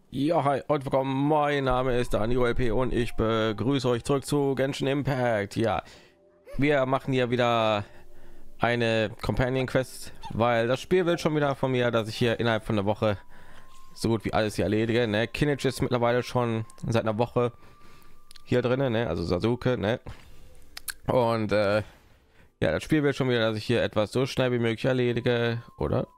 Ja, hi und willkommen. Mein Name ist Daniel LP und ich begrüße euch zurück zu Genshin Impact. Ja, wir machen hier wieder eine Companion Quest, weil das Spiel will schon wieder von mir, dass ich hier innerhalb von einer Woche so gut wie alles hier erledige. Ne? Kinich ist mittlerweile schon seit einer Woche hier drin, ne? Also Sasuke, ne? Und ja, das Spiel will schon wieder, dass ich hier etwas so schnell wie möglich erledige, oder?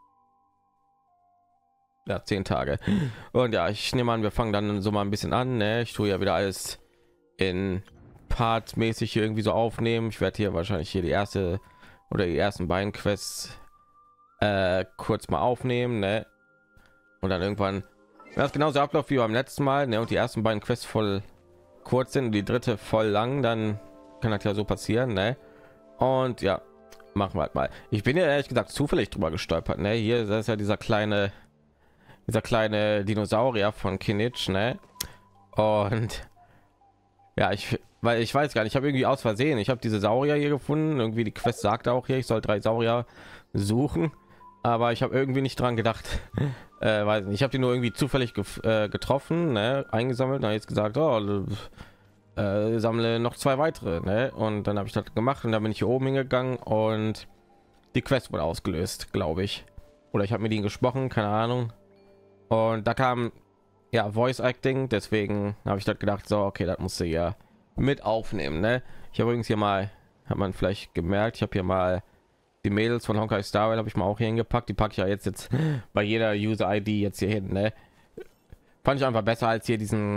Ja, 10 Tage. Und ja, ich nehme an, wir fangen dann so mal ein bisschen an. Ne? Ich tue ja wieder alles in partmäßig hier irgendwie so aufnehmen. Ich werde hier wahrscheinlich hier die erste oder die ersten beiden Quests kurz mal aufnehmen, ne? Und dann irgendwann, wenn das genauso abläuft wie beim letzten Mal, ne? Und die ersten beiden Quests voll kurz sind und die dritte voll lang, dann kann das ja so passieren, ne? Und ja, machen wir halt mal. Ich bin ja ehrlich gesagt zufällig drüber gestolpert, ne? Hier das ist ja dieser kleine Dinosaurier von Kinich, ne? Und ja, weil ich weiß gar nicht, ich habe irgendwie aus Versehen, ich habe diese Saurier hier gefunden, irgendwie die Quest sagte auch hier, ich soll 3 Saurier suchen, aber ich habe irgendwie nicht dran gedacht, weiß nicht, ich habe die nur irgendwie zufällig getroffen, ne? Eingesammelt, dann jetzt gesagt, oh, sammle noch 2 weitere, ne? Und dann habe ich das gemacht und dann bin ich hier oben hingegangen und die Quest wurde ausgelöst, glaube ich, oder ich habe mit ihnen gesprochen, keine Ahnung. Und da kam ja Voice Acting, deswegen habe ich das gedacht, so okay, das musste ja mit aufnehmen, ne? Ich habe übrigens hier mal, hat man vielleicht gemerkt, ich habe hier mal die Mädels von Honkai Star Rail habe ich mal auch hier hingepackt, die packe ich ja jetzt bei jeder User ID jetzt hier hin, ne? Fand ich einfach besser als hier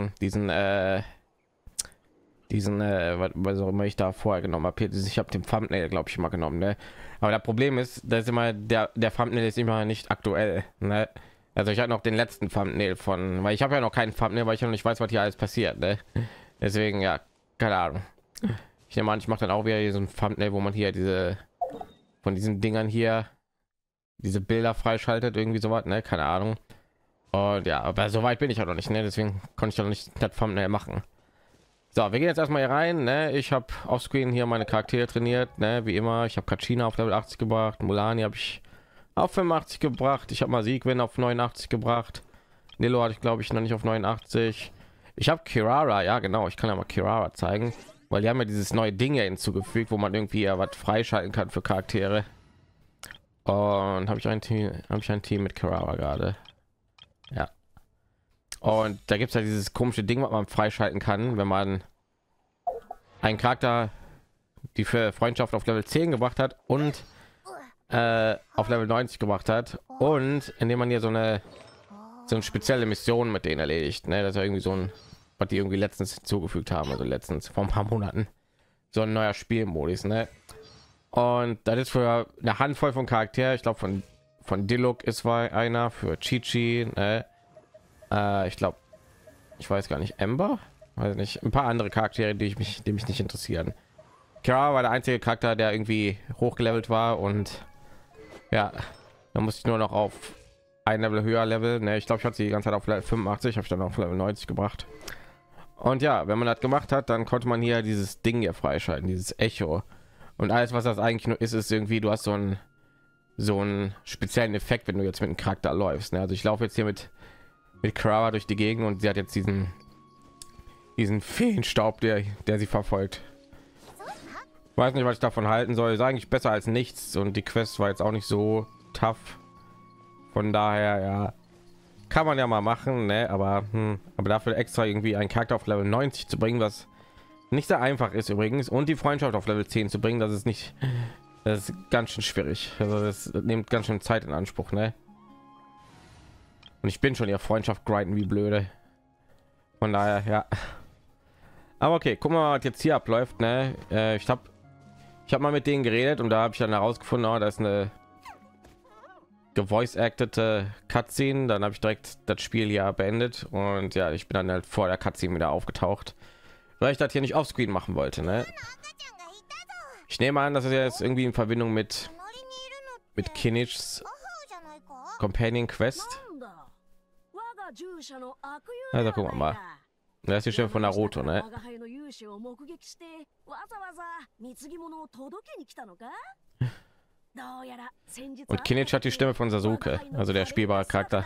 was auch immer ich da vorher genommen habe. Ich habe den Thumbnail, glaube ich, mal genommen, ne? Aber das Problem ist, dass immer der Thumbnail ist immer nicht aktuell, ne? Also ich hatte noch den letzten Thumbnail von, weil ich habe ja noch keinen Thumbnail, weil ich noch nicht weiß, was hier alles passiert, ne? Deswegen ja, keine Ahnung. Ich nehme an, ich mache dann auch wieder hier so ein Thumbnail, wo man hier diese von diesen Dingern hier diese Bilder freischaltet, irgendwie sowas, ne? Keine Ahnung. Und ja, aber so weit bin ich ja noch nicht, ne? Deswegen konnte ich doch nicht das Thumbnail machen. So, wir gehen jetzt erstmal hier rein, ne? Ich habe offscreen hier meine Charaktere trainiert, ne? Wie immer. Ich habe Kachina auf Level 80 gebracht, Mulani habe ich auf 85 gebracht. Ich habe mal Siegwin auf 89 gebracht. Nilo hatte ich glaube ich noch nicht auf 89. Ich habe Kirara, ja genau, ich kann ja mal Kirara zeigen, weil die haben ja dieses neue Ding ja hinzugefügt, wo man irgendwie ja was freischalten kann für Charaktere. Und habe ich ein Team mit Kirara gerade. Ja. Und da gibt es ja dieses komische Ding, was man freischalten kann, wenn man einen Charakter die für Freundschaft auf Level 10 gebracht hat und auf Level 90 gebracht hat und indem man hier so eine spezielle Mission mit denen erledigt, ne? Das ist ja irgendwie so ein, was die irgendwie letztens hinzugefügt haben, also letztens vor ein paar Monaten, so ein neuer Spielmodus, ne? Und das ist für eine Handvoll von Charakter, ich glaube von Diluc ist war einer, für Chichi, ne? Ich glaube, ich weiß gar nicht, Ember, weiß nicht, ein paar andere Charaktere, die mich nicht interessieren. Kara war der einzige Charakter, der irgendwie hochgelevelt war und ja, da musste ich nur noch auf ein Level höher Level, ne? Ich glaube, ich hatte sie die ganze Zeit auf Level 85, habe ich dann auf Level 90 gebracht. Und ja, wenn man das gemacht hat, dann konnte man hier dieses Ding hier freischalten, dieses Echo. Und alles, was das eigentlich nur ist, ist irgendwie, du hast so einen speziellen Effekt, wenn du jetzt mit einem Charakter läufst, ne? Also ich laufe jetzt hier mit Kara durch die Gegend und sie hat jetzt diesen Feenstaub, der sie verfolgt. Weiß nicht, was ich davon halten soll. Ist eigentlich besser als nichts und die Quest war jetzt auch nicht so tough. Von daher ja, kann man ja mal machen, ne? Aber dafür extra irgendwie einen Charakter auf Level 90 zu bringen, was nicht sehr einfach ist übrigens, und die Freundschaft auf Level 10 zu bringen, das ist ganz schön schwierig. Also das nimmt ganz schön Zeit in Anspruch, ne? Und ich bin schon ihr Freundschaft grinden wie blöde. Von daher ja. Aber okay, gucken wir mal, was jetzt hier abläuft, ne? Ich habe mal mit denen geredet und da habe ich dann herausgefunden, oh, da ist eine gevoice actete Cutscene. Dann habe ich direkt das Spiel ja beendet und ja, ich bin dann halt vor der Cutscene wieder aufgetaucht, weil ich das hier nicht auf Screen machen wollte, ne? Ich nehme an, dass es jetzt irgendwie in Verbindung mit Kinichs Companion Quest. Also gucken wir mal. Das ist die Stimme von Naruto, ne? Und Kenichi hat die Stimme von Sasuke, also der spielbare Charakter.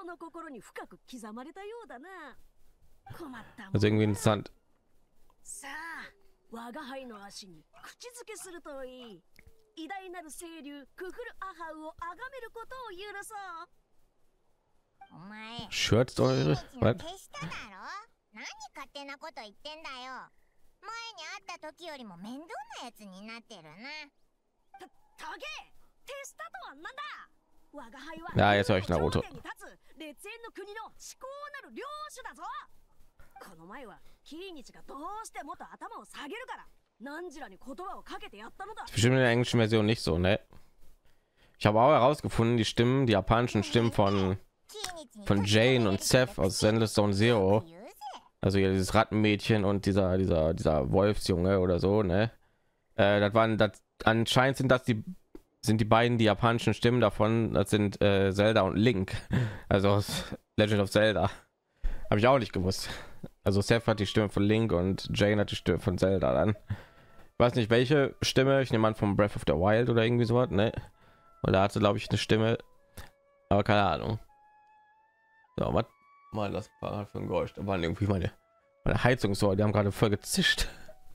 Also irgendwie interessant. さあ、我が輩の足に口づけするといい。偉大なる清流クフルアハウを崇めることを許そう。お前、 Schürzt eure? Was? 消しただろ？何勝手なこと言ってんだよ。前に会った時よりも面倒なやつになってるな。 タゲ、手下とはなんだ。我が輩は Ja, jetzt höre ich Naruto. 烈焰の国の至高なる領主だぞ。この前はキーニチがどうしてもっと頭を下げるから何時らに言葉をかけてやったのだ。 Bestimmt in der englischen Version nicht so, ne? Ich habe auch herausgefunden, die Stimmen, die japanischen Stimmen von Jane und Seth aus Zenless Zone Zero, also hier dieses Rattenmädchen und dieser Wolfsjunge oder so, ne? Das waren das, anscheinend sind die beiden die japanischen Stimmen davon, das sind Zelda und Link, also aus Legend of Zelda. Habe ich auch nicht gewusst. Also Seth hat die Stimme von Link und Jane hat die Stimme von Zelda dann. Ich weiß nicht welche Stimme, ich nehme an von Breath of the Wild oder irgendwie so was, ne? Weil da hatte glaube ich eine Stimme, aber keine Ahnung. So, was mal das war für ein Geräusch? Da waren irgendwie meine Heizungssäule, die haben gerade voll gezischt.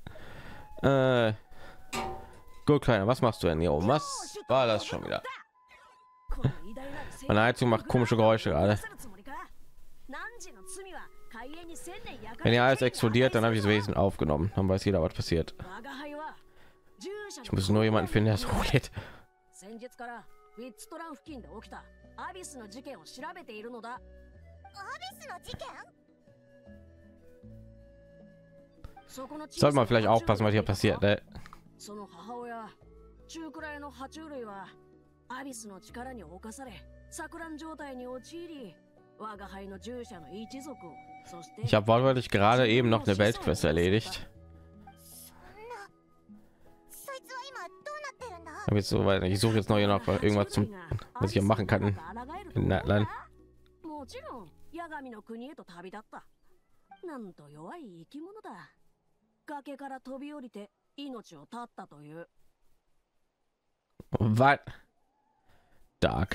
Gut, Kleiner, was machst du denn hier oben? Was war das schon wieder? Meine Heizung macht komische Geräusche gerade. Wenn ihr alles explodiert, dann habe ich das Wesen aufgenommen. Dann weiß jeder, was passiert. Ich muss nur jemanden finden, der es hochlädt. Sollte man vielleicht aufpassen, was hier passiert, ne? その母親、中くらいの爬虫類はアビスの力に侵され、錯乱状態に陥り、我が輩の従者の一族を、そして Ich habe wortwörtlich gerade eben noch eine Weltquest erledigt. Aber jetzt so weit. Ich suche jetzt noch hier noch irgendwas zum, was ich hier machen kann in Nordland. もちろん、ヤガミの国へと旅立った。なんと弱い生き物だ。崖から飛び降りて。 Was? Dark.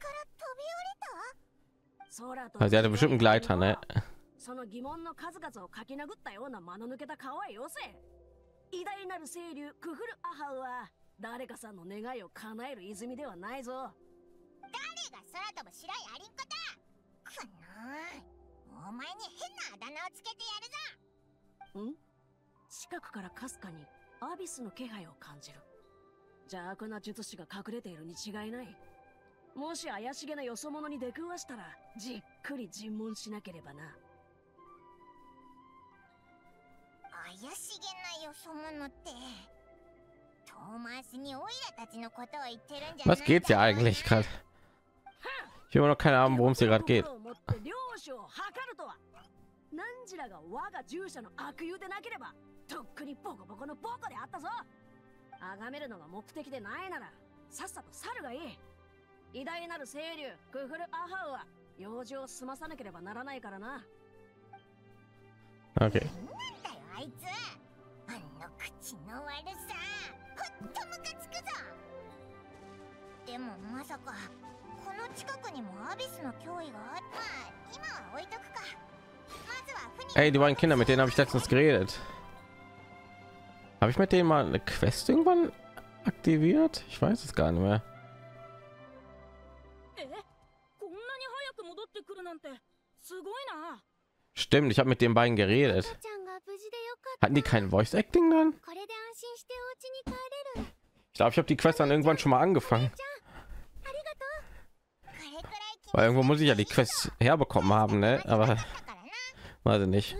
Also sie hatte bestimmt einen Gleiter, ne? その疑問の数々を書き殴ったような間の抜けた顔はよせ。偉大なる清流クフルアハウは誰かさんの願いを叶える泉ではないぞ。 誰が空飛ぶ白いアリンコだ。くのー、お前に変なあだ名をつけてやるぞ。ん？ 近くからかすかに アビスの気配を感じる。邪悪な術師が隠れているに違いない。もし怪しげなよそ者に出くわしたら、じっくり尋問しなければな。 怪しげなよそ者って、トーマスにオイラたちのことを言ってるんじゃない？ Was geht's ja eigentlich gerade? Ich habe noch keine Ahnung, worum es hier gerade geht. 何時らが我が従者の悪友でなければとっくにボコボコのボコであったぞ。崇めるのが目的でないならさっさと去るがいい。偉大なる清流クフルアハウは用事を済まさなければならないからな。 Okay. なんだよあいつ。あの口の悪さ、ほんとムカつくぞ。でもまさかこの近くにもアビスの脅威があった。まあ今は置いとくか。 Hey, die beiden Kinder, mit denen habe ich letztens geredet. Habe ich mit denen mal eine Quest irgendwann aktiviert? Ich weiß es gar nicht mehr. Stimmt, ich habe mit den beiden geredet. Hatten die kein Voice Acting dann? Ich glaube, ich habe die Quest dann irgendwann schon mal angefangen. Weil irgendwo muss ich ja die Quest herbekommen haben, ne? Aber weiß ich nicht.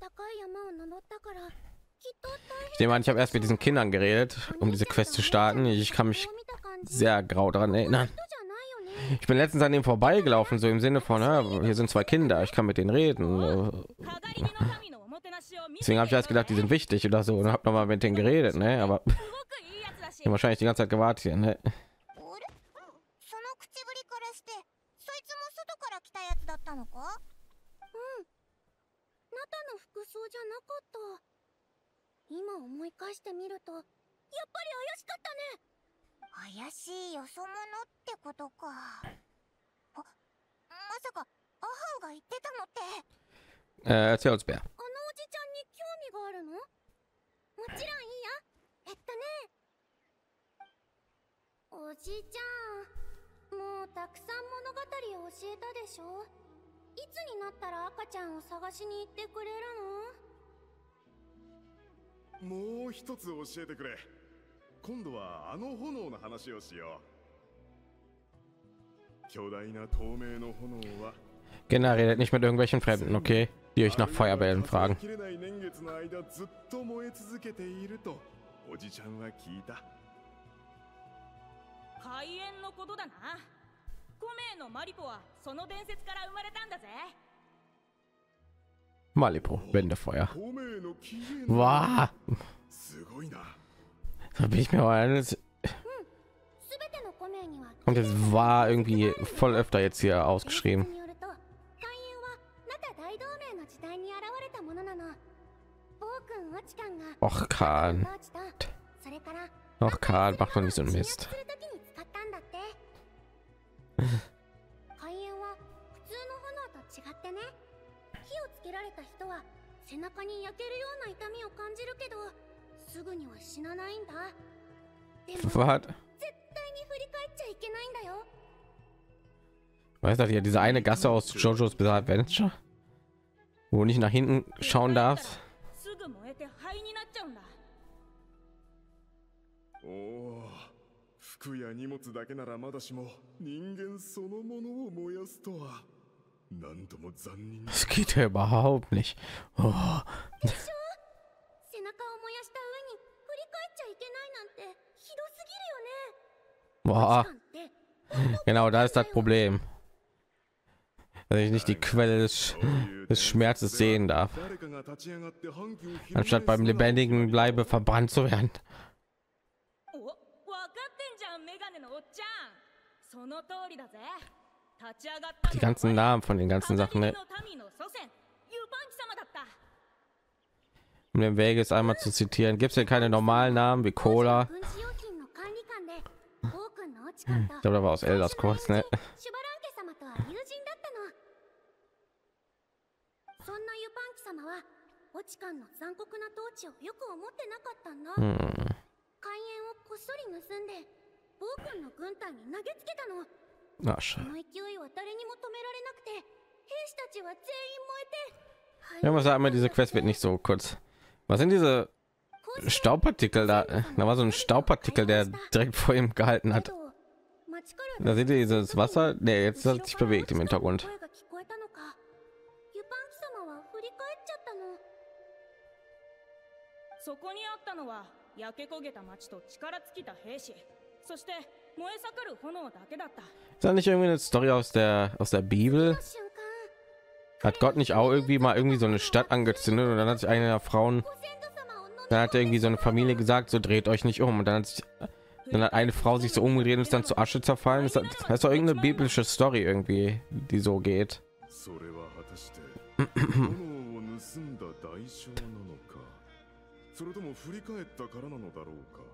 Ich nehme an, ich habe erst mit diesen Kindern geredet, um diese Quest zu starten. Ich kann mich sehr grau daran erinnern. Ich bin letztens an dem vorbeigelaufen, so im Sinne von, ja, hier sind zwei Kinder, ich kann mit denen reden. Deswegen habe ich erst gedacht, die sind wichtig oder so und habe noch mal mit denen geredet, ne? Aber ich wahrscheinlich die ganze Zeit gewartet hier, ne? 今思い返してみるとやっぱり怪しかったね。 怪しいよそ者ってことか。まさかアハウが言ってたのって。 Erzähl uns mehr. あのおじちゃんに興味があるの？もちろんいいよ。おじいちゃん、もうたくさん物語を教えたでしょ。いつになったら赤ちゃんを探しに行ってくれるの？ もう一つ教えてくれ。今度はあの炎の話をしよう。巨大な透明の炎は Generell redet nicht mit irgendwelchen Fremden, okay? Die euch nach Feuerbällen fragen. 切れない年月の間ずっと燃え続けているとおじちゃんは聞いた。 開園のことだな。5名のマリポはその伝説から生まれたんだぜ。 Malipo, Wendefeuer. 透明の起源 Wow, すごいな。 da bin ich mir mal alles. Und es war irgendwie voll öfter jetzt hier ausgeschrieben. Och, Kahn. Och, Kahn, mach doch nicht so einen Mist. 背中に焼けるような痛みを感じるけどすぐには死なないんだ。でも絶対に振り返っちゃいけないんだよ。 Weißt du, hier diese eine Gasse aus JoJo's Bizarre Adventure, wo du nicht nach hinten schauen darfst. すぐ燃えて灰になっちゃうんだ。 おお、服や荷物だけならまだしも人間そのものを燃やすとは。 Das geht ja überhaupt nicht. Oh. Boah. Genau, da ist das Problem, dass ich nicht die Quelle des Schmerzes sehen darf, anstatt beim lebendigen Bleibe verbrannt zu werden. Die ganzen Namen von den ganzen Sachen, ne? Um den Vegas einmal zu zitieren, gibt es ja keine normalen Namen wie Cola. Ich glaube, da war aus Elders kurz, ne? Ach, ja, man sagt immer, diese Quest wird nicht so kurz. Was sind diese Staubpartikel da? Da war so ein Staubpartikel, der direkt vor ihm gehalten hat. Da seht ihr dieses Wasser, der jetzt hat sich bewegt im Hintergrund. そこにあったのは焼け焦げた町と力尽きた兵士、そして燃え盛る炎だけだった。 Ist da nicht irgendwie eine Story aus der Bibel? Hat Gott nicht auch irgendwie mal irgendwie so eine Stadt angezündet und dann hat sich eine der Frauen, dann hat irgendwie so eine Familie gesagt, so dreht euch nicht um, und dann hat eine Frau sich so umgedreht und ist dann zu Asche zerfallen. Das ist doch irgendeine biblische Story irgendwie, die so geht. それとも振り返ったからなのだろうか。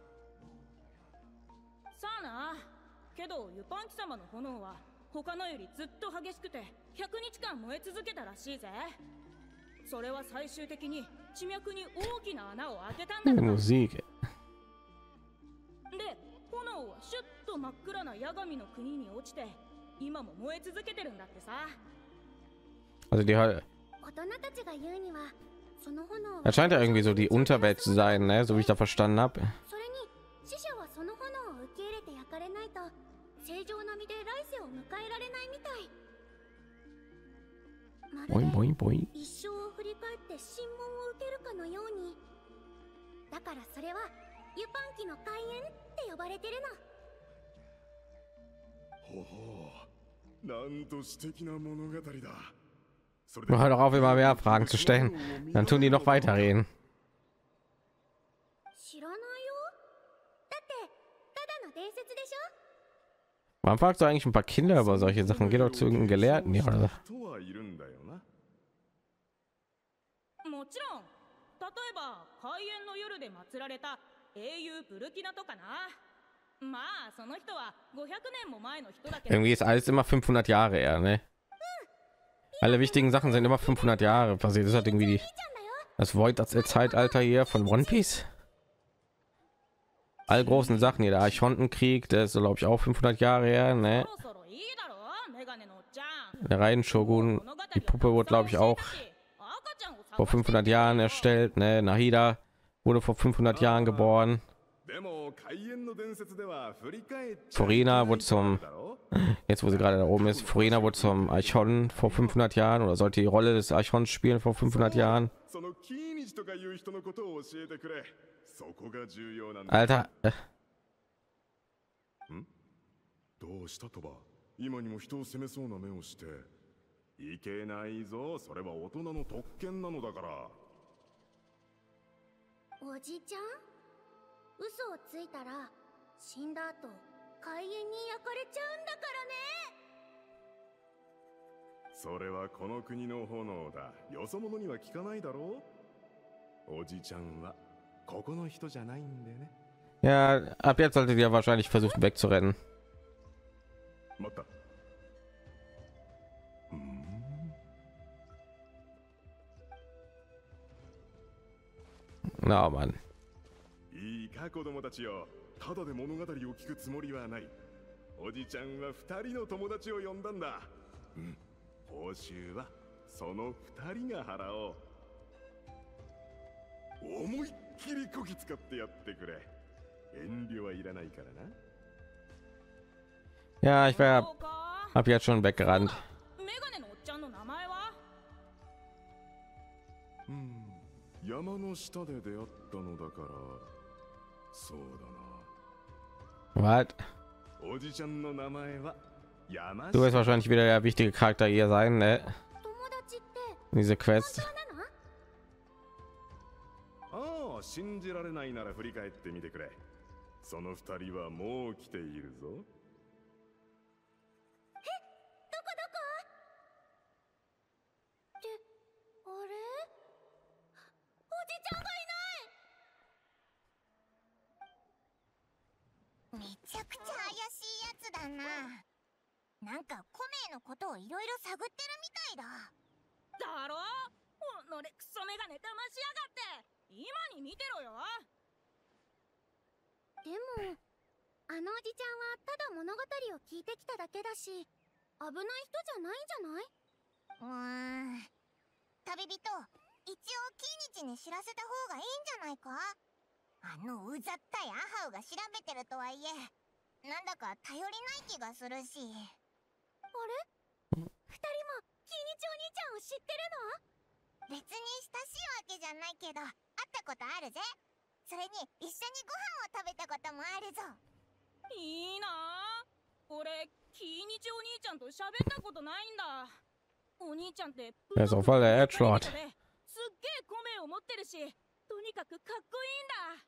さあな。けどユパンキ様の炎は他のよりずっと激しくて100日間燃え続けたらしいぜ。それは最終的に地脈に大きな穴を開けたんだ。 Musik。 で、炎はシュッと真っ暗なヤガミの国に落ちて今も燃え続けてるんだってさ。 Also die Hölle. Das scheint ja irgendwie so die Unterwelt zu sein, ne? So wie ich da verstanden habe. Boing, boing, boing. Hör doch auf, immer mehr Fragen zu stellen. Dann tun die noch weiterreden. Warum fragst du eigentlich ein paar Kinder über solche Sachen? Geh doch zu irgendeinem Gelehrten, ja, oder? もちろん。例えば開園の夜で祀られた英雄ブルキナとかな。 まあその人は500年も前の人だけど Irgendwie ist alles immer 500 Jahre her, ne? Alle wichtigen Sachen sind immer 500 Jahre passiert. Das hat irgendwie das Void, das Zeitalter hier von One Piece. All großen Sachen hier, der Archontenkrieg, der ist glaube ich auch 500 Jahre her, ne? そろそろいいだろメガネのおっちゃん Der Reinen Shogun, die Puppe wurde glaube ich auch vor 500 Jahren erstellt, ne? Nahida wurde vor 500 Jahren geboren. でも開演の伝説では振り返っちゃ Furina wurde zum だろ jetzt wo sie gerade da oben ist, Furina wurde zum Archon vor 500 Jahren oder sollte die Rolle des Archons spielen vor 500 Jahren. そのキーニチとかいう人のことを教えてくれ。そこが重要なんだ。 Alter, どうしたとば。今にも人を責めそうな目をして。いけないぞ。それは大人の特権なのだから。 おじちゃん、嘘をついたら死んだ後海塩に焼かれちゃうんだからね。 それはこの国の炎だ。よそ者には聞かないだろう。おじちゃんはここの人じゃないんでね。 ja, ab jetzt solltet ihr wahrscheinlich versuchen wegzurennen. 待った。 Na, Mann. いいか子供たちよ。ただで物語を聞くつもりはない。おじちゃんは二人の友達を呼んだんだ。報酬はその二人が払おう。思いっきりこき使ってやってくれ。遠慮はいらないからな。 Ja, ich wäre そうか ab jetzt schon weggerannt. メガネのおっちゃんの名前は山の下で出会ったのだから。そうだな。 Was? おじちゃんの名前は山 Du wirst wahrscheinlich wieder der wichtige Charakter hier sein, ne? 友達って Diese Quest. なの？ ああ、信じられないなら振り返ってみてくれ。その二人はもう来ているぞ。 どこってあれ？おじちゃんがいない。めちゃくちゃ怪しいやつだな。なんかコメイのことをいろいろ探ってるみたいだ。 だろおのれクソメガネ騙しやがって今に見てろよ。 でもあのおじちゃんはただ物語を聞いてきただけだし、危ない人じゃないんじゃない？旅人、一応キーニチに知らせた方がいいんじゃないか？あのうざったいアハウが調べてるとはいえ、なんだか頼りない気がするし。あれ？二人もキーニチお兄ちゃんを知ってるの？別に親しいわけじゃないけど、会ったことあるぜ。それに一緒にご飯を食べたこともあるぞ。 いいなあ。俺キーニチお兄ちゃんと喋ったことないんだ。お兄ちゃんって Er ist auf voll der Edgelord. すっげえコメを持ってるし、とにかくかっこいいんだ。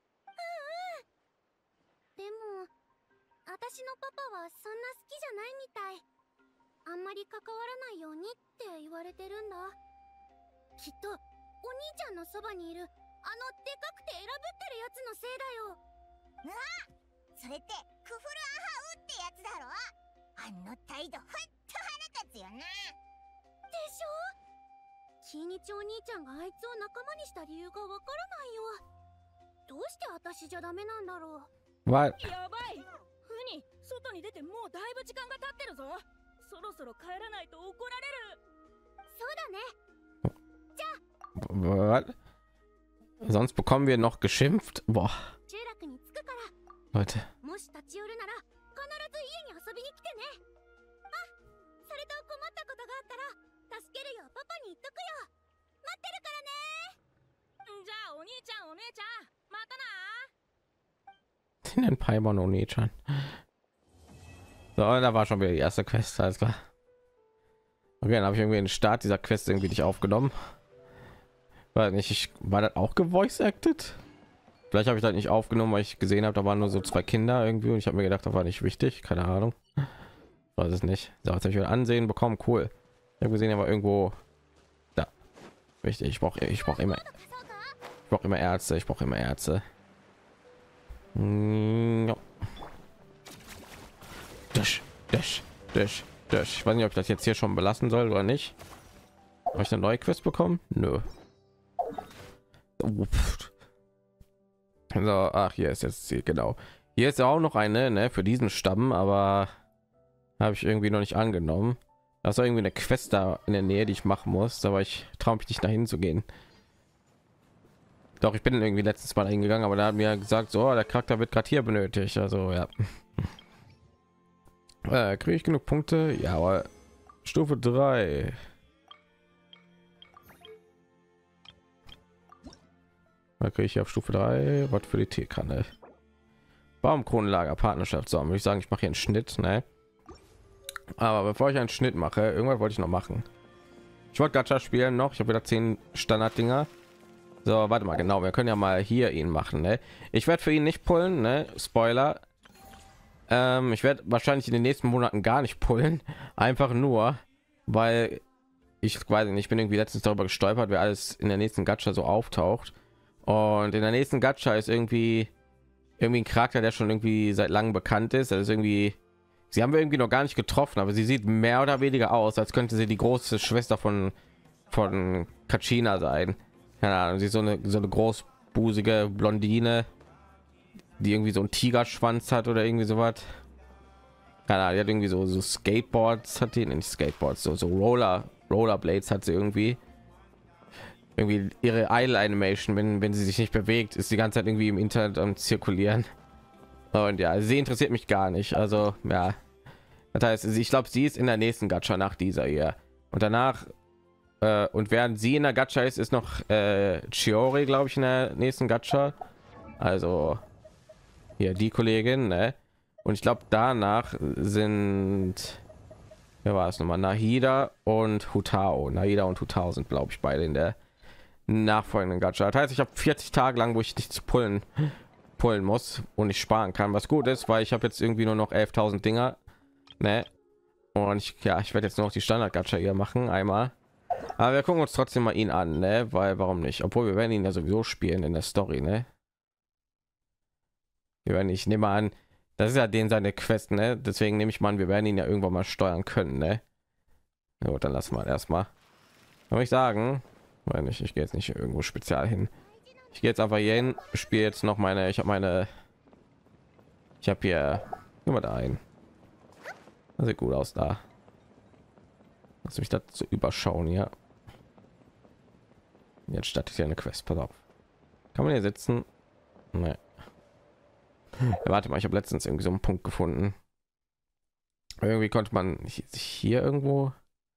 でも私のパパはそんな好きじゃないみたい。あんまり関わらないようにって言われてるんだ。きっとお兄ちゃんのそばにいるあのでかくて偉ぶってるやつのせいだよ。それってクフルアハウってやつだろ。あの態度ほんと腹立つよな。でしょ。キーニチお兄ちゃんがあいつを仲間にした理由がわからないよ。どうして私じゃダメなんだろう。 Was? やばい。フニ、外に出てもうだいぶ時間が経ってるぞ。そろそろ帰らないと怒られる。 そうだね。 Was? Sonst bekommen wir noch geschimpft. Boah, 集落に着くから。 Leute. もし立ち寄るなら必ず家に遊びに来てね。あ、それと困ったことがあったら助けるよパパに言っとくよ。待ってるからね。 じゃあお兄ちゃんお姉ちゃんまたな。 Den Paimon und Nechan. So, da war schon wieder die erste Quest, alles klar. Okay, dann habe ich irgendwie den Start dieser Quest irgendwie nicht aufgenommen. War nicht, war das auch gevoice acted? Vielleicht habe ich das nicht aufgenommen, weil ich gesehen habe, da waren nur so zwei Kinder irgendwie und ich habe mir gedacht, das war nicht wichtig, keine Ahnung. Ich weiß es nicht. So, jetzt habe ich wieder Ansehen bekommen, cool. Ich habe gesehen, aber irgendwo da. Wichtig, ich brauche immer Ärzte, ich brauche immer Ärzte. Ja. Ich weiß nicht, ob ich das jetzt hier schon belassen soll oder nicht. Habe ich eine neue Quest bekommen? Nö. So, ach, hier ist jetzt genau. Hier ist ja auch noch eine, ne, für diesen Stamm, aber habe ich irgendwie noch nicht angenommen. Das ist irgendwie eine Quest da in der Nähe, die ich machen muss, aber ich traue mich nicht dahin zu gehen. Doch, ich bin irgendwie letztes Mal hingegangen, aber da hat mir gesagt, so, der Charakter wird gerade hier benötigt. Also ja. Kriege ich genug Punkte? Ja, aber Stufe 3. Da kriege ich auf Stufe 3 was für die Teekanne. Baumkronenlager, Partnerschaft. So, würde ich sagen, ich mache hier einen Schnitt, ne? Aber bevor ich einen Schnitt mache, irgendwas wollte ich noch machen. Ich wollte Gacha spielen noch. Ich habe wieder 10 Standarddinger. So, warte mal, genau. Wir können ja mal hier ihn machen, ne? Ich werde für ihn nicht pullen, ne? Spoiler. Ich werde wahrscheinlich in den nächsten Monaten gar nicht pullen. Einfach nur, weil ich weiß nicht, ich bin irgendwie letztens darüber gestolpert, wer alles in der nächsten Gacha so auftaucht. Und in der nächsten Gacha ist irgendwie ein Charakter, der schon irgendwie seit langem bekannt ist. Also irgendwie, sie haben wir irgendwie noch gar nicht getroffen, aber sie sieht mehr oder weniger aus, als könnte sie die große Schwester von Kachina sein. Keine Ahnung, sie ist so eine großbusige Blondine, die irgendwie so einen Tigerschwanz hat oder irgendwie sowas. Keine Ahnung, die hat irgendwie so Skateboards, hat die nicht Skateboards, so Rollerblades hat sie irgendwie ihre Idle Animation, wenn sie sich nicht bewegt, ist die ganze Zeit irgendwie im Internet am zirkulieren. Und ja, sie interessiert mich gar nicht. Also ja, das heißt, ich glaube, sie ist in der nächsten Gacha nach dieser hier. Und danach und während sie in der Gacha ist noch Chiori, glaube ich, in der nächsten Gacha. Also hier die Kollegin, ne? Und ich glaube, danach sind, wer war es nochmal? Nahida und Hutao. Nahida und Hutao sind, glaube ich, beide in der nachfolgenden Gacha. Das heißt, ich habe 40 Tage lang, wo ich nichts pullen muss und ich sparen kann, was gut ist, weil ich habe jetzt irgendwie nur noch 11.000 Dinger, ne? Und ich werde jetzt noch die Standard Gacha hier machen einmal, aber wir gucken uns trotzdem mal ihn an, ne? Weil warum nicht, obwohl wir werden ihn ja sowieso spielen in der Story, ne? Ich nehme an, das ist ja den seine Quest, ne? Deswegen nehme ich mal an, wir werden ihn ja irgendwann mal steuern können, ne? Ja, dann lassen wir erstmal, würde ich sagen. Ich gehe jetzt nicht irgendwo spezial hin. Ich gehe jetzt einfach hier hin, spiele jetzt noch meine, ich habe hier immer da ein. Das sieht gut aus da. Lass mich das so überschauen hier. Jetzt startet hier eine Quest, pass auf. Kann man hier sitzen? Nee. Ja, warte mal, ich habe letztens irgendwie so einen Punkt gefunden. Irgendwie konnte man sich hier irgendwo,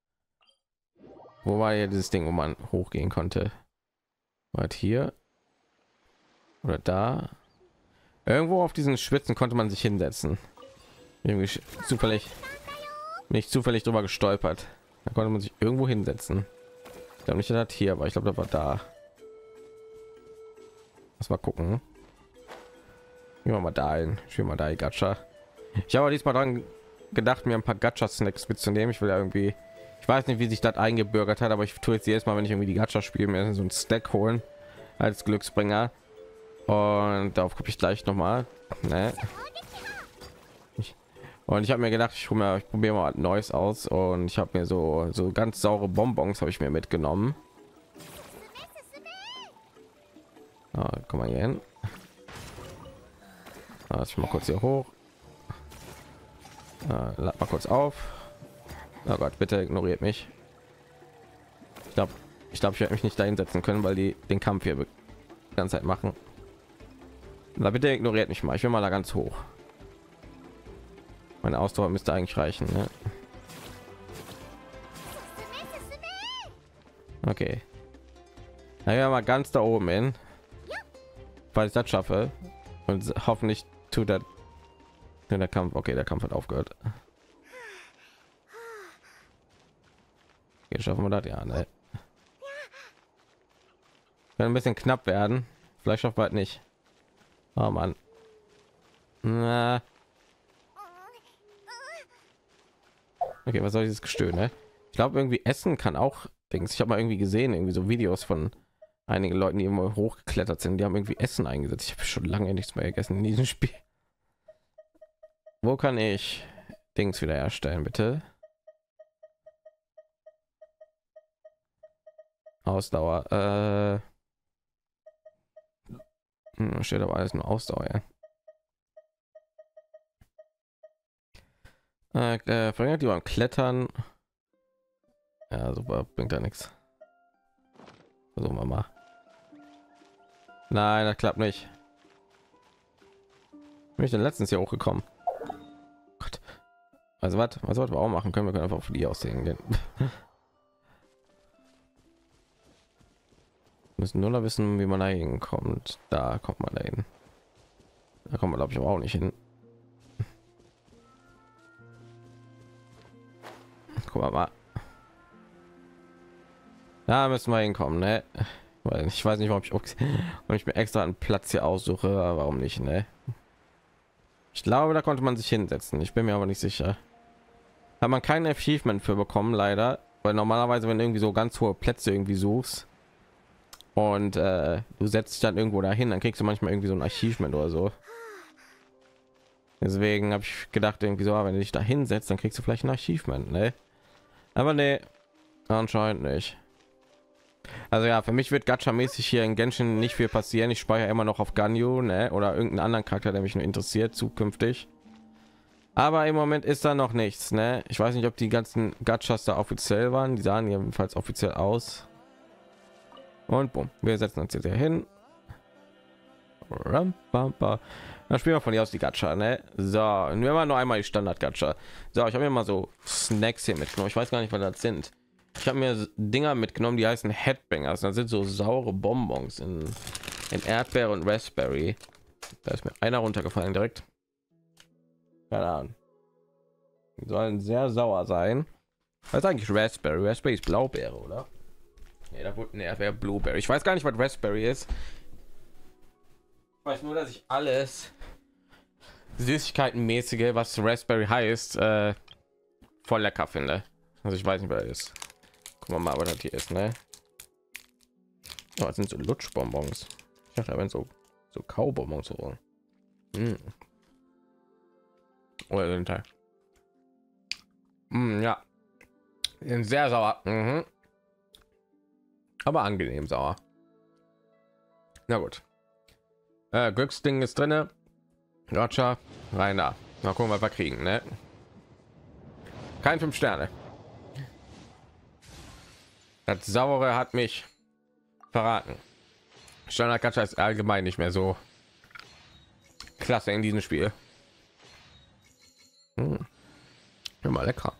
wo war ja dieses Ding, wo man hochgehen konnte? War hier oder da? Irgendwo auf diesen Schwitzen konnte man sich hinsetzen. Irgendwie zufällig drüber gestolpert. Da konnte man sich irgendwo hinsetzen. Ich glaube nicht, das hier, aber ich glaube, das war da. Lass mal gucken. Gehen wir mal dahin. Ich will mal da die Gacha. Ich habe diesmal dran gedacht, mir ein paar Gacha-Snacks mitzunehmen. Ich will ja irgendwie, ich weiß nicht, wie sich das eingebürgert hat, aber ich tue jetzt jedes Mal, wenn ich irgendwie die Gacha spiele, mir so ein Stack holen als Glücksbringer. Und darauf gucke ich gleich noch mal. Ne? Und ich habe mir gedacht, ich probiere mal was Neues aus. Und ich habe mir so ganz saure Bonbons habe ich mir mitgenommen. Komm mal hier hin. Ich mal kurz hier hoch. Lad mal kurz auf. Oh Gott, bitte ignoriert mich. Ich glaube, ich werde mich nicht dahin setzen können, weil die den Kampf hier die ganze Zeit machen. Na, bitte ignoriert mich mal. Ich will mal da ganz hoch. Meine Ausdauer müsste eigentlich reichen, ne? Okay. Na ja, mal ganz da oben hin, weil ich das schaffe. Und hoffentlich tut der Kampf. Okay, der Kampf hat aufgehört. Hier schaffen wir das ja, ne? Kann ein bisschen knapp werden. Vielleicht schafft man nicht. Oh Mann. Na. Okay, was soll dieses Gestöhne? Ich glaube, irgendwie Essen kann auch Dings. Ich habe mal irgendwie gesehen, irgendwie so Videos von einigen Leuten, die immer hochgeklettert sind. Die haben irgendwie Essen eingesetzt. Ich habe schon lange nichts mehr gegessen in diesem Spiel. Wo kann ich Dings wiederherstellen, bitte. Ausdauer. Steht aber alles nur Ausdauer, ja. Verringert die beim Klettern. Ja, super, bringt ja nichts. Versuchen wir mal. Nein, das klappt nicht. Bin ich denn letztens hier hochgekommen? Gott. Also was sollten wir auch machen können? Wir können einfach auf die aussehen gehen. Müssen nur noch wissen, wie man da hinkommt. Da kommt man da hin. Da kommt man, glaube ich, aber auch nicht hin. Guck mal. Da müssen wir hinkommen, ne? Weil ich weiß nicht, ob ich mir extra einen Platz hier aussuche, aber warum nicht, ne? Ich glaube, da konnte man sich hinsetzen. Ich bin mir aber nicht sicher. Hat man kein Achievement für bekommen, leider, weil normalerweise, wenn du irgendwie so ganz hohe Plätze irgendwie suchst und du setzt dich dann irgendwo dahin, dann kriegst du manchmal irgendwie so ein Achievement oder so. Deswegen habe ich gedacht, irgendwie so, wenn du dich da hinsetzt, dann kriegst du vielleicht ein Achievement, ne? Aber ne, anscheinend nicht. Also ja, für mich wird Gacha-mäßig hier in Genshin nicht viel passieren. Ich speichere immer noch auf Ganyu, ne? Oder irgendeinen anderen Charakter, der mich nur interessiert zukünftig. Aber im Moment ist da noch nichts, ne? Ich weiß nicht, ob die ganzen Gachas da offiziell waren. Die sahen jedenfalls offiziell aus. Und bumm, wir setzen uns jetzt hier hin. Dann spielen wir von hier aus die Gacha, ne? So, und wir machen noch einmal die Standard-Gacha. So, ich habe mir mal so Snacks hier mitgenommen. Ich weiß gar nicht, was das sind. Ich habe mir Dinger mitgenommen, die heißen Headbangers. Das sind so saure Bonbons in Erdbeere und Raspberry. Da ist mir einer runtergefallen direkt. Keine Ahnung. Die sollen sehr sauer sein. Was ist eigentlich Raspberry? Raspberry ist Blaubeere, oder? Nee, da wurde eine Erdbeere Blueberry. Ich weiß gar nicht, was Raspberry ist. Ich weiß nur, dass ich alles Süßigkeitenmäßige, was Raspberry heißt, voll lecker finde. Also ich weiß nicht, wer ist. Gucken wir mal, was das hier ist, ne? Oh, das sind so Lutschbonbons. Ich dachte, wenn so Kaubonbons so. Oder den Teil. Ja. Sind sehr sauer. Aber angenehm sauer. Na gut. Glücksding ist drinne. Gotcha. Rein da. Mal gucken, was wir kriegen, ne? Kein 5 Sterne. Das Saure hat mich verraten. Standard Gacha ist allgemein nicht mehr so klasse in diesem Spiel. Immer lecker.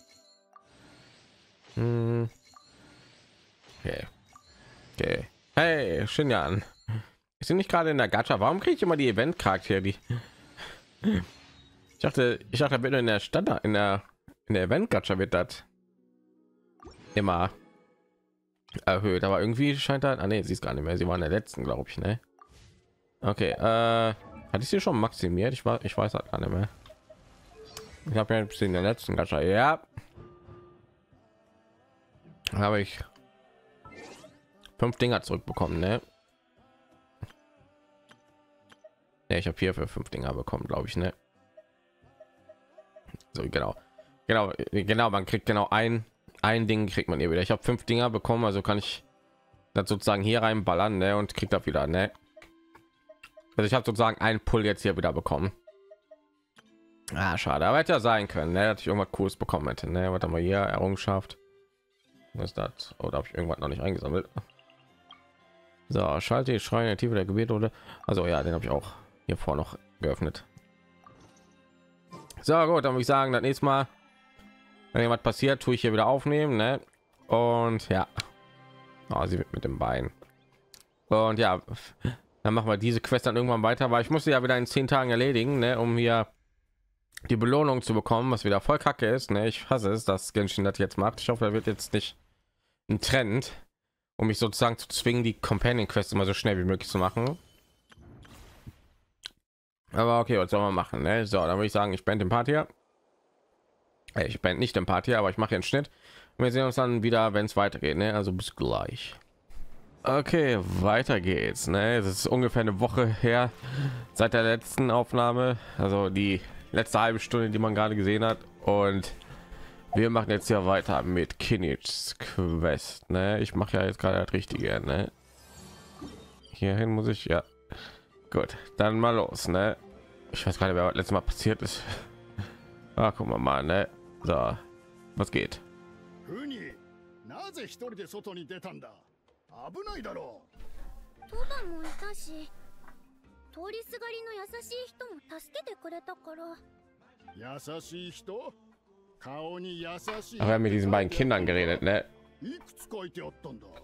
Okay. Hey, Shinjan. Ist sie nicht gerade in der Gacha? Warum kriege ich immer die Event-Charaktere? Die ich dachte, bitte in der Standard, in der Event-Gacha wird das immer erhöht, aber irgendwie scheint da, nee, sie ist gar nicht mehr. Sie war in der letzten, glaube ich, ne? Okay, hatte ich sie schon maximiert? Ich weiß halt gar nicht mehr. Ich habe ja ein bisschen in der letzten Gacha, ja, habe ich 5 Dinger zurückbekommen, ne? Ja, ich habe 4 für 5 Dinger bekommen, glaube ich, ne? So, genau, man kriegt genau ein Ding kriegt man hier wieder. Ich habe 5 Dinger bekommen, also kann ich das sozusagen hier reinballern, ne, und kriegt das wieder, ne? Also ich habe sozusagen einen Pull jetzt hier wieder bekommen. Ah, schade, aber hätte ja sein können, ne, dass ich irgendwas Cooles bekommen hätte, ne? Was haben wir hier? Errungenschaft. Was ist das? Oder habe ich irgendwas noch nicht eingesammelt? So, schalte die Schreine Tiefe der Gebiete, oder? Also ja, den habe ich auch hier vor noch geöffnet. So gut, dann würde ich sagen, das nächste Mal, wenn jemand passiert, tue ich hier wieder aufnehmen, ne? Und ja, oh, sie wird mit dem Bein. Und ja, dann machen wir diese Quest dann irgendwann weiter, weil ich musste ja wieder in 10 Tagen erledigen, ne? Um hier die Belohnung zu bekommen, was wieder voll kacke ist, ne? Ich hasse es, dass Genshin das jetzt macht. Ich hoffe, er wird jetzt nicht ein Trend, um mich sozusagen zu zwingen, die Companion Quest immer so schnell wie möglich zu machen. Aber okay, was soll man machen, ne? So, dann würde ich sagen, ich beende den Part hier. Ich beende nicht den Part hier, aber ich mache einen Schnitt. Und wir sehen uns dann wieder, wenn es weitergeht, ne? Also bis gleich. Okay, weiter geht's, ne? Es ist ungefähr eine Woche her seit der letzten Aufnahme. Also die letzte halbe Stunde, die man gerade gesehen hat. Und wir machen jetzt ja weiter mit Kinnich's Quest. Ne? Ich mache ja jetzt gerade das Richtige. Ne? Hierhin muss ich ja. Gut, dann mal los. Ne? Ich weiß gar nicht, wer letztes Mal passiert ist. Ah, gucken wir mal. Ne? So, was geht? フニー、なぜ一人で外に出たんだ。危ないだろう。 トバもいたし、通りすがりの優しい人も助けてくれたから。 優しい人？顔に優しい。 Aber wir haben mit diesen beiden Kindern geredet, ne? いくつ書いてあったんだ。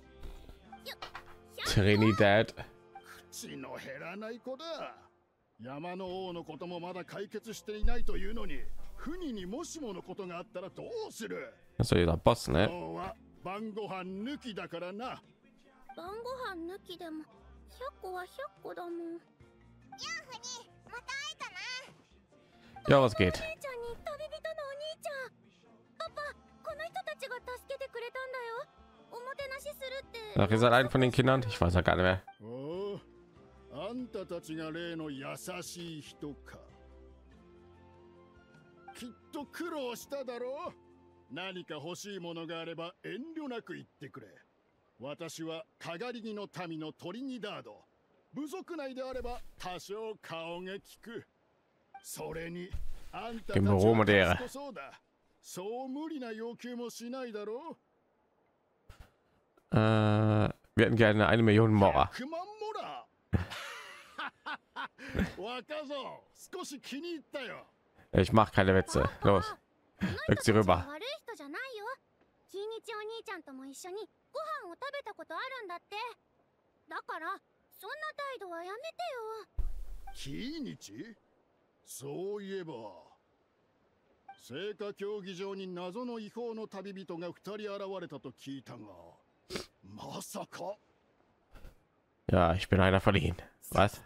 Trinidad. 口の減らない子だ。山の王のこともまだ解決していないというのに、フニにもしものことがあったらどうする？ Das ist dieser Boss, ne? 今日は晩ご飯抜きだからな。 晩ご飯抜きでも100個は100個だもん。やあフニ、また会えたな。 Ja, was geht? お姉ちゃんに旅人のお兄ちゃん。パパ、この人たちが助けてくれたんだよ。おもてなしするって。 Ach, ihr seid ein von den Kindern? Ich weiß ja gar nicht mehr. おお、あんたたちが例の優しい人か。きっと苦労しただろう。何か欲しいものがあれば遠慮なく言ってくれ。私はかがり木の民のトリニダード。部族内であれば多少顔が利く。それにあんたたちは賢そうだ。そう無理な要求もしないだろう。 Wir hätten gerne 1 Million Mora. 100万モラ。若造、少し気に入ったよ。 Ich mache keine Witze. Los. Rück sie rüber. 悪い人じゃないよ。キイニチお兄ちゃんとも一緒にご飯を食べたことあるんだって。だからそんな態度はやめてよ。 キイニチ？そういえば聖火競技場に謎の違法の旅人が2人現れたと聞いたが、まさか。 Ja, ich bin einer von ihnen. Was?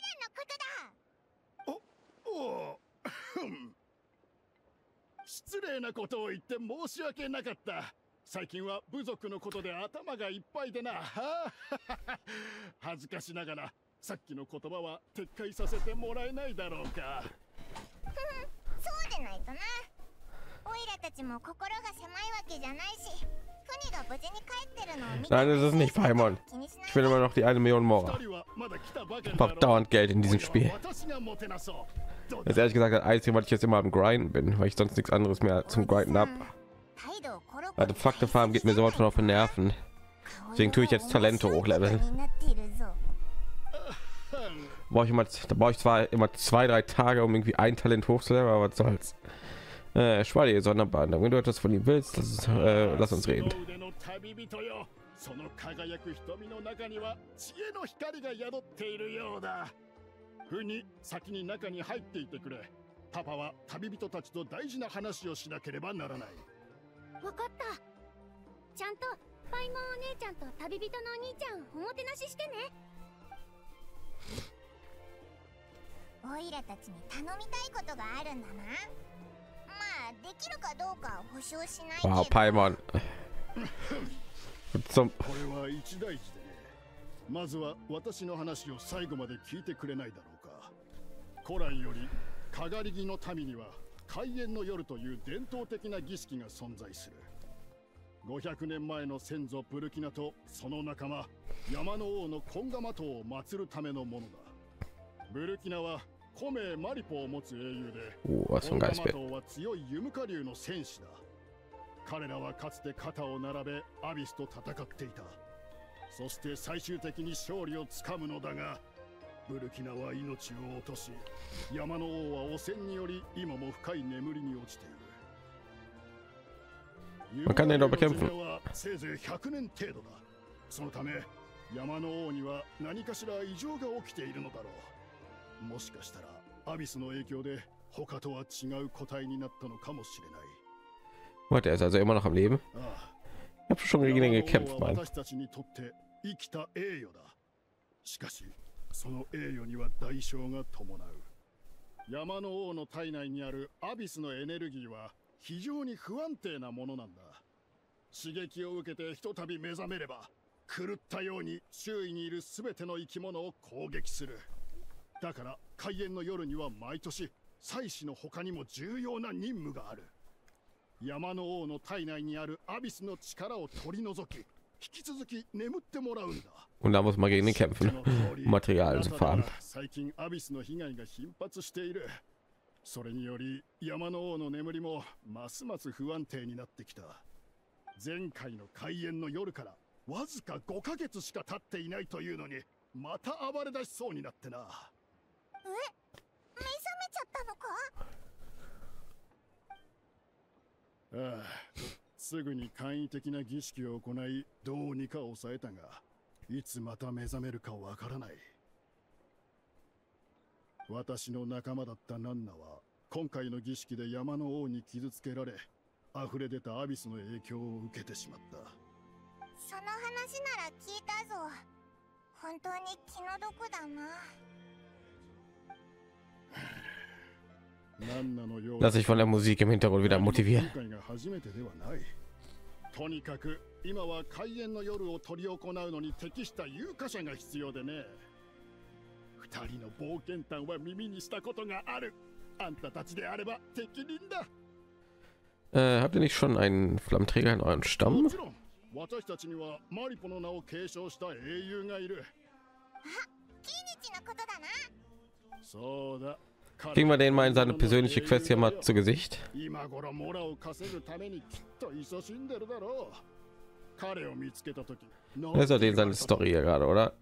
失礼なことを言って申し訳なかった。最近は部族のことで頭がいっぱいでな。恥ずかしながらさっきの言葉は撤回させてもらえないだろうか。 そうでないとな。オイラたちも心が狭いわけじゃないし、フニが無事に帰ってるのを見て。 Nein, das ist nicht Paimon. Ich will immer noch die 1 Million Mora. Ich brauche dauernd Geld in diesem Spiel. Das ist ehrlich gesagt das Einzige, was ich jetzt immer am Grinden bin, weil ich sonst nichts anderes mehr zum Grinden habe. Also Faktenfarm geht mir sowas von auf den Nerven. Deswegen tue ich jetzt Talente hochleveln. Da brauche ich zwar immer 2-3 Tage, um irgendwie ein Talent hochzuleveln, aber was soll's. Schweige Sonderbahn, wenn du etwas von ihm willst, lass uns reden. その輝く瞳の中には知恵の光が宿っているようだ。ふに先に中に入っていてくれ。パパは旅人たちと大事な話をしなければならない。 わかった。ちゃんとパイモンお姉ちゃんと旅人のお兄ちゃんおもてなししてね。オイラたちに頼みたいことがあるんだな。まあできるかどうか保証しないけど。 Wow, Paimon. これは一大事でね。まずは私の話を最後まで聞いてくれないだろうか。古来よりかがり木の民には開園の夜という伝統的な儀式が存在する。500年前の先祖ブルキナとその仲間山の王のコンガマ島を祀るためのものだ。ブルキナは古名マリポを持つ英雄で、コンガマ島は強いユムカ竜の戦士だ。彼らはかつて肩を並べアビスと戦っていた。そして最終的に勝利をつかむのだが、ブルキナは命を落とし、山の王は汚染により今も深い眠りに落ちている。 Man kann den doch bekämpfen. せいぜい100年程度だ。そのため山の王には何かしら異常が起きているのだろう。もしかしたらアビスの影響で他とは違う個体になったのかもしれない。 Warte, er ist also immer noch am Leben. Ich habe schon gegen ihn gekämpft, Mann. 私たちにとって生きた栄誉だ。しかしその栄誉には代償が伴う。山の王の体内にあるアビスのエネルギーは非常に不安定なものなんだ。刺激を受けてひとたび目覚めれば狂ったように周囲にいるすべての生き物を攻撃する。だから開園の夜には毎年祭司の他にも重要な任務がある。山の王の体内にあるアビスの力を取り除き、引き続き眠ってもらうんだ。 Und da muss man gegen ihn kämpfen, um Material zu farmen. 最近アビスの被害が頻発している。それにより山の王の眠りもますます不安定になってきた。前回の開演の夜からわずか5ヶ月しか経っていないというのに、また暴れ出しそうになってな。 目覚めちゃったのか？ ああ、すぐに簡易的な儀式を行い、どうにか抑えたが、いつまた目覚めるかわからない。私の仲間だったナンナは今回の儀式で山の王に傷つけられ、溢れ出たアビスの影響を受けてしまった。 その話なら聞いたぞ。本当に気の毒だな。 Lass sich von der Musik im Hintergrund wieder motivieren. とにかく今は開演の夜を執り行うのに適した有価者が必要でね。二人の冒険譚は耳にしたことがある。あんたたちであれば適任だ。 Habt ihr nicht schon einen Flammenträger in eurem Stamm? 私たちにはマリポの名を継承した英雄がいる。 あ、キイニチのことだな。 そうだ。 Kriegen wir den mal in seine persönliche Quest hier mal zu Gesicht? Das ist ja den seine Story hier gerade, oder?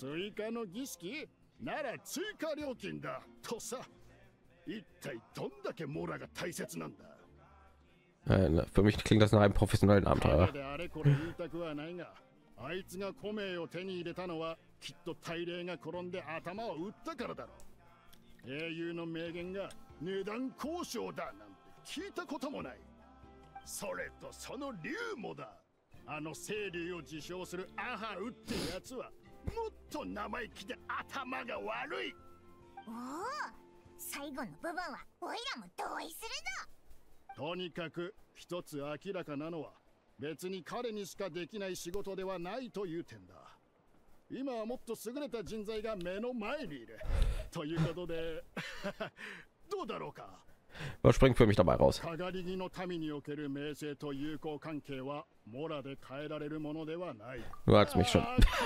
Für mich klingt das nach einem professionellen Abenteuer. あいつが古名を手に入れたのはきっと大霊が転んで頭を打ったからだろう。英雄の名言が値段交渉だなんて聞いたこともない。それとその竜もだ。あの清流を自称するアハウってやつはもっと生意気で頭が悪い。 おお、最後の部分はオイラも同意するぞ。 とにかく一つ明らかなのは別に彼にしかできない仕事ではないという点だ。今はもっと優れた人材が目の前にいるということでどうだろうか。 Was springt für mich dabei raus? かがりぎの民における名声と友好関係はモラで変えられるものではない。 Du hast mich schon.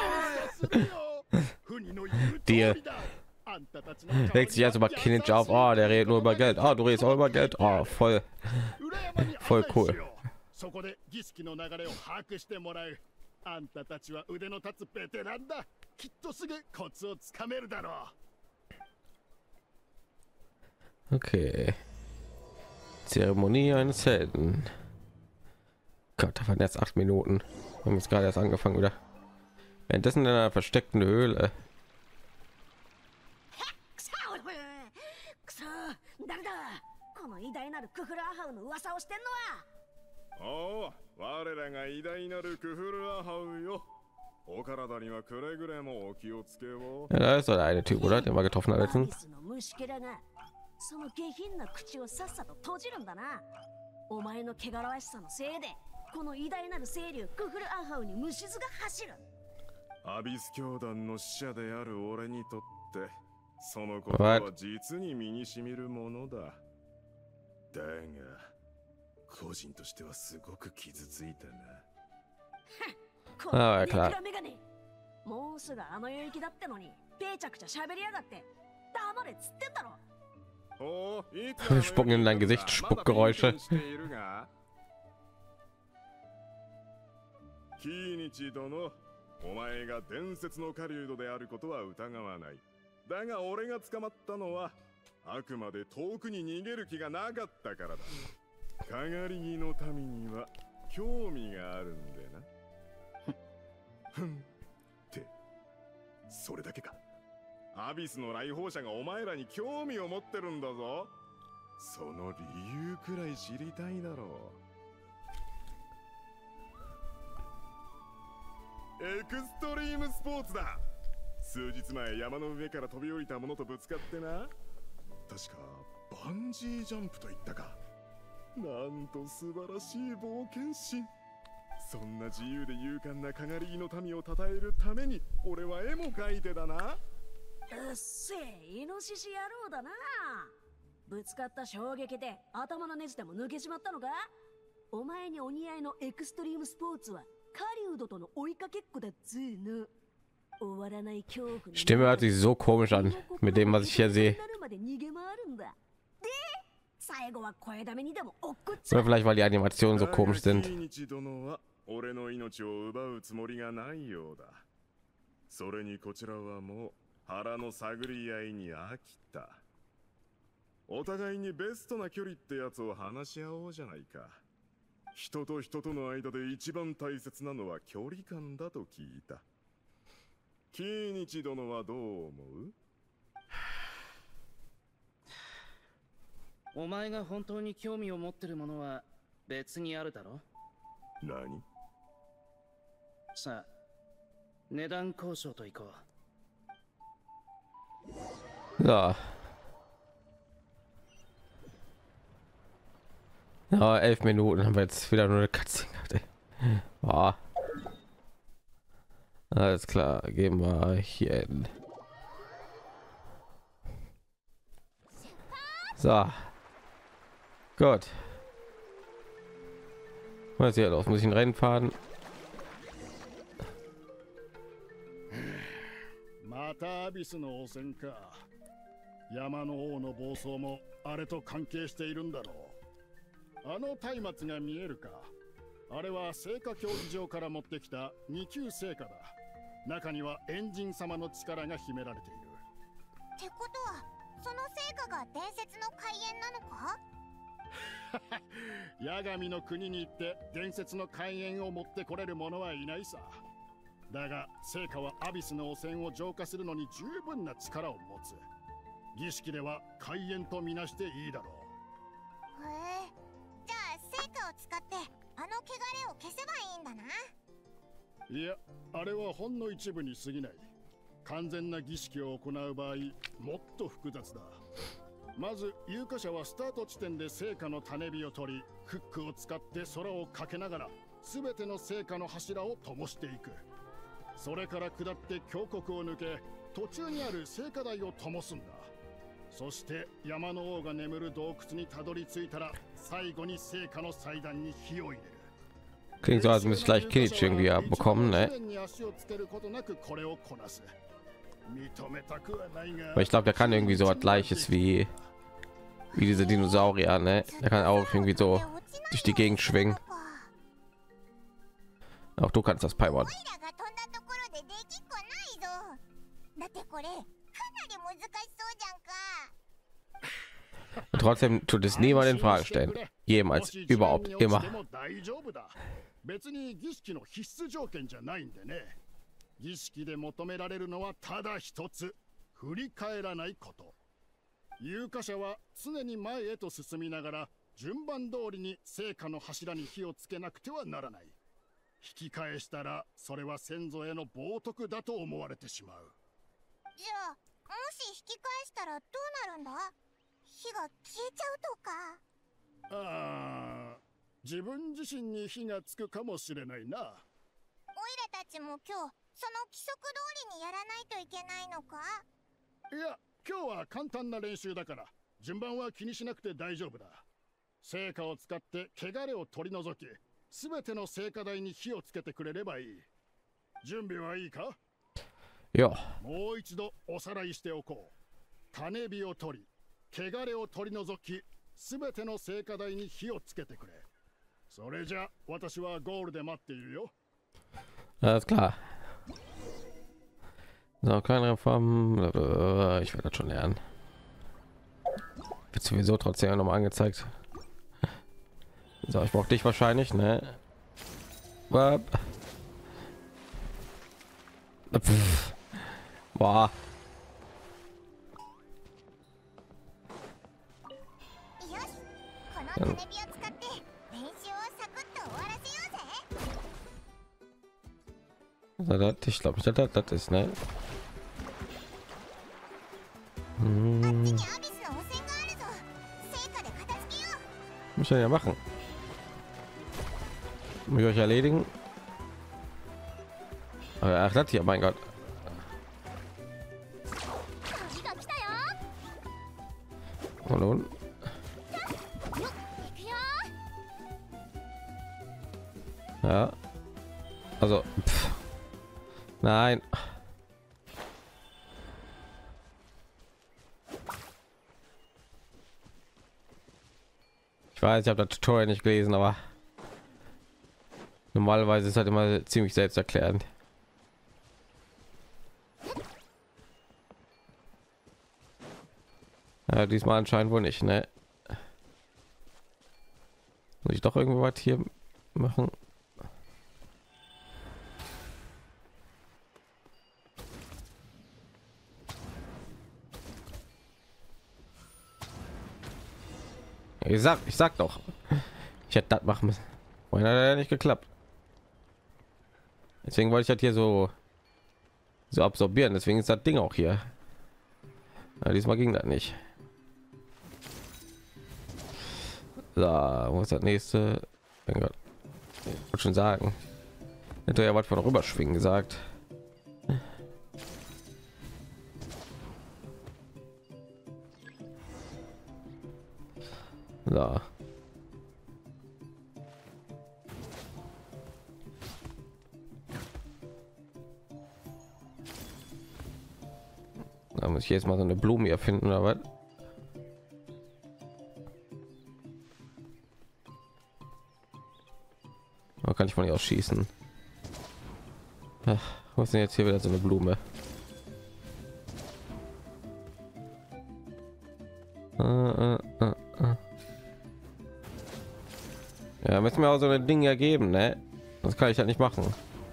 Dir regt sich jetzt über Kinch auf. Oh, der redet nur über Geld. Oh, du redest auch über Geld. Oh, voll cool. そこで儀式の流れを把握してもらう。あんたたちは腕の立つベテランだ。きっとすぐコツをつかめるだろう。Okay. Zeremonie eines Helden. Gott, da waren jetzt 8 Minuten. Wir haben jetzt gerade erst angefangen wieder. Währenddessen in einer versteckten Höhle. おお、我らが偉大なるクフルアハウよ。お体にはくれぐれもお気をつけを。 Ja, da ist doch der eine Typ, oder? Den wir getroffen haben letztens. その下品な口をさっさと閉じるんだな。お前の汚らわしさのせいで、この偉大なる清流クフルアハウに虫唾が走る。 アビス教団の使者である俺にとって、そのことは実に身に染みるものだ。だが。個人としてはすごく傷ついたな。 ああ、klar. もうすぐあの領域だってのに、ぺちゃくちゃ喋りやがって。黙れっつってんだろ。 Spucken in dein Gesicht, Spuckgeräusche. キイニチ殿、お前が伝説の狩人であることは疑わない。だが俺が捕まったのは、あくまで遠くに逃げる気がなかったからだ。かがりぎの民には興味があるんでな。ふんってそれだけか。アビスの来訪者がお前らに興味を持ってるんだぞ。その理由くらい知りたいだろう。エクストリームスポーツだ。数日前山の上から飛び降りた者とぶつかってな。確かバンジージャンプと言ったか。なんと素晴らしい冒険心。そんな自由で勇敢なかがりぎの民を称えるために俺は絵も描いてだな。 うっせえ、イノシシ野郎だな。 ぶつかった衝撃で頭のネジでも抜けちまったのか？お前にお似合いのエクストリームスポーツは狩人との追いかけっこだっつーの。終わらない恐怖に Stimme hört sich so komisch an mit dem, was ich hier sehe. 最後は声だめにでも落っこっち Oder vielleicht, weil die Animationen so komisch sind. 俺の命を奪うつもりがないようだ。それにこちらはもう腹の探り合いに飽きた。お互いにベストな距離ってやつを話し合おうじゃないか。人と人との間で一番大切なのは距離感だと聞いた。キーニチ殿はどう思う？ お前が本当に興味を持ってるものは別にあるだろ？ 何？ さあ、値段交渉といこう。 So. Ja, 11 Minuten haben wir jetzt wieder nur eine Cutscene gehabt. Ey. Boah. Alles klar, gehen wir hier hin. So. Gut. Was ist hier los? Muss ich ein Rennen fahren? またアビスの汚染か。山の王の暴走もあれと関係しているんだろう。あの松明が見えるか。あれは聖火競技場から持ってきた2級聖火だ。中にはエンジン様の力が秘められている。 ってことはその聖火が伝説の開演なのか？ 八神の国に行って伝説の開演を持ってこれる者はいないさ。だが聖火はアビスの汚染を浄化するのに十分な力を持つ。儀式では開演とみなしていいだろう。 へえ、じゃあ聖火を使ってあの汚れを消せばいいんだな。 いや、あれはほんの一部に過ぎない。完全な儀式を行う場合、もっと複雑だ。まず有価者はスタート地点で聖火の種火を取り、フックを使って空をかけながら全ての聖火の柱を灯していく。それから下って峡谷を抜け、途中にある聖火台を灯すんだ。そして山の王が眠る洞窟にたどり着いたら、最後に聖火の祭壇に火を入れる。 Klingt so, als müsste ich gleich Kilic irgendwie bekommen, ne? Aber ich glaube, der kann irgendwie so was Gleiches wie diese Dinosaurier, ne? Der kann auch irgendwie so durch die Gegend schwingen. Auch du kannst das Paywall. Und trotzdem tut es niemand in Frage stellen. Jemals, überhaupt, immer. 別に儀式の必須条件じゃないんでね。儀式で求められるのはただ一つ、振り返らないこと。有価者は常に前へと進みながら順番通りに聖火の柱に火をつけなくてはならない。引き返したらそれは先祖への冒涜だと思われてしまう。 じゃあもし引き返したらどうなるんだ？火が消えちゃうとか。 ああ、自分自身に火がつくかもしれないな。 オイラたちも今日その規則通りにやらないといけないのか？ いや、今日は簡単な練習だから順番は気にしなくて大丈夫だ。聖火を使って汚れを取り除き、すべての聖火台に火をつけてくれればいい。準備はいいか？ Ja. もう一度おさらいしておこう。種火を取り、汚れを取り除き、すべての聖火台に火をつけてくれ。それじゃ私はゴールで待っているよ。 Alles klar. So, keine Reform. Ich werde das schon lernen. Wird sowieso trotzdem noch mal angezeigt. So, ich brauche dich wahrscheinlich, ne? Boah. Ich glaube nicht, dass das ist, ne? Muss ich ja machen. Muss ich euch erledigen? Aber ach, das hier, mein Gott. Und nun? Ja. Also, nein. Ich weiß, ich habe das Tutorial nicht gelesen, aber normalerweise ist halt immer ziemlich selbsterklärend. Ja, diesmal anscheinend wohl nicht, ne? Muss ich doch irgendwas hier machen? Ich sag doch, ich hätte das machen müssen. Vorhin hat er nicht geklappt. Deswegen wollte ich halt hier so absorbieren. Deswegen ist das Ding auch hier. Ja, diesmal ging das nicht. So, wo ist das nächste? Mein Gott. Ich wollte schon sagen. Hätte ja was von rüberschwingen gesagt. So. Da muss ich jetzt mal so eine Blume hier finden, oder was? Da kann ich von hier aus schießen. Ach, was ist denn jetzt hier wieder so eine Blume? Ja, müssen wir auch so ein Ding ergeben, ne? Das kann ich halt nicht machen.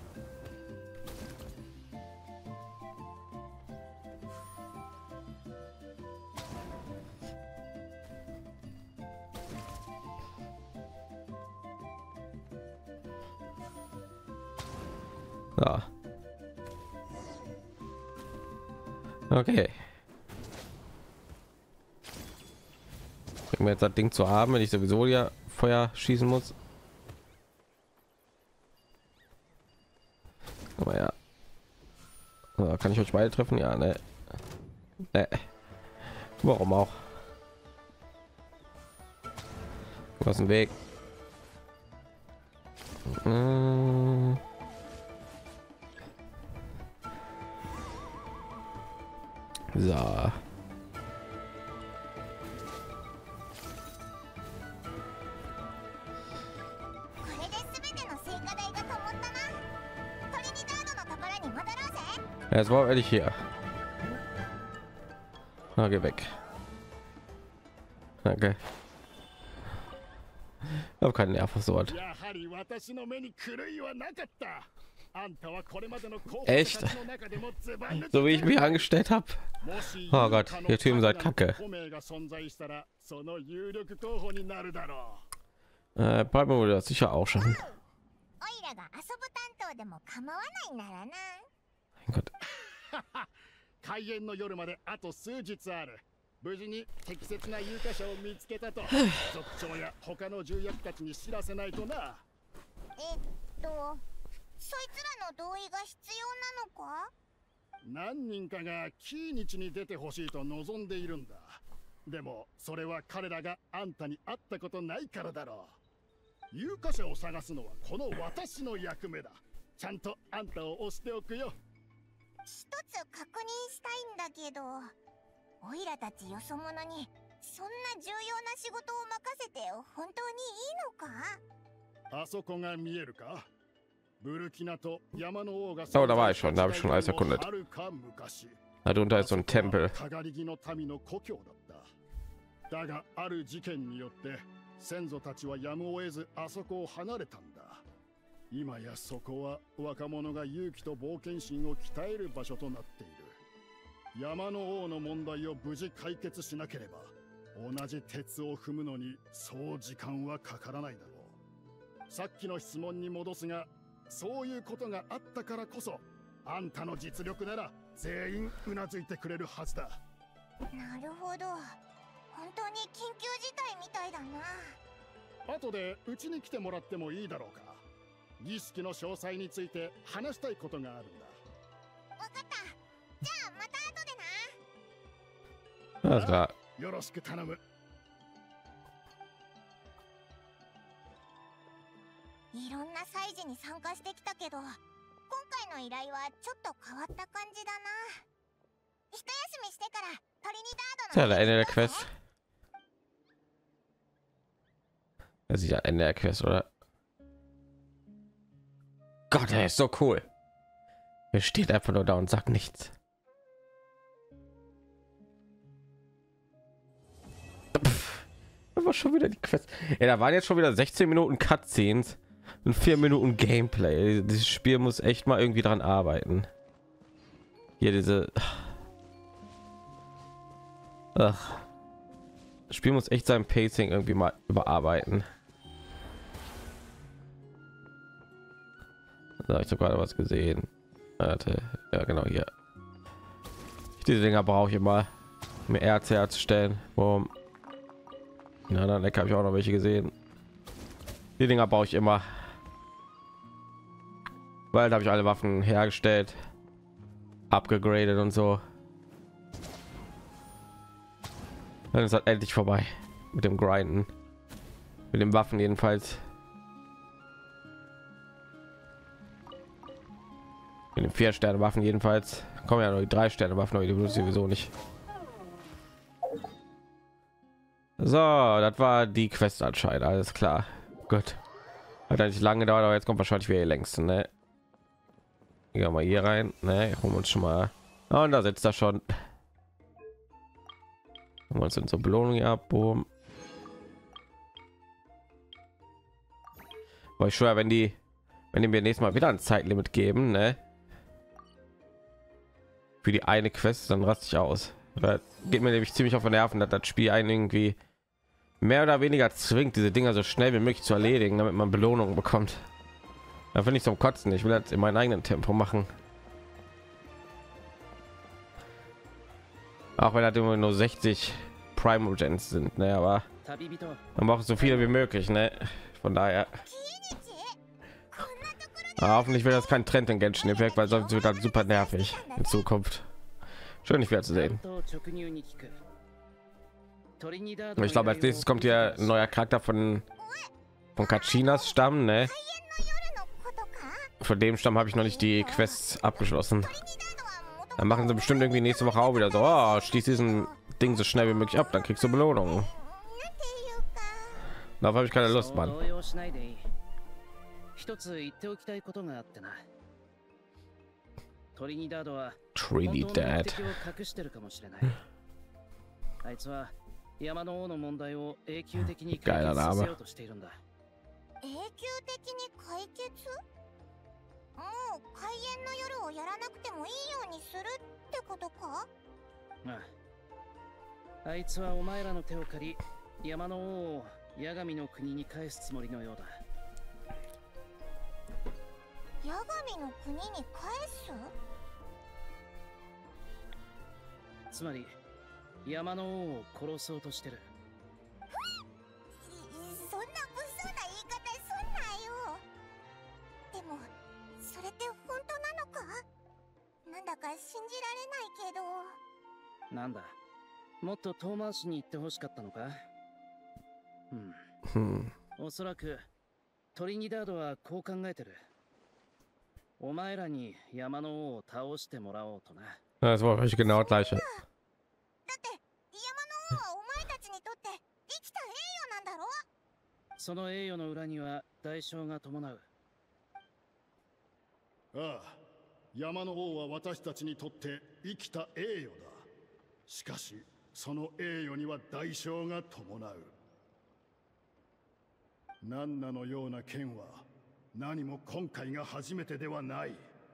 Ja. Okay. Bringen wir jetzt das Ding zu haben, wenn ich sowieso ja Feuer schießen muss. Aber ja. So, kann ich euch beide treffen? Ja, ne. Ne. Warum auch? Was ein Weg. So. これで全ての聖火台が灯ったな。トリニダードのところに戻ろうぜ。 Jetzt war ehrlich hier. Na, geh weg. Danke. Ich habe keinen Nervenwort. やはり私の目に狂いはなかった。あんたはこれまでの候補 Echt? 者たちの中でもズバ抜けて So wie ich mich angestellt habe. もし Oh Gott, 有価の ihr Typen seid kacke. 個名が存在したらその有力候補になるだろ Palmer wurde das sicher auch schon. オイラが遊ぶ担当でも構わないならな。 Mein Gott. う。開演の夜まであと数日ある。無事に適切な有価者を見つけたと族長や他の重役たちに知らせないとな。 そいつらの同意が必要なのか？ 何人かがキーニチに出てほしいと望んでいるんだ。でもそれは彼らがあんたに会ったことないからだろう。有価者を探すのはこの私の役目だ。ちゃんとあんたを押しておくよ。 一つ確認したいんだけど、オイラたちよそ者にそんな重要な仕事を任せて本当にいいのか？ あそこが見えるか？ブルキナと山の王が Oh, da war ich schon, da habe ich schon alles erkundet. はるか昔 Darunter ist so ein Tempel. かがりぎの民の故郷だった。だがある事件によって先祖たちはやむを得ずあそこを離れたんだ。今やそこは若者が勇気と冒険心を鍛える場所となっている。山の王の問題を無事解決しなければ同じ鉄を踏むのにそう時間はかからないだろう。さっきの質問に戻すが、そういうことがあったからこそあんたの実力なら全員うなずいてくれるはずだ。 なるほど。本当に緊急事態みたいだな。 後でうちに来てもらってもいいだろうか。儀式の詳細について話したいことがあるんだ。 わかった。じゃあまた後でな。 Alles klar. よろしく頼 Hm. む。 ようやく Hm. いろんな祭事に参加してきたけど、今回の依頼はちょっと変わった感じだな。一休みしてからトリニダ Ja, ードの der Ende der Quest. Das ist ja Ende der Quest, oder? Gott, er ist so cool. Er steht einfach nur da und sagt nichts. Das war schon wieder die Quest. Ja, da waren jetzt schon wieder 16 Minuten Cutscenes und 4 Minuten Gameplay. Dieses Spiel muss echt mal irgendwie dran arbeiten. Hier diese... Ach. Das Spiel muss echt sein Pacing irgendwie mal überarbeiten. So, ich habe gerade was gesehen. Warte. Ja, genau hier. Diese Dinger brauche ich immer, um mir Erz herzustellen. Boom. Na, dann habe ich auch noch welche gesehen. Die Dinger brauche ich immer, weil da habe ich alle Waffen hergestellt, abgegradet und so. Dann ist halt endlich vorbei mit dem Grinden, mit den Waffen jedenfalls. Mit den 4-Sterne Waffen jedenfalls. Kommen ja nur die 3-Sterne Waffen, aber die benutze ich sowieso nicht. So, das war die Quest anscheinend, alles klar. Gut. Hat nicht lange gedauert, aber jetzt kommt wahrscheinlich wieder die längste, ne? Gehen wir mal hier rein, ne? Holen wir uns schon mal. Oh, und da sitzt er schon. Holen wir uns in so Belohnung ab, boom. Aber ich schwöre, wenn die mir nächstes Mal wieder ein Zeitlimit geben, ne? Für die eine Quest, dann raste ich aus. Da geht mir nämlich ziemlich auf den Nerven, dass das Spiel einen irgendwie mehr oder weniger zwingt, diese Dinger so schnell wie möglich zu erledigen, damit man Belohnungen bekommt. Da finde ich zum Kotzen. Ich will das in meinem eigenen Tempo machen. Auch wenn das immer nur 60 Prime Gens sind, ne, aber man braucht so viele wie möglich, ne? Von daher. Aber hoffentlich wird das kein Trend in Genshin Impact, weil sonst wird das super nervig in Zukunft. Schön, dich wieder zu sehen. Ich glaube, als nächstes kommt hier ein neuer Charakter von Kachinas Stamm, ne? Von dem Stamm habe ich noch nicht die Quests abgeschlossen. Dann machen sie bestimmt irgendwie nächste Woche auch wieder so, oh, schließ diesen Ding so schnell wie möglich ab, dann kriegst du Belohnung. Darauf habe ich keine Lust, Mann. Trinidad. Geiler Name. もう開演の夜をやらなくてもいいようにするってことか？ああ。あいつはお前らの手を借り、山の王を八神の国に返すつもりのようだ。八神の国に返す？つまり山の王を殺そうとしてる。そんな物騒な言い方すんなよ。でも。それって本当なのか？なんだか信じられないけど。なんだ、もっと遠回しに言ってほしかったのか？おそらくトリニダードはこう考えてる。お前らに山の王を倒してもらおうとな。 Das war wirklich genau das gleiche. だって山の王はお前たちにとって生きた栄誉なんだろ？その栄誉の裏には代償が伴う。 ああ、山の王は私たちにとって生きた栄誉だ。しかし、その栄誉には代償が伴う。ナンナのような剣は何も今回が初めてではない。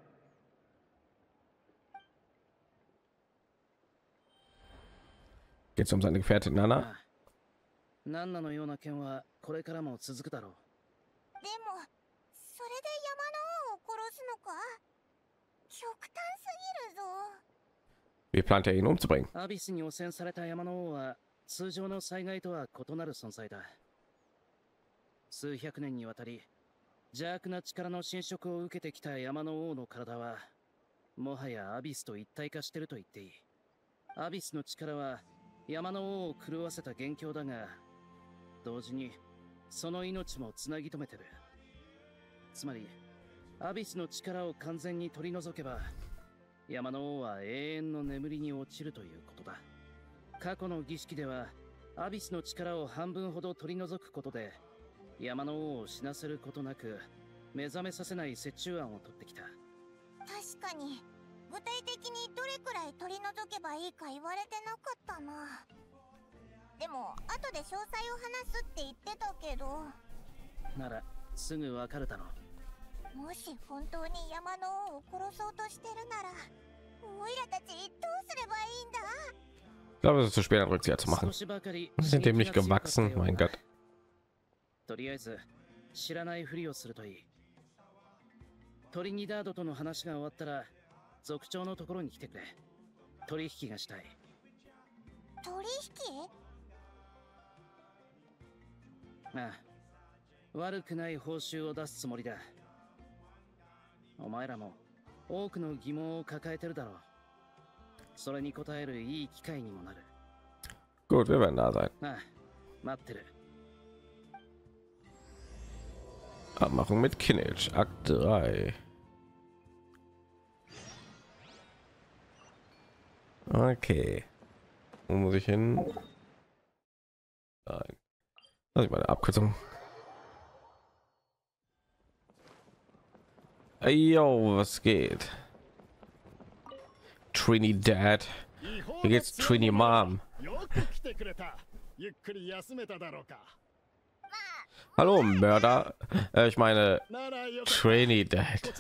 Geht's um seine Gefährtin Nana? ナンナのような剣はこれからも続くだろう。でも、それで山の王を殺すのか？極端すぎるぞ。 Wie plant er ihn umzubringen? アビスに汚染された山の王は通常の災害とは異なる存在だ。数百年にわたり邪悪な力の侵食を受けてきた山の王の体はもはやアビスと一体化してると言っていい。アビスの力は山の王を狂わせた元凶だが、同時にその命もつなぎ止めてる。 つまりアビスの力を完全に取り除けば山の王は永遠の眠りに落ちるということだ。過去の儀式ではアビスの力を半分ほど取り除くことで山の王を死なせることなく目覚めさせない折衷案を取ってきた。 確かに具体的にどれくらい取り除けばいいか言われてなかったな。でも後で詳細を話すって言ってたけど。 ならすぐわかるだろう。もし本当に山の王を殺そうとしてるならオイラたちどうすればいいんだ。 Ich glaube, es ist zu spät, einen Rückzieher zu machen. Wir sind dem nicht gewachsen, mein Gott. とりあえず知らないふりをするといい。トリニダードとの話が終わったら族長のところに来てくれ。取引がしたい。 取引？ ああ、悪くない報酬を出すつもりだ。お前らも多くの疑問を抱えてるだろう。それに答えるいい機会にもなる。 Gut, wir werden da sein. ああ、待ってる。 Abmachung mit Kinich, Akt 3. Okay. Wo muss ich hin? Nein. Das ist meine Abkürzung. Ey, yo, was geht? Trinidad. Wie geht's Trini Mom? Hallo Mörder. Ich meine Trinidad.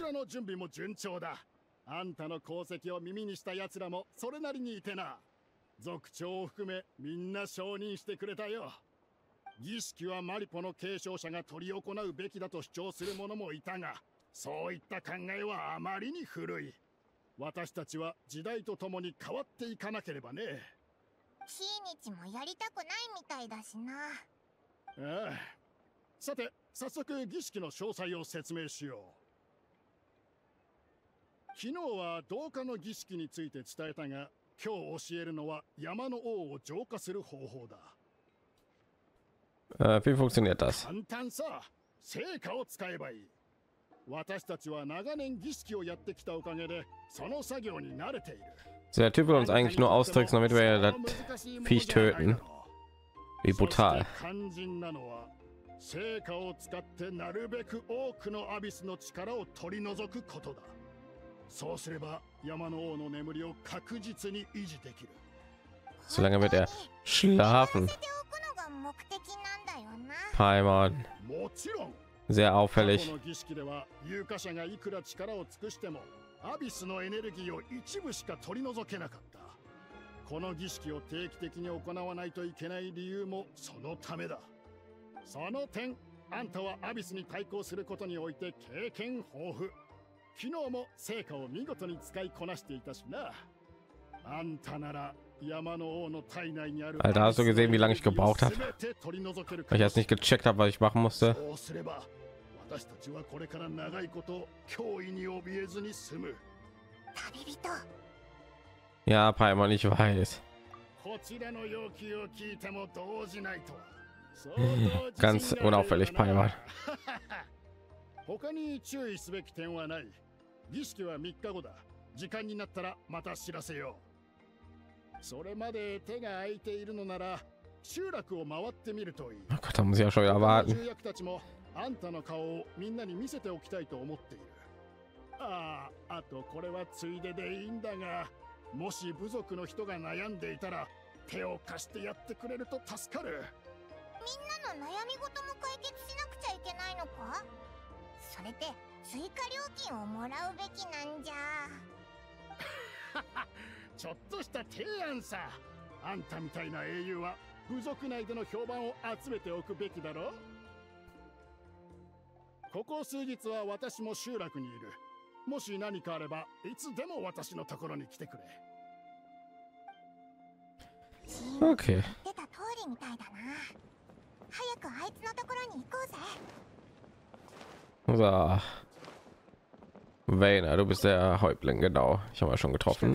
あんたの功績を耳にした奴らもそれなりにいてな。族長を含めみんな承認してくれたよ。儀式はマリポの継承者が執り行うべきだと主張する者もいたが、そういった考えはあまりに古い。私たちは時代とともに変わっていかなければね。 キーニチもやりたくないみたいだしな。 ああ。さて、早速儀式の詳細を説明しよう。昨日は同化の儀式について伝えたが、今日教えるのは山の王を浄化する方法だ。 Wie funktioniert das? 簡単さ、成果を使えばいい。私たちは長年儀式をやってきたおかげで、その作業に慣れている。 Der Typ will uns eigentlich nur austricksen, damit wir das Viech töten. Wie brutal. 肝心なのは、成果を使ってなるべく多くのアビスの力を取り除くことだ。そうすれば山の王の眠りを確実に維持できる。 Solange wird er schlafen. Paimon. Sehr auffällig. 儀式では有価者がいくら力を尽くしてもアビスのエネルギーを一部しか取り除けなかった。この儀式を定期的に行わないといけない理由もそのためだ。その点、あんたはアビスに対抗することにおいて経験豊富。昨日も成果を見事に使いこなしていたしな。あんたなら山の王の体内にある。 Alter, hast du gesehen, wie lange ich gebraucht habe? Weil ich jetzt nicht gecheckt habe, was ich machen musste. そうすれば私たちはこれから長いこと脅威に怯えずに済む。 旅人。 Ja, Paimon, ich weiß. こちらの要求を聞いても動じないとは。 Ganz unauffällig, Paimon. 他に注意すべき点はない。儀式は3日後だ。時間になったらまた知らせよう。それまで手が空いているのなら集落を回ってみるといい。 Oh Gott, da muss ich ja schon wieder warten. 重役たちもあんたの顔をみんなに見せておきたいと思っている。あとこれはついででいいんだが、もし部族の人が悩んでいたら手を貸してやってくれると助かる。 みんなの悩み事も解決しなくちゃいけないのか？それって追加料金をもらうべきなんじゃ。 ちょっとした提案さ。あんたみたいな英雄は部族内での評判を集めておくべきだろう。ここ数日は私も集落にいる。もし何かあればいつでも私のところに来てくれ。 Okay. 言ってた通りみたいだな。早くあいつのところに行こうぜ。 So. Vayner, du bist der Häuptling, genau. Ich habe ja schon getroffen.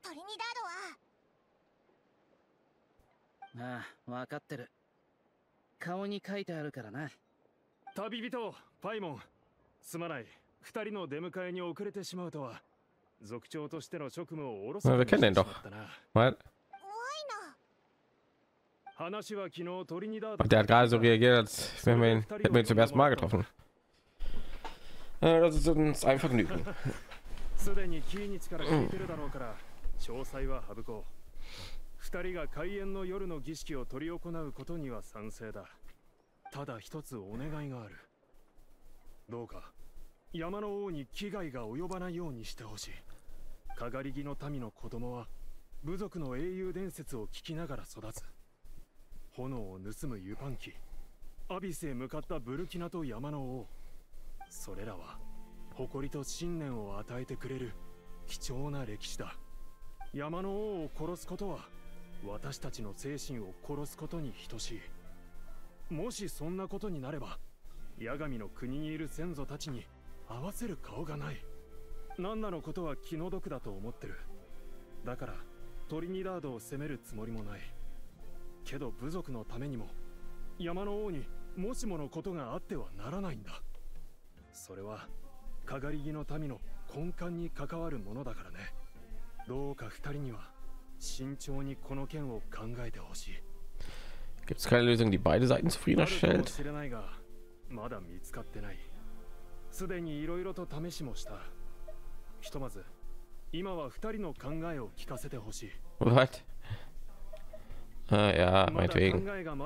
ああ、分かってる。 顔に書いてあるからな。 旅人パイモン、すまない。二人の出迎えに遅れてしまうとは。族長としての職務を下ろす。 Wir kennen den doch. Was? 話は昨日トリニダー Der hat gerade so reagiert, als hätten wir ihn zum ersten Mal getroffen. Das ist uns ein Vergnügen. すでにキーニチから聞いてるだろうから詳細は省こう。二人が開演の夜の儀式を執り行うことには賛成だ。ただ一つお願いがある。どうか山の王に危害が及ばないようにしてほしい。かがり木の民の子供は部族の英雄伝説を聞きながら育つ。炎を盗むユパンキ、アビスへ向かったブルキナと山の王、それらは誇りと信念を与えてくれる貴重な歴史だ。山の王を殺すことは私たちの精神を殺すことに等しい。もしそんなことになれば八神の国にいる先祖たちに合わせる顔がない。ナンナのことは気の毒だと思ってる。だからトリニダードを責めるつもりもない。けど部族のためにも山の王にもしものことがあってはならないんだ。それはかがり木の民の根幹に関わるものだからね。どうか二人には慎重にこの件を考えてほしい。 Gibt es keine Lösung, die beide Seiten zufriedenstellt? 知れないがまだ見つかってない。すでにいろいろと試しもした。ひとまず今は二人の考えを聞かせてほしい。 What? Ja, meinetwegen.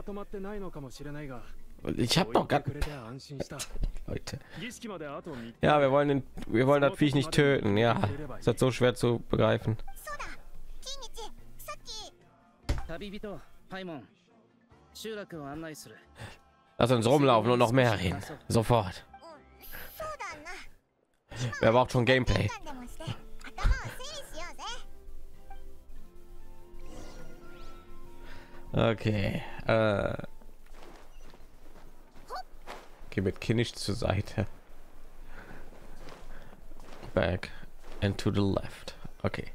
Ich hab doch gar... Leute. Ja, wir wollen das Viech nicht töten. Ja, ist das so schwer zu begreifen. Lass uns rumlaufen und noch mehr reden. Sofort. Wer braucht schon Gameplay? Okay. Okay, mit Kinnisch zur Seite. Back and to the left. Okay.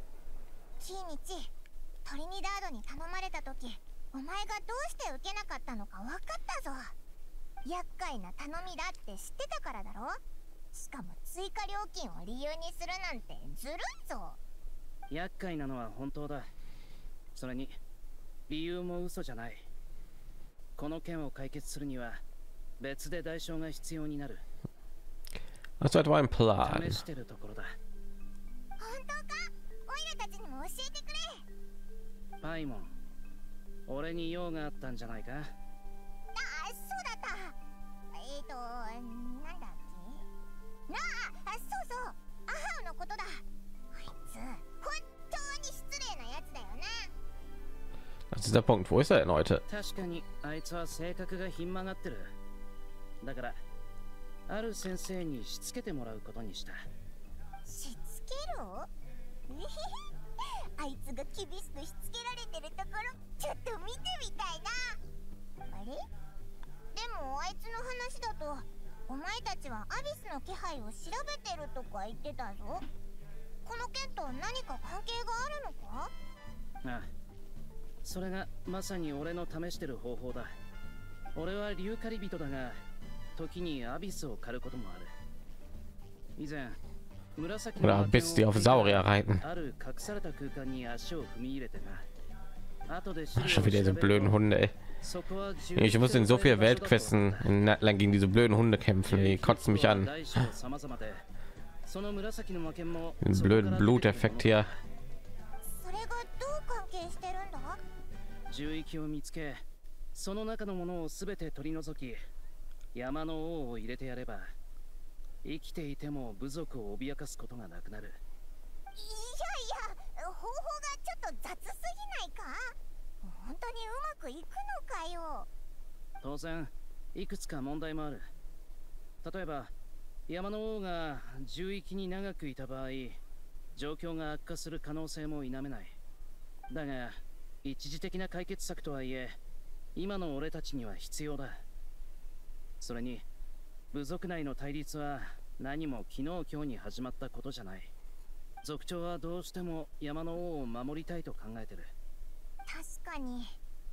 トリニダードに頼まれた時、お前がどうして受けなかったのか分かったぞ。厄介な頼みだって知ってたからだろ。しかも追加料金を理由にするなんてずるいぞ。 厄介なのは本当だ。それに理由も嘘じゃない。この件を解決するには別で代償が必要になる。 Das war etwa ein Plan. 試してるところだ。 本当か？オイラたちにも教えてくれ。 パイモン、俺に用があったんじゃないか？ そうだった。なんだっけ？そうそう、アハウのことだ。あいつ本当に失礼なやつだよな。 Das ist der Punkt. Wo ist er denn heute? 確かにあいつは性格がひん曲がってる。だからある先生にしつけてもらうことにした。 しつけろ？あいつが厳しくしつけられてるところちょっと見てみたいな。あれ？でもあいつの話だとお前たちはアビスの気配を調べてるとか言ってたぞ。この件と何か関係があるのか？ ああ、それがまさに俺の試してる方法だ。俺は竜狩り人だが時にアビスを狩ることもある。以前 Oder bis die auf Saurier reiten. Schon wieder diese blöden Hunde, ey. Ich muss in so viel Weltquesten lang gegen diese blöden Hunde kämpfen. Die kotzen mich an. Den blöden Bluteffekt hier. その中のものをすべて取り除き、山の王を入れてやれば生きていても部族を脅かすことがなくなる。 いや、方法がちょっと雑すぎないか？本当にうまくいくのかよ。 当然いくつか問題もある。例えば山の王が獣域に長くいた場合、状況が悪化する可能性も否めない。だが一時的な解決策とはいえ今の俺たちには必要だ。それに部族内の対立は何も昨日今日に始まったことじゃない。族長はどうしても山の王を守りたいと考えてる。 確かにオ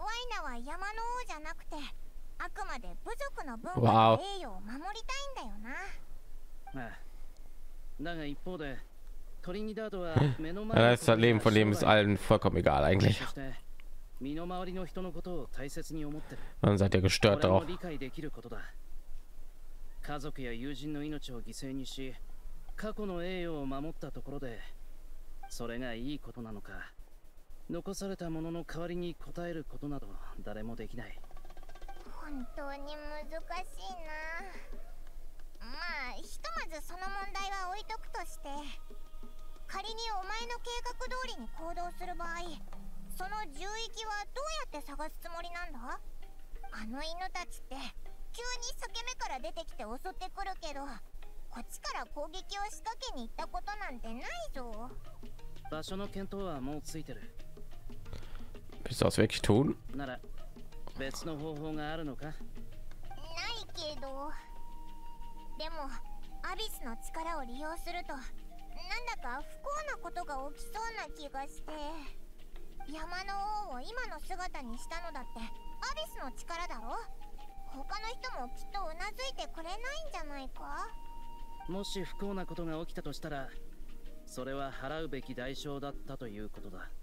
ワイナは山の王じゃなくて、あくまで部族の文化と栄誉を守りたいんだよな。 ああ、だが一方でトリニダードは Das ist das Leben von dem ist allen vollkommen egal eigentlich. 身の回りの人のことを大切に思ってる。 Dann seid ihr gestört darauf. 理解できることだ。家族や友人の命を犠牲にし、過去の栄誉を守ったところで、それがいいことなのか、残されたものの代わりに応えることなど誰もできない。 本当に難しいな。まあ、ひとまずその問題は置いとくとして、仮にお前の計画通りに行動する場合、その獣域はどうやって探すつもりなんだ？あの犬たちって急に裂け目から出てきて襲ってくるけど、こっちから攻撃を仕掛けに行ったことなんてないぞ。 場所の見当はもうついてる。 Willst du das wirklich tun? なら別の方法があるのか？ないけど。でもアビスの力を利用するとなんだか不幸なことが起きそうな気がして、山の王を今の姿にしたのだってアビスの力だろ。他の人もきっとうなずいてくれないんじゃないか。 もし不幸なことが起きたとしたら、それは払うべき代償だったということだ。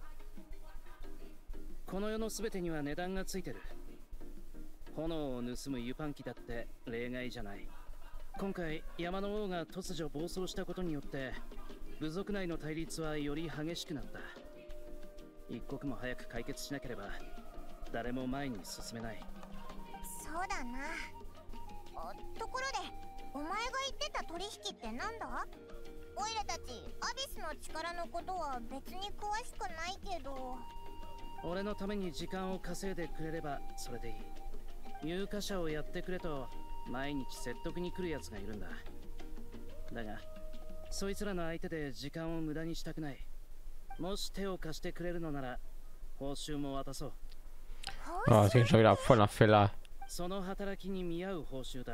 この世のすべてには値段がついてる。炎を盗むユパン機だって例外じゃない。今回山の王が突如暴走したことによって部族内の対立はより激しくなった。一刻も早く解決しなければ誰も前に進めない。 そうだな。ところでお前が言ってた取引ってなんだ？オイラたちアビスの力のことは別に詳しくないけど。 俺のために時間を稼いでくれればそれでいい。入荷者をやってくれと毎日説得に来るやつがいるんだ。だがそいつらの相手で時間を無駄にしたくない。もし手を貸してくれるのなら報酬も渡そう。 Ah, das ging schon wieder voll nach Filler. その働きに見合う報酬だ。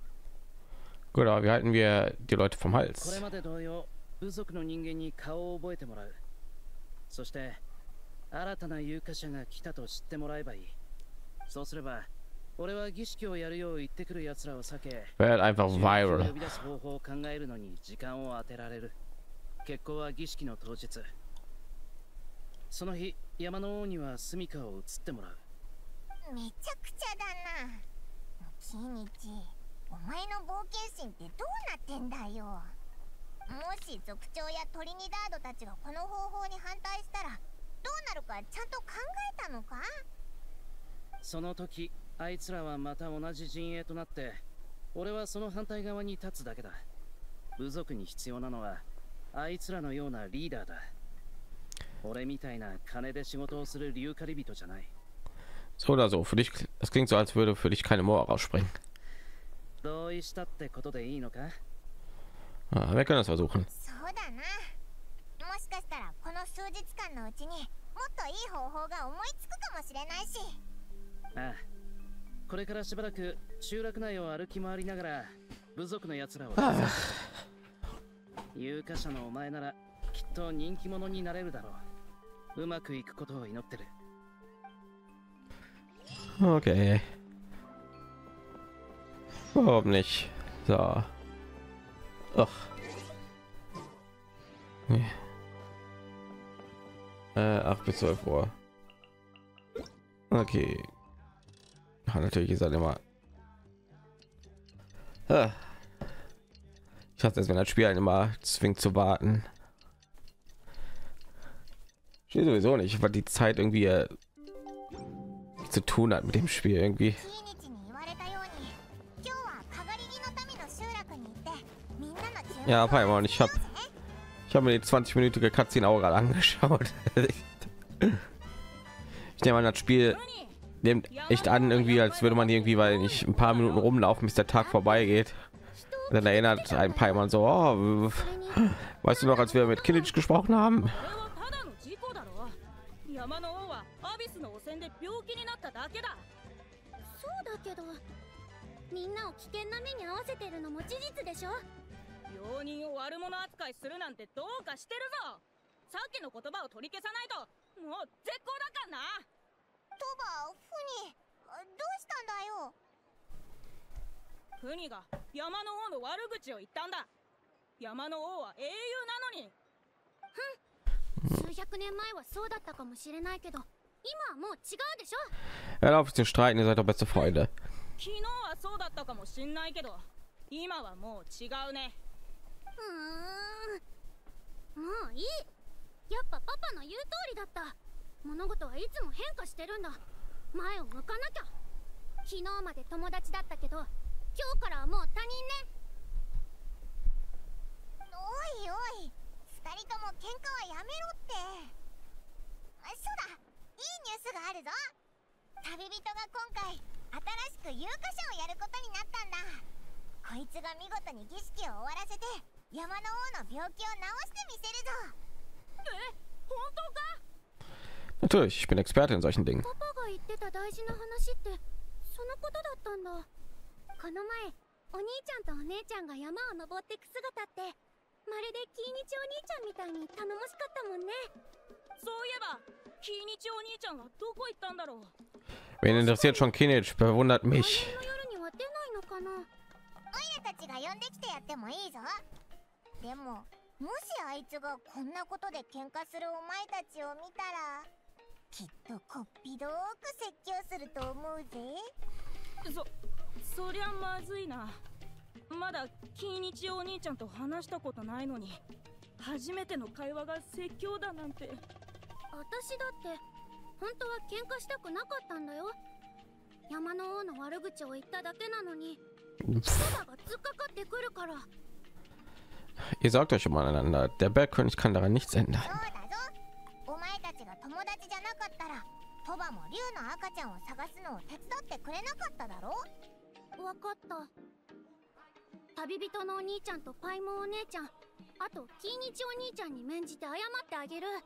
Gut, aber wie halten wir die Leute vom これ Hals? まで同様、部族の人間に顔を覚えてもらう。そして新たな有価者が来たと知ってもらえばいい。そうすれば俺は儀式をやるよう言ってくる奴らを避け、 Wird einfach 呼 viral. び出す方法を考えるのに時間を当てられる。決行は儀式の当日。その日、山の王には住処を移ってもらう。 めちゃくちゃだな。キニチ、お前の冒険心ってどうなってんだよ。もし族長やトリニダードたちがこの方法に反対したらどうなるかちゃんと考えたのか？ その時、あいつらはまた同じ陣営となって、俺はその反対側に立つだけだ。部族に必要なのはあいつらのようなリーダーだ。俺みたいな金で仕事をするリュウカリ人じゃない。 So oder so. Für dich, das klingt so, als würde für dich keine Mauer rausspringen. 同意したってことでいいのか？ Ah, wir können das versuchen. そうだな。もしかしたらこの数日間のうちにもっといい方法が思いつくかもしれないし。 ああ、これからしばらく集落内を歩き回りながら部族のやつらを有価者のお前ならきっと人気者になれるだろう。うまくいくことを祈ってる。 Okay. Warum nicht? So. Ach. Nee. 8 bis 12 Uhr. Okay. Ja, natürlich ist er immer. Ich hasse es, wenn das Spiel einen immer zwingt zu warten. Ich weiß sowieso nicht, was die Zeit irgendwie zu tun hat mit dem Spiel irgendwie. Ja, Paimon, ich habe mir die 20-minütige Cutscene auch gerade angeschaut. Ich nehme an, das Spiel nimmt echt an, irgendwie, als würde man irgendwie, weil nicht ein paar Minuten rumlaufen, bis der Tag vorbeigeht. Und dann erinnert ein Paimon so, oh, weißt du noch, als wir mit Kilic gesprochen haben? みんなを危険な目に遭わせてるのも事実でしょ。 病人を悪者扱いするなんてどうかしてるぞ。さっきの言葉を取り消さないともう絶好だからな。 バ、フニ、どうしたんだよ。 フニが山の王の悪口を言ったんだ。山の王は英雄なのに。 数百年前はそうだったかもしれないけど、今はもう違うでしょ。 Hört auf zu streiten, ihr seid doch beste Freunde. 昨日はそうだったかもしんないけど、今はもう違うね。 もういい。やっぱパパの言う通りだった。物事はいつも変化してるんだ。前を向かなきゃ。昨日まで友達だったけど、今日からはもう他人ね。 おいおい、二人とも喧嘩はやめろって。そうだ、いいニュースがあるぞ。旅人が今回新しく有価者をやることになったんだ。こいつが見事に儀式を終わらせて山の王の病気を治してみせるぞ。 本当か？ Natürlich, ich bin Experte in solchen Dingen. パパが言ってた大事な話ってそのことだったんだ。この前お兄ちゃんとお姉ちゃんが山を登っていく姿ってまるでキイニチお兄ちゃんみたいに頼もしかったもんね。 そういえばキイニチお兄ちゃんはどこ行ったんだろう。 Wen interessiert schon Kinich? Bewundert mich. の夜には出ないのかな。 オイラたちが呼んできてやってもいいぞ。でももしあいつがこんなことで喧嘩するお前たちを見たらきっとこっぴどーく説教すると思うぜ。 そりゃまずいな。まだキイニチお兄ちゃんと話したことないのに初めての会話が説教だなんて。 私だって本当は喧嘩したくなかったんだよ。山の王の悪口を言っただけなのにパパが突っかかってくるから。 Ihr sagt euch umeinander. Der Bergkönig kann daran nichts ändern. そうだぞ。お前たちが友達じゃなかったらトバも竜の赤ちゃんを探すのを手伝ってくれなかっただろ。 わかった。旅人のお兄ちゃんとパイモンお姉ちゃん、あとキイニチお兄ちゃんに免じて謝ってあげる。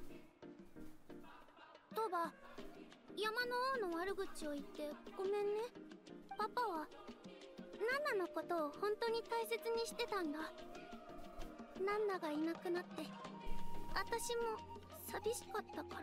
トバ、山の王の悪口を言ってごめんね。パパはナナのことを本当に大切にしてたんだ。ナンナがいなくなって私も寂しかったから。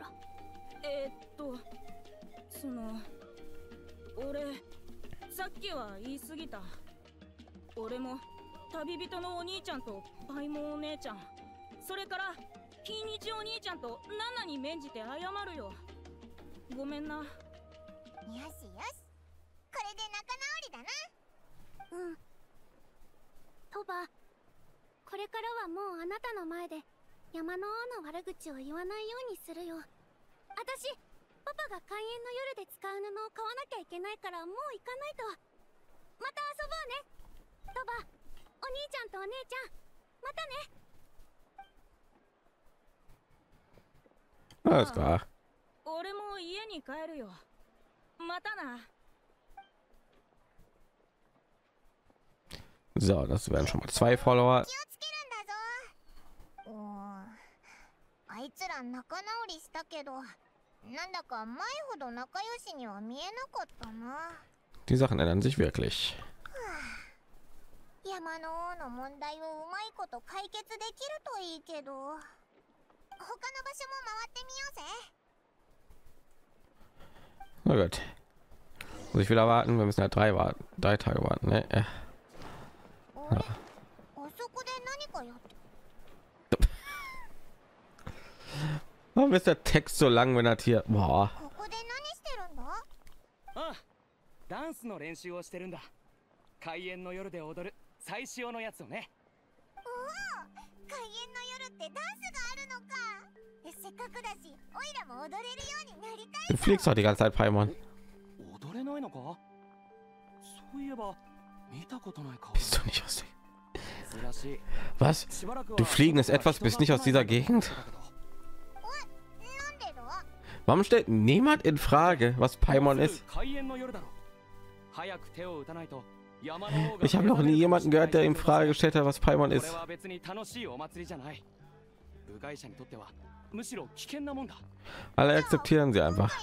俺さっきは言い過ぎた。俺も旅人のお兄ちゃんとパイモンお姉ちゃん、それからキイニチお兄ちゃんとナナに免じて謝るよ。ごめんな。 よしよし、これで仲直りだな。 うん。トバ、これからはもうあなたの前で山の王の悪口を言わないようにするよ。私、パパが開園の夜で使う布を買わなきゃいけないからもう行かないと。また遊ぼうね。トバ、お兄ちゃんとお姉ちゃん、またね。 Alles klar. 俺も家に帰るよ。またな。 So, das wären schon mal 2 Follower. 気をつけるんだぞ。あいつら仲直りしたけど、なんだか前ほど仲良しには見えなかったな。 Die Sachen ändern sich wirklich. 山の王の問題をうまいこと解決できるといいけど、他の場所も回ってみようぜ。 Na gut. Muss ich wieder warten? Wir müssen ja 3 Tage warten, ne? Ja. あそこで何かやって。 Warum ist der Text so lang, wenn das hier... Boah. ここで何してるんだ？ ああ、ダンスの練習をしてるんだ。開演の夜で踊る最終のやつをね。 おお、開演の夜ってダンスがあるのか。せっかくだし、オイラも踊れるようになりたい。 Du fliegst doch die ganze Zeit, Paimon. 踊れないのか？そういえば見たことない顔。 Bist du nicht aus der... Was? Du fliegen ist etwas, bist nicht aus dieser Gegend? Warum stellt niemand in Frage, was Paimon ist? Ich habe noch nie jemanden gehört, der in Frage gestellt hat, was Paimon ist. Alle akzeptieren sie einfach.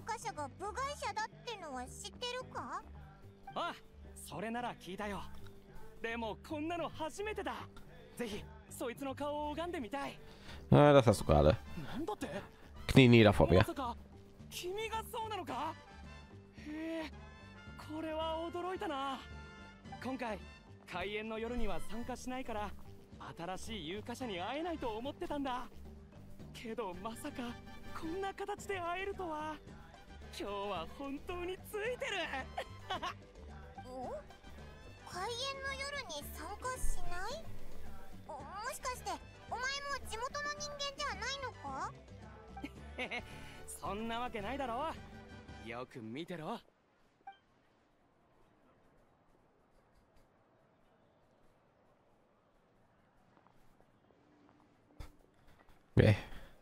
それなら聞いたよ。でもこんなの初めてだ。ぜひそいつの顔を拝んでみたい。 Ah, das hast du gerade. Knie nieder vor mir. 君がそうなのか。へえ、これは驚いたな。今回開演の夜には参加しないから新しい有価者に会えないと思ってたんだけど、まさかこんな形で会えるとは。今日は本当についてるお、開演の夜に参加しない？もしかしてお前も地元の人間じゃないのか？ そんなわけないだろ。よく見てろ。 Nee.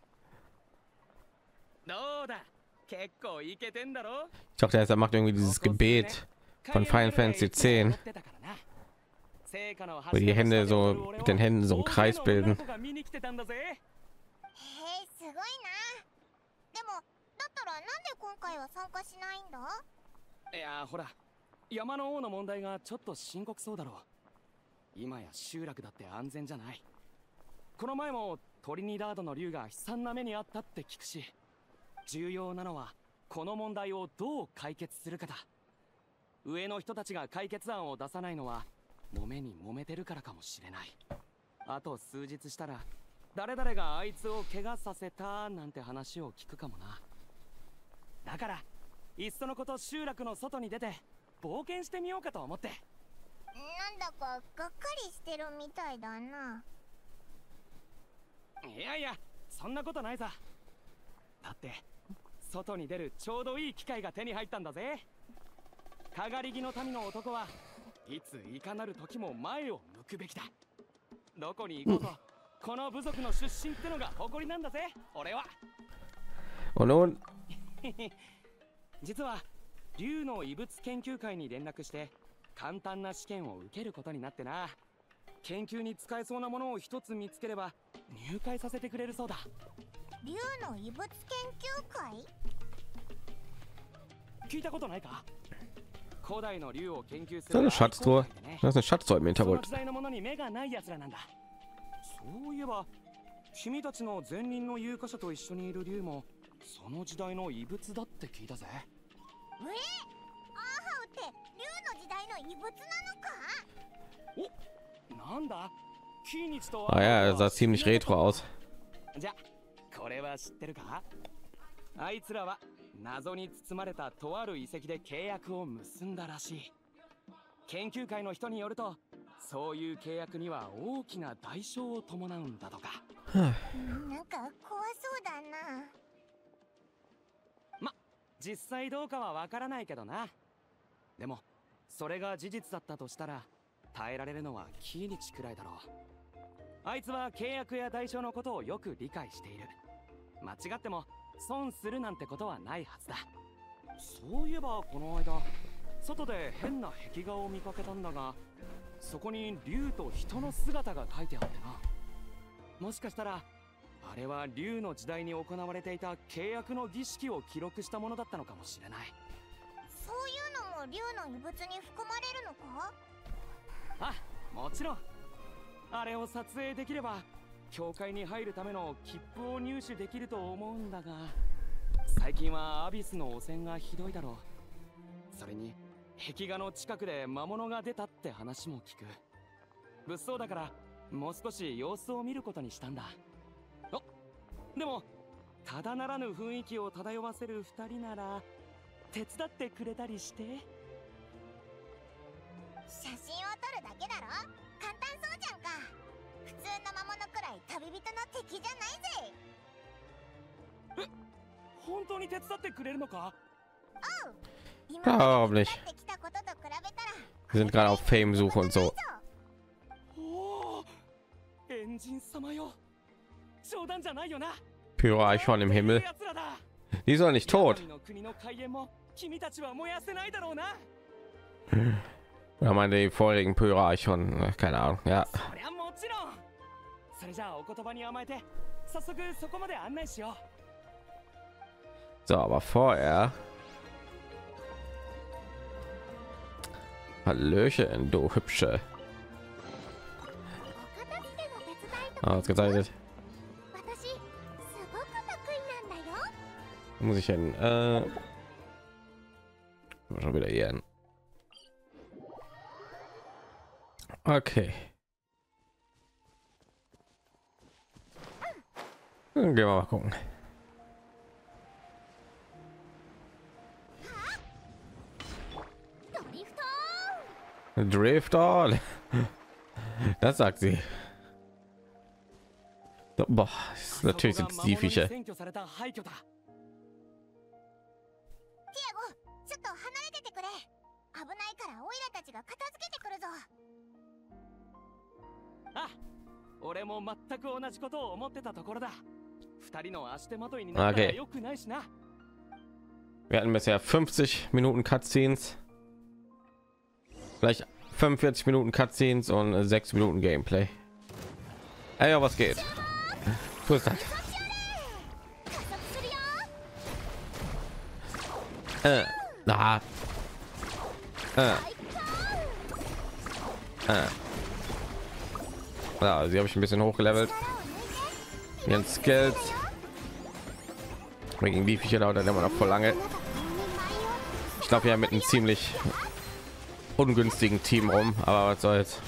どうだ、結構イケてんだろ。 Ich dachte erst, er macht irgendwie dieses Gebet von Final Fantasy X, wo die Hände so mit den Händen so einen Kreis bilden. すごいな。でもだったらなんで今回は参加しないんだ？ いや、ほら、山の王の問題がちょっと深刻そうだろう。今や集落だって安全じゃない。この前もトリニダードの竜が悲惨な目にあったって聞くし、重要なのはこの問題をどう解決するかだ。上の人たちが解決案を出さないのは揉めに揉めてるからかもしれない。あと数日したら誰々があいつを怪我させたなんて話を聞くかもな。だからいっそのこと集落の外に出て冒険してみようかと思って。 なんだかがっかりしてるみたいだな。 いやいや、そんなことないさ。だって外に出るちょうどいい機会が手に入ったんだぜ。かがりぎの民の男はいついかなる時も前を向くべきだ。どこに行こうと、この部族の出身ってのが誇りなんだぜ、俺は。実は竜の遺物研究会に連絡して簡単な試験を受けることになってな。研究に使えそうなものを一つ見つければ入会させてくれるそうだ。 竜の遺物研究会？ 聞いたことないか？古代の竜を研究する。 Das ist eine Schatztruhe. Das ist eine Schatztruhe im その Hintergrund. 時代のものに目がない奴らなんだ。そういえば君たちの前任の有価者と一緒にいる竜もその時代の遺物だって聞いたぜ。 アーハウって竜の時代の遺物なのか？ お、なんだ？キーニチと。 Ah ja, er sah ziemlich retro aus. じゃ、これは知ってるか？あいつらは謎に包まれたとある遺跡で契約を結んだらしい。研究会の人によると、そういう契約には大きな代償を伴うんだとか。 なんか怖そうだな。 ま、実際どうかはわからないけどな。でもそれが事実だったとしたら耐えられるのはキーニチくらいだろう。あいつは契約や代償のことをよく理解している。間違っても損するなんてことはないはずだ。そういえばこの間外で変な壁画を見かけたんだが、そこに竜と人の姿が書いてあってな。もしかしたらあれは竜の時代に行われていた契約の儀式を記録したものだったのかもしれない。 そういうのも竜の遺物に含まれるのか？ あ、もちろん。あれを撮影できれば教会に入るための切符を入手できると思うんだが、最近はアビスの汚染がひどいだろう。それに壁画の近くで魔物が出たって話も聞く。物騒だからもう少し様子を見ることにしたんだ。お、でもただならぬ雰囲気を漂わせる二人なら手伝ってくれたりして。 写真を撮るだけだろ？簡単そうじゃんか。普通の魔物くらい旅人の敵じゃないぜ。 え、本当に手伝ってくれるのか？ おう。 Glaub nicht. Wir sind gerade auf Fame-Suche und so. エンジン様よ。冗談じゃないよな。 Pyro-Eichhorn im Himmel. Die ist doch nicht tot. Oder meine die vorigen Pyro-Eichhorn, keine Ahnung, ja. So, aber vorher... Hallöchen, du Hübsche. Muss ich hin? Schon wieder hier hin. Okay. Dann gehen wir mal gucken. Drift all. Das sagt sie. Boah, natürlich sind die Viecher. ティアゴ、ちょっと離れててくれ。危ないからオイラたちが片付けてくるぞ。 あ、俺も全く同じことを思ってたところだ。二人の足手まといになったら良くないしな。 Wir hatten bisher 50 Minuten Cutscenes, gleich 45 Minuten Cutscenes und 6 Minuten Gameplay. Ey, ja, was geht? Wo ist das? Na. Ja, sie habe ich ein bisschen hochgelevelt. Ihren Skills. Gegen die Viecher dauert dann immer noch voll lange. Ich glaube ja mit einem ziemlich ungünstigen Team rum, aber was soll's.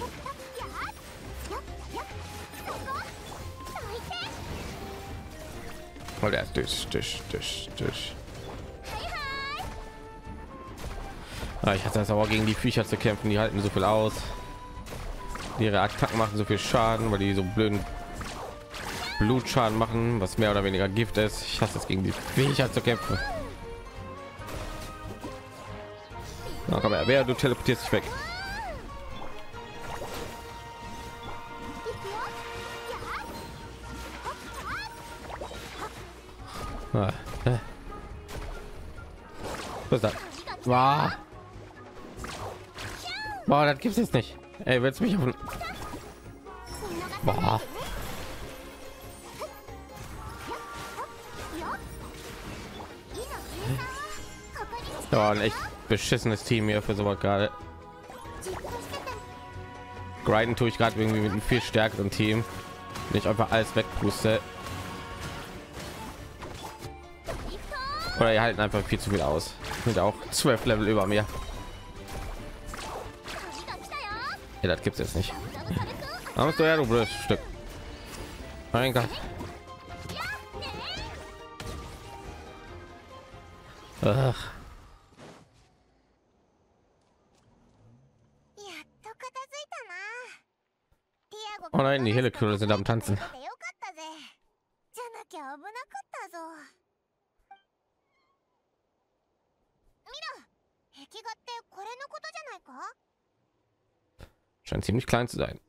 Oh, der ist durch. Ah, ich hatte das aber gegen die Viecher zu kämpfen, die halten so viel aus. Ihre Attacken machen so viel Schaden, weil die so blöden Blutschaden machen, was mehr oder weniger Gift ist. Ich hasse es gegen die Viecher zu kämpfen. Na, komm her, wer, du teleportierst dich weg. Was ist das? Wow. Boah, das gibt's jetzt nicht. Ey, willst du mich auf den... Boah. Ja, ein echt beschissenes Team hier für sowas gerade. Grinden tue ich gerade irgendwie mit einem viel stärkeren Team. Nicht einfach alles wegpuste. Oder ihr halten einfach viel zu viel aus. Sind auch 12 Level über mir. Ja, das gibt's jetzt nicht. Hast du ja, du blödes Stück. Mein Gott. Ach. Oh nein, die Helekühle sind am Tanzen. Scheint ziemlich klein zu sein.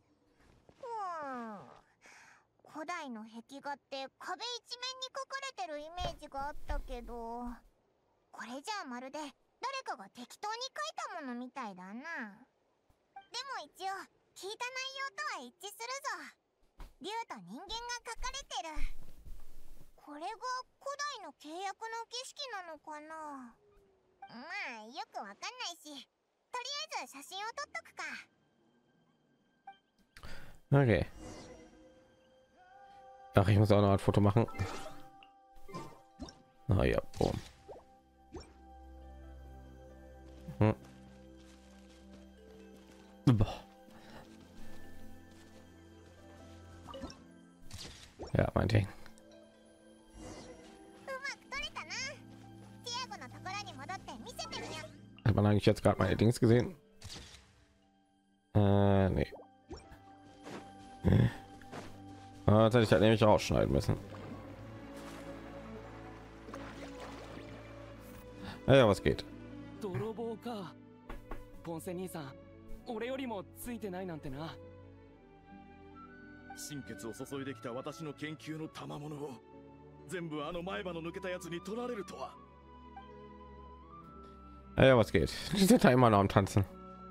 古代の壁画って壁一面に描かれてるイメージがあったけど、これじゃあまるで誰かが適当に描いたものみたいだな。でも一応聞いた内容とは一致するぞ。竜と人間が描かれてる。これが古代の契約の儀式なのかな。まあよくわかんないし、とりあえず写真を撮っとくか。 Okay. Ach, ich muss auch noch ein Foto machen. Ah ja, boom. Ja, mein Ding. Hat man eigentlich jetzt gerade meine Dings gesehen? Nee. Das hätte ich halt nämlich rausschneiden müssen. Ja, was geht? ポンセ兄さん、俺よりもついてないなんてな。 心血を注いできた私の研究の賜物を全部あの前歯の抜けたやつに取られるとは。 Ja, was geht? Die sind da immer noch am Tanzen.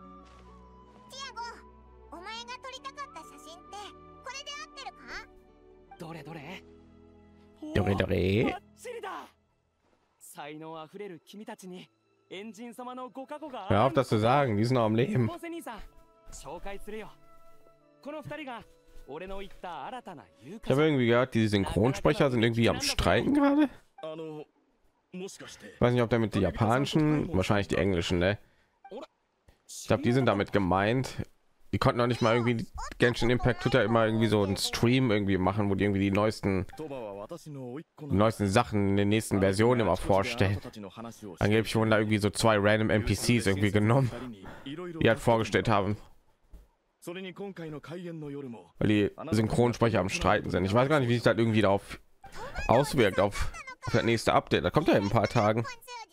Hör auf, das zu sagen, die sind noch am Leben. Ich habe irgendwie gehört, die Synchronsprecher sind irgendwie am Streiten gerade. Ich weiß nicht, ob damit die japanischen, wahrscheinlich die englischen, ne? Ich glaube, die sind damit gemeint. Die konnten auch nicht mal irgendwie, Genshin Impact tut ja immer irgendwie so einen Stream irgendwie machen, wo die irgendwie die neuesten Sachen in den nächsten Versionen immer vorstellen. Angeblich wurden da irgendwie so 2 random NPCs irgendwie genommen, die halt vorgestellt haben, weil die Synchronsprecher am Streiten sind. Ich weiß gar nicht, wie sich das irgendwie darauf auswirkt auf das nächste Update. Da kommt ja in ein paar Tagen.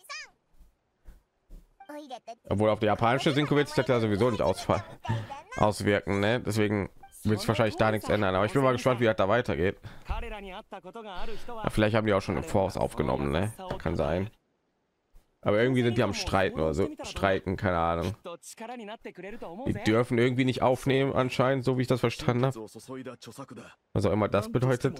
Obwohl auf die japanische Synchro wird sich das ja sowieso nicht auswirken, ne? Deswegen wird sich wahrscheinlich da nichts ändern. Aber ich bin mal gespannt, wie das da weitergeht. Ja, vielleicht haben die auch schon im Voraus aufgenommen, ne? Kann sein. Aber irgendwie sind die am Streiten oder so. Streiken, keine Ahnung. Die dürfen irgendwie nicht aufnehmen anscheinend, so wie ich das verstanden habe. Was auch immer das bedeutet.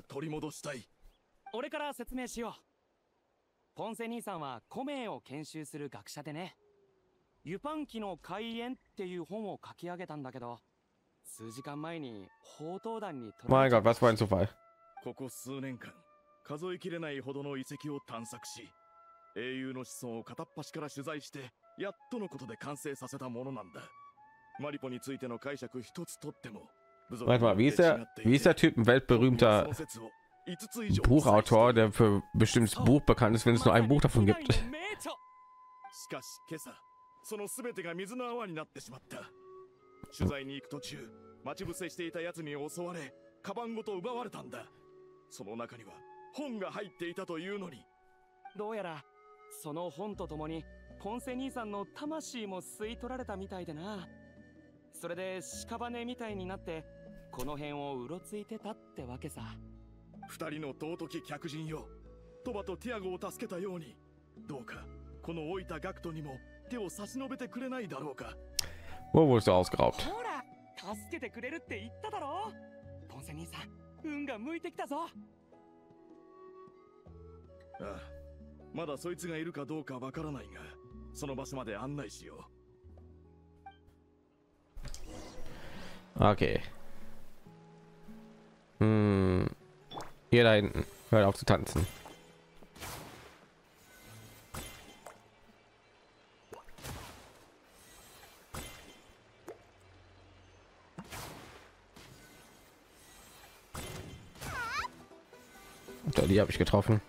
ポンセ兄さんは古名を研修する学者でね。ユパン記の開演っていう本を書き上げたんだけど、数時間前に宝刀団に。 Mein Gott, was für ein Zufall. ここ数年間、数えきれないほどの遺跡を探索し、英雄の子孫を片っ端から取材して、やっとのことで完成させたものなんだ。マリポについての解釈一つとっても。 Warte mal, wie ist der Typ, ein weltberühmter Buchautor, der für bestimmtes Buch bekannt ist, wenn es nur ein Buch davon gibt? しかし今朝、そのすべてが水の泡になってしまった。取材に行く途中、待ち伏せしていた奴に襲われ、カバンごと奪われたんだ。その中には本が入っていたというのに。 どうやらその本とともにポンセ兄さんの魂も吸い取られたみたいでな。それで屍みたいになってこの辺をうろついてたってわけさ。 二人の尊き客人よ、トバとティアゴを助けたように、どうかこの老いたガクトにも手を差し伸べてくれないだろうか。 Wo wurdest du ausgeraubt? ほら、助けてくれるって言っただろ。ポンセ兄さん、運が向いてきたぞ。 ああ、まだそいつがいるかどうかわからないが、その場所まで案内しよう。Okay. Hier da hinten. Hört auf zu tanzen. Die habe ich getroffen.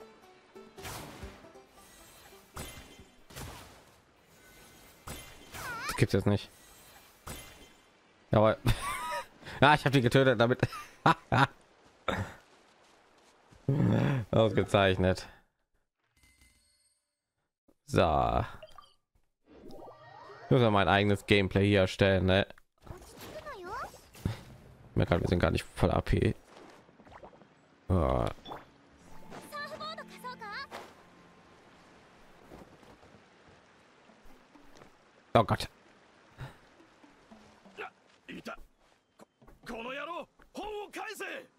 Das gibt's jetzt nicht. Aber ja, ich habe die getötet damit. Ausgezeichnet. So. Ich muss ja mein eigenes Gameplay hier erstellen, ne? Wir sind gar nicht voll AP. Oh. Oh Gott. この野郎、本を返せ。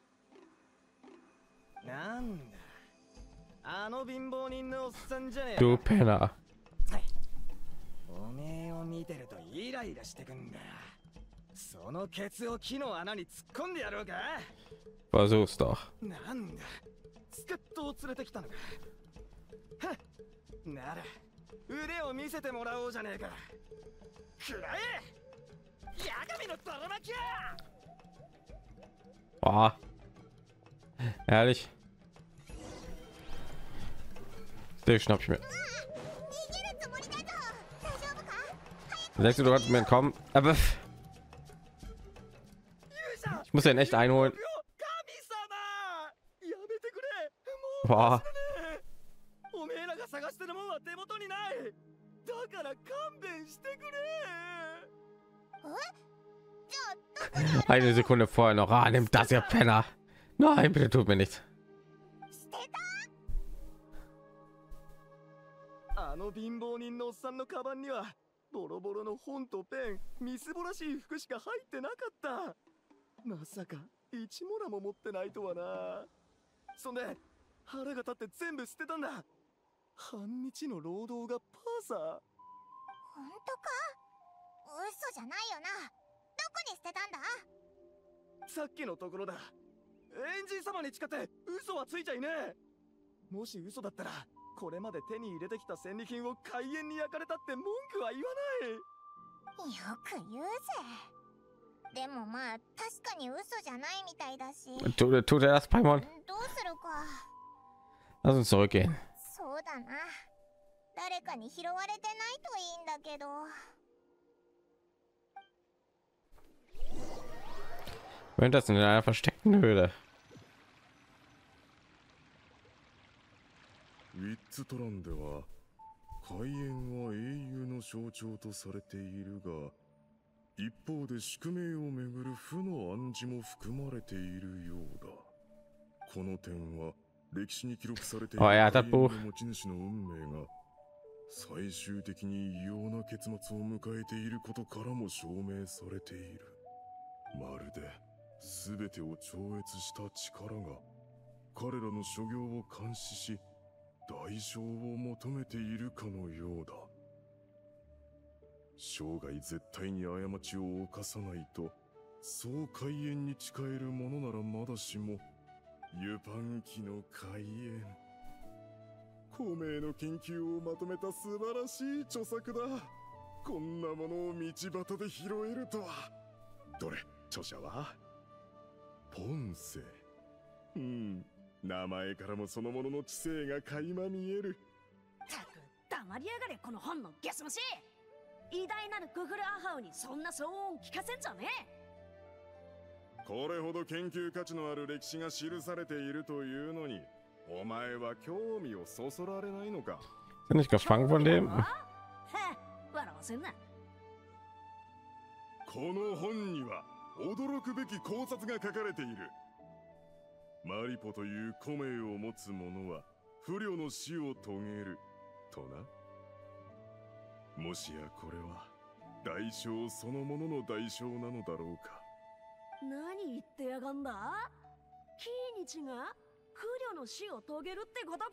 なんだ、あの貧乏人のおっさんじゃねえ。 Du Penner。 おめえを見てるとイライラしてくんだ。そのケツを木の穴に突っ込んでやろうか。 Versuch's doch。 なんだ、助っ人を連れてきたのか。はっ、なら腕を見せてもらおうじゃねえか。くらえ、ヤガミの泥巻きや。 Boah. Ehrlich. Den schnapp ich mir. Denkst du kannst mir entkommen? Aber ich muss den echt einholen. Boah. Eine Sekunde vorher noch. Ah, nimmt das, ihr Penner. Nein, bitte tut mir nichts. あの貧乏人のおっさんのカバンにはボロボロの本とペン、みすぼらしい服しか入ってなかった。まさか1モラも持ってないとはな。そんで腹が立って全部捨てたんだ。半日の労働がパーさ。 本当か？嘘じゃないよな。どこに捨てたんだ？ さっきのところだ。エンジン様に誓って嘘はついちゃいねえ。もし嘘だったらこれまで手に入れてきた戦利品を海塩に焼かれたって文句は言わない。 よく言うぜ。でもまあ確かに嘘じゃないみたいだし。 Tut er das, Paimon? どうするか。 Lass uns zurückgehen. そうだな。誰かに拾われてないといいんだけど。 Wenn das in einer versteckten Höhle. ウィッツトランでは海塩は英雄の象徴とされているが、一方で宿命をめぐる負の暗示も含まれているようだ。この点は歴史に記録されている海塩の持ち主の運命が最終的に異様な結末を迎えていることからも証明されている。まるで全てを超越した力が彼らの所業を監視し代償を求めているかのようだ。生涯絶対に過ちを犯さないとそう海塩に誓えるものならまだしも、ユパン紀の海塩、孔明の研究をまとめた素晴らしい著作だ。こんなものを道端で拾えるとは。どれ、著者はポンセ。名前からもそのものの知性が垣間見える。 たく黙りやがれこの本のゲス虫。偉大なるクフルアハウにそんな騒音聞かせんじゃねえ。 これほど研究価値のある歴史が記されているというのに、お前は興味をそそられないのか。 Sind nicht gefangen von dem? 笑わせんな。 この本には驚くべき考察が書かれている。マリポという古名を持つ者は不慮の死を遂げるとな。もしやこれは代償そのものの代償なのだろうか。 何言ってやがんだ。キーニチが不慮の死を遂げるってことか。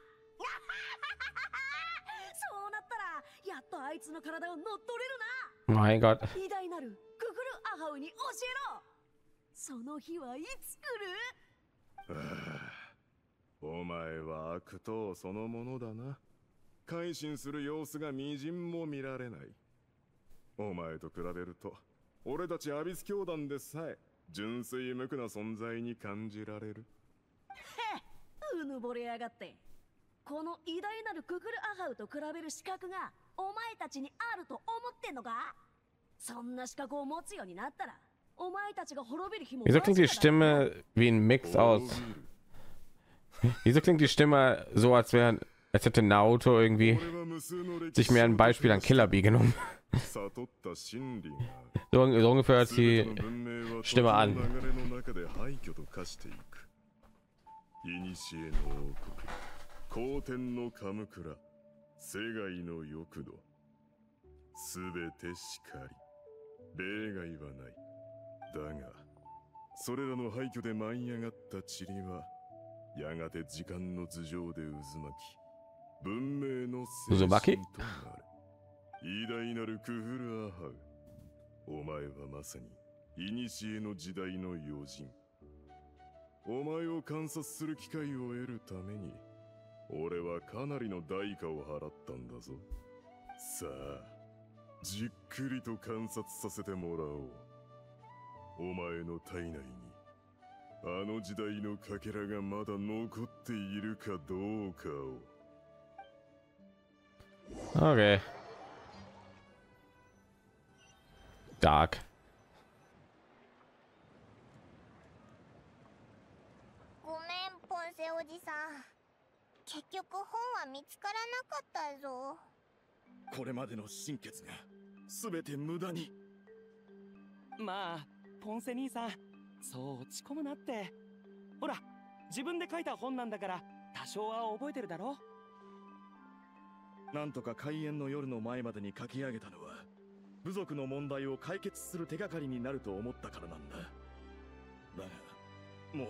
そうなったらやっとあいつの体を乗っ取れるな。 Mein Gott. 偉大なるクフルアハウに教えろ。その日はいつ来る。 お前は悪党そのものだな。改心する様子がみじんも見られない。お前と比べると俺たちアビス教団でさえ純粋無垢な存在に感じられる。 うぬぼれやがって。この偉大なるククルアハウと比べる資格がお前たちにあると思ってんのか。そんな資格を持つようになったらお前たちが滅びる日も。 Wieso klingt die Stimme wie ein Mix aus? Wieso klingt die Stimme so, als hätte Naruto irgendwie sich mehr ein Beispiel an Killer Bee genommen? So ungefähr hört die Stimme an. 皇天の鎌倉、世界の欲度、すべてしかり、例外はない。だが、それらの廃墟で舞い上がった塵は、やがて時間の頭上で渦巻き、文明の精神となる。偉大なるクフルアハウ、お前はまさに、古の時代の要人。お前を観察する機会を得るために、俺はかなりの代価を払ったんだぞ。さあ、じっくりと観察させてもらおう。お前の体内にあの時代のかけらがまだ残っているかどうかを。 Okay. Dark. ごめんポンセおじさん。結局本は見つからなかったぞ。 これまでの心血が全て無駄に。 まあポンセ兄さん、そう落ち込むなって。ほら自分で書いた本なんだから多少は覚えてるだろ。 なんとか開演の夜の前までに書き上げたのは部族の問題を解決する手がかりになると思ったからなんだ。だがもう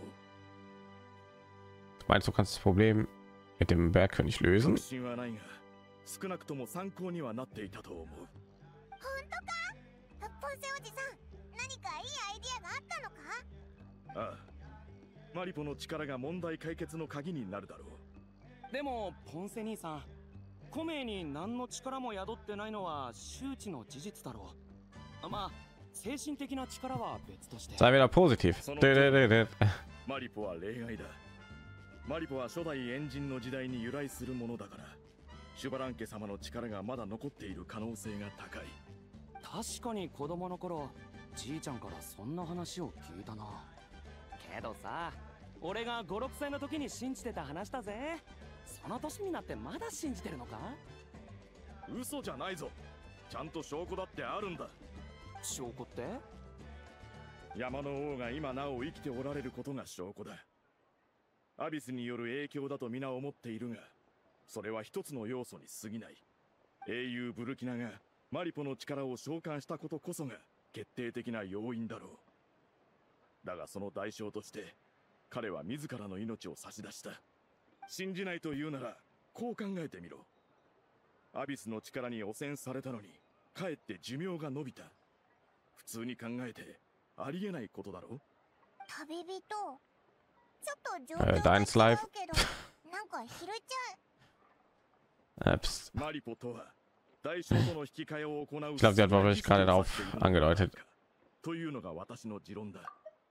Meinst du, kannst das Problem mit dem Bergkönig lösen? 確信はないが少なくとも参考にはなっていたと思う。 本当か？ポンセおじさん、何かいいアイディアがあったのか？ ああ、マリポの力が問題解決の鍵になるだろう。 でもポンセ兄さん、コメに何の力も宿ってないのは周知の事実だろう。まあ精神的な力は別として。 Sei wieder positiv. マリポは例外だ。マリポは初代エンジンの時代に由来するものだから、シュバラン家様の力がまだ残っている可能性が高い。 確かに子供の頃、じいちゃんからそんな話を聞いたな。けどさ、俺が5、6歳の時に信じてた話だぜ。その年になってまだ信じてるのか？ 嘘じゃないぞ。ちゃんと証拠だってあるんだ。 証拠って？ 山の王が今なお生きておられることが証拠だ。アビスによる影響だと皆思っているが、それは一つの要素に過ぎない。英雄ブルキナがマリポの力を召喚したことこそが決定的な要因だろう。だがその代償として彼は自らの命を差し出した。信じないというならこう考えてみろ。アビスの力に汚染されたのにかえって寿命が延びた。普通に考えてありえないことだろう。 旅人、ちょっと状況が違うけど、なんかひるちゃん。 マリポとは代償との引き換えを行う。 Ich glaube, sie hat wirklich gerade darauf angedeutet. というのが私の持論だ。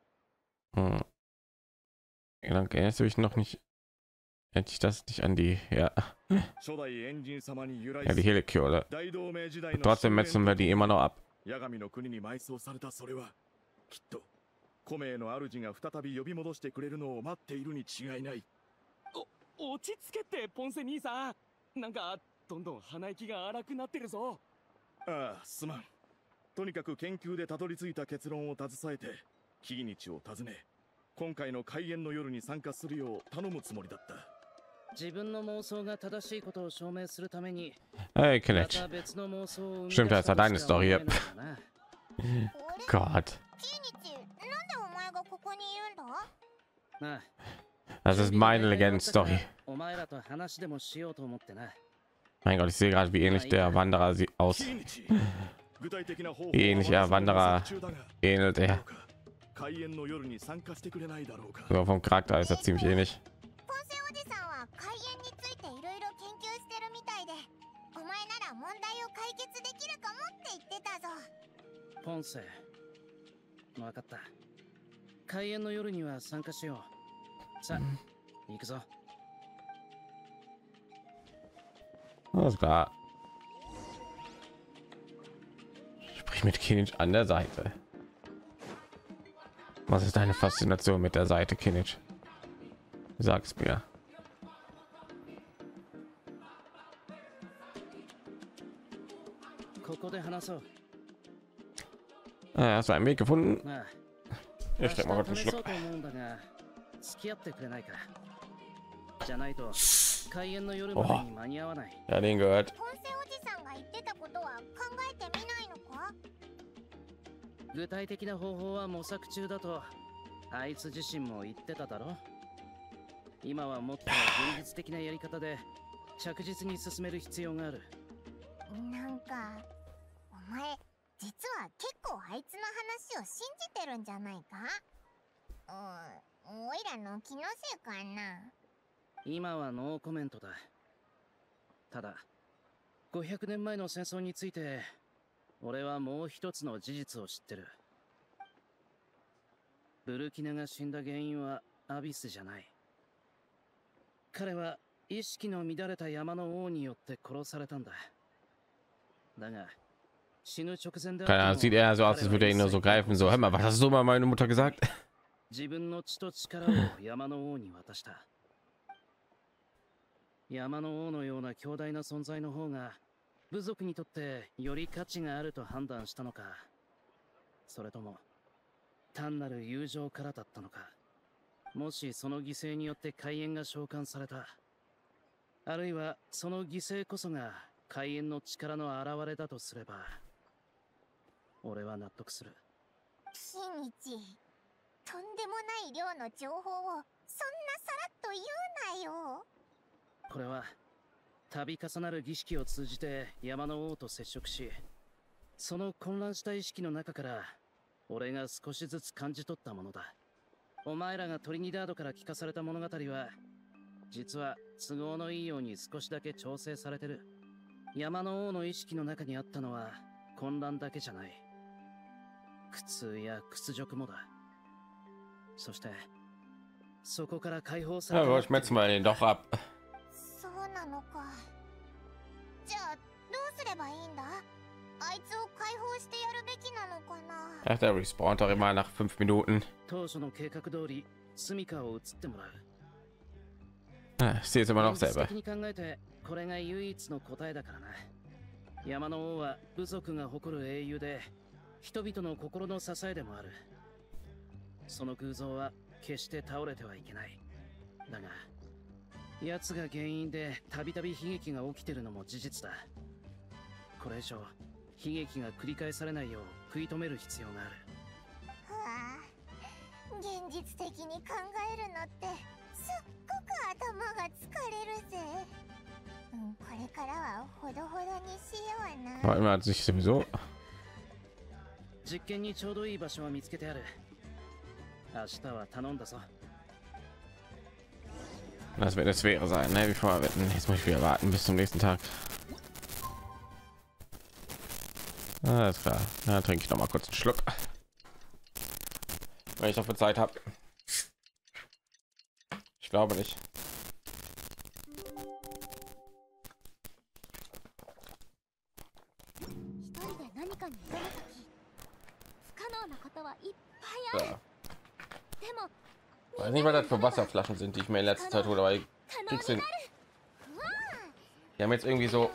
Gedanke, erinnerst du dich noch nicht? Hätte ich das nicht an die, ja, die Helikür, oder? Trotzdem metzen wir die immer noch ab. ヤガミの国に埋葬されたそれはきっとコメへの主が再び呼び戻してくれるのを待っているに違いない。 落ち着けってポンセ兄さん。なんかどんどん鼻息が荒くなってるぞ。 ああ、すまん。とにかく研究でたどり着いた結論を携えてキギニチを訪ね、今回の開演の夜に参加するよう頼むつもりだった。 自分の妄想が正しいことを証明するために。 Hey, Kinich. Stimmt, das ist deine Story. Gott. Das ist meine Legenden-Story. Mein Gott, ich sehe gerade, wie ähnlich der Wanderer aus. Wie ähnlich der Wanderer ähnelt er. So vom Charakter ist er ziemlich ähnlich. ポンセ、分かった。開演の夜には参加しよう。さあ、行くぞ。 Alles klar. Sprich mit Kinich an der Seite. Was ist deine Faszination mit der Seite, Kinich? Sag's mir. Hast du einen Weg gefunden? Ich steck mal kurz einen Schluck. Oh. Ja, den gehört. 具体的な方法は模索中だとあいつ自身も言ってただろ。今はもっと現実的なやり方で着実に進める必要がある。 なんかお前実は結構あいつの話を信じてるんじゃないか？おいらの気のせいかな。 今はノーコメントだ。ただ500年前の戦争について俺はもう一つの事実を知ってる。ブルキナが死んだ原因はアビスじゃない。彼は意識の乱れた山の王によって殺されたんだ。だが死ぬ直前で Keine Ahnung, sieht eher so aus, als würde er ihn nur so greifen. So, hör mal, was hast du mal meine Mutter gesagt? 自分の血と力を山の王に渡した。山の王のような強大な存在の方が部族にとってより価値があると判断したのか、それとも単なる友情からだったのか。もしその犠牲によって開演が召喚された、あるいはその犠牲こそが開演の力の表れだとすれば、俺は納得する。 日にち、とんでもない量の情報をそんなさらっと言うなよ。 これは度重なる儀式を通じて山の王と接触し、その混乱した意識の中から俺が少しずつ感じ取ったものだ。お前らがトリニダードから聞かされた物語は実は都合のいいように少しだけ調整されてる。山の王の意識の中にあったのは混乱だけじゃない。苦痛や屈辱もだ。そしてそこから解放され Ja, ich metz mal den doch ab. そうなのか。じゃあどうすればいいんだ。あいつを解放してやるべきなのかな。 Ach, der respawnt doch immer nach 5 Minuten. 当初の計画通り住処を移ってもらう。 Ich sehe es immer noch selber. 現実的に考えてこれが唯一の答えだからな。山の王は部族が誇る英雄で人々の心の支えでもある。その偶像は決して倒れてはいけない。だが奴が原因でたびたび悲劇が起きてるのも事実だ。これ以上悲劇が繰り返されないよう食い止める必要がある。 はあ、現実的に考えるのってすっごく頭が疲れるぜ。これからはほどほどにしような。 Aber immer hat sich sowieso. 実験にちょうどいい場所は見つけてある。明日は頼んだぞ。 Das wird eine Sphäre sein, ne? Wie vorher wetten. Jetzt muss ich wieder warten bis zum nächsten Tag. Alles klar. Dann trinke ich noch mal kurz einen Schluck, weil ich dafür Zeit habe. Ich glaube nicht. Ja. Ich weiß nicht, was das für Wasserflaschen sind, die ich mir in letzter Zeit hole, aber ich krieg's hin. Die haben jetzt irgendwie so.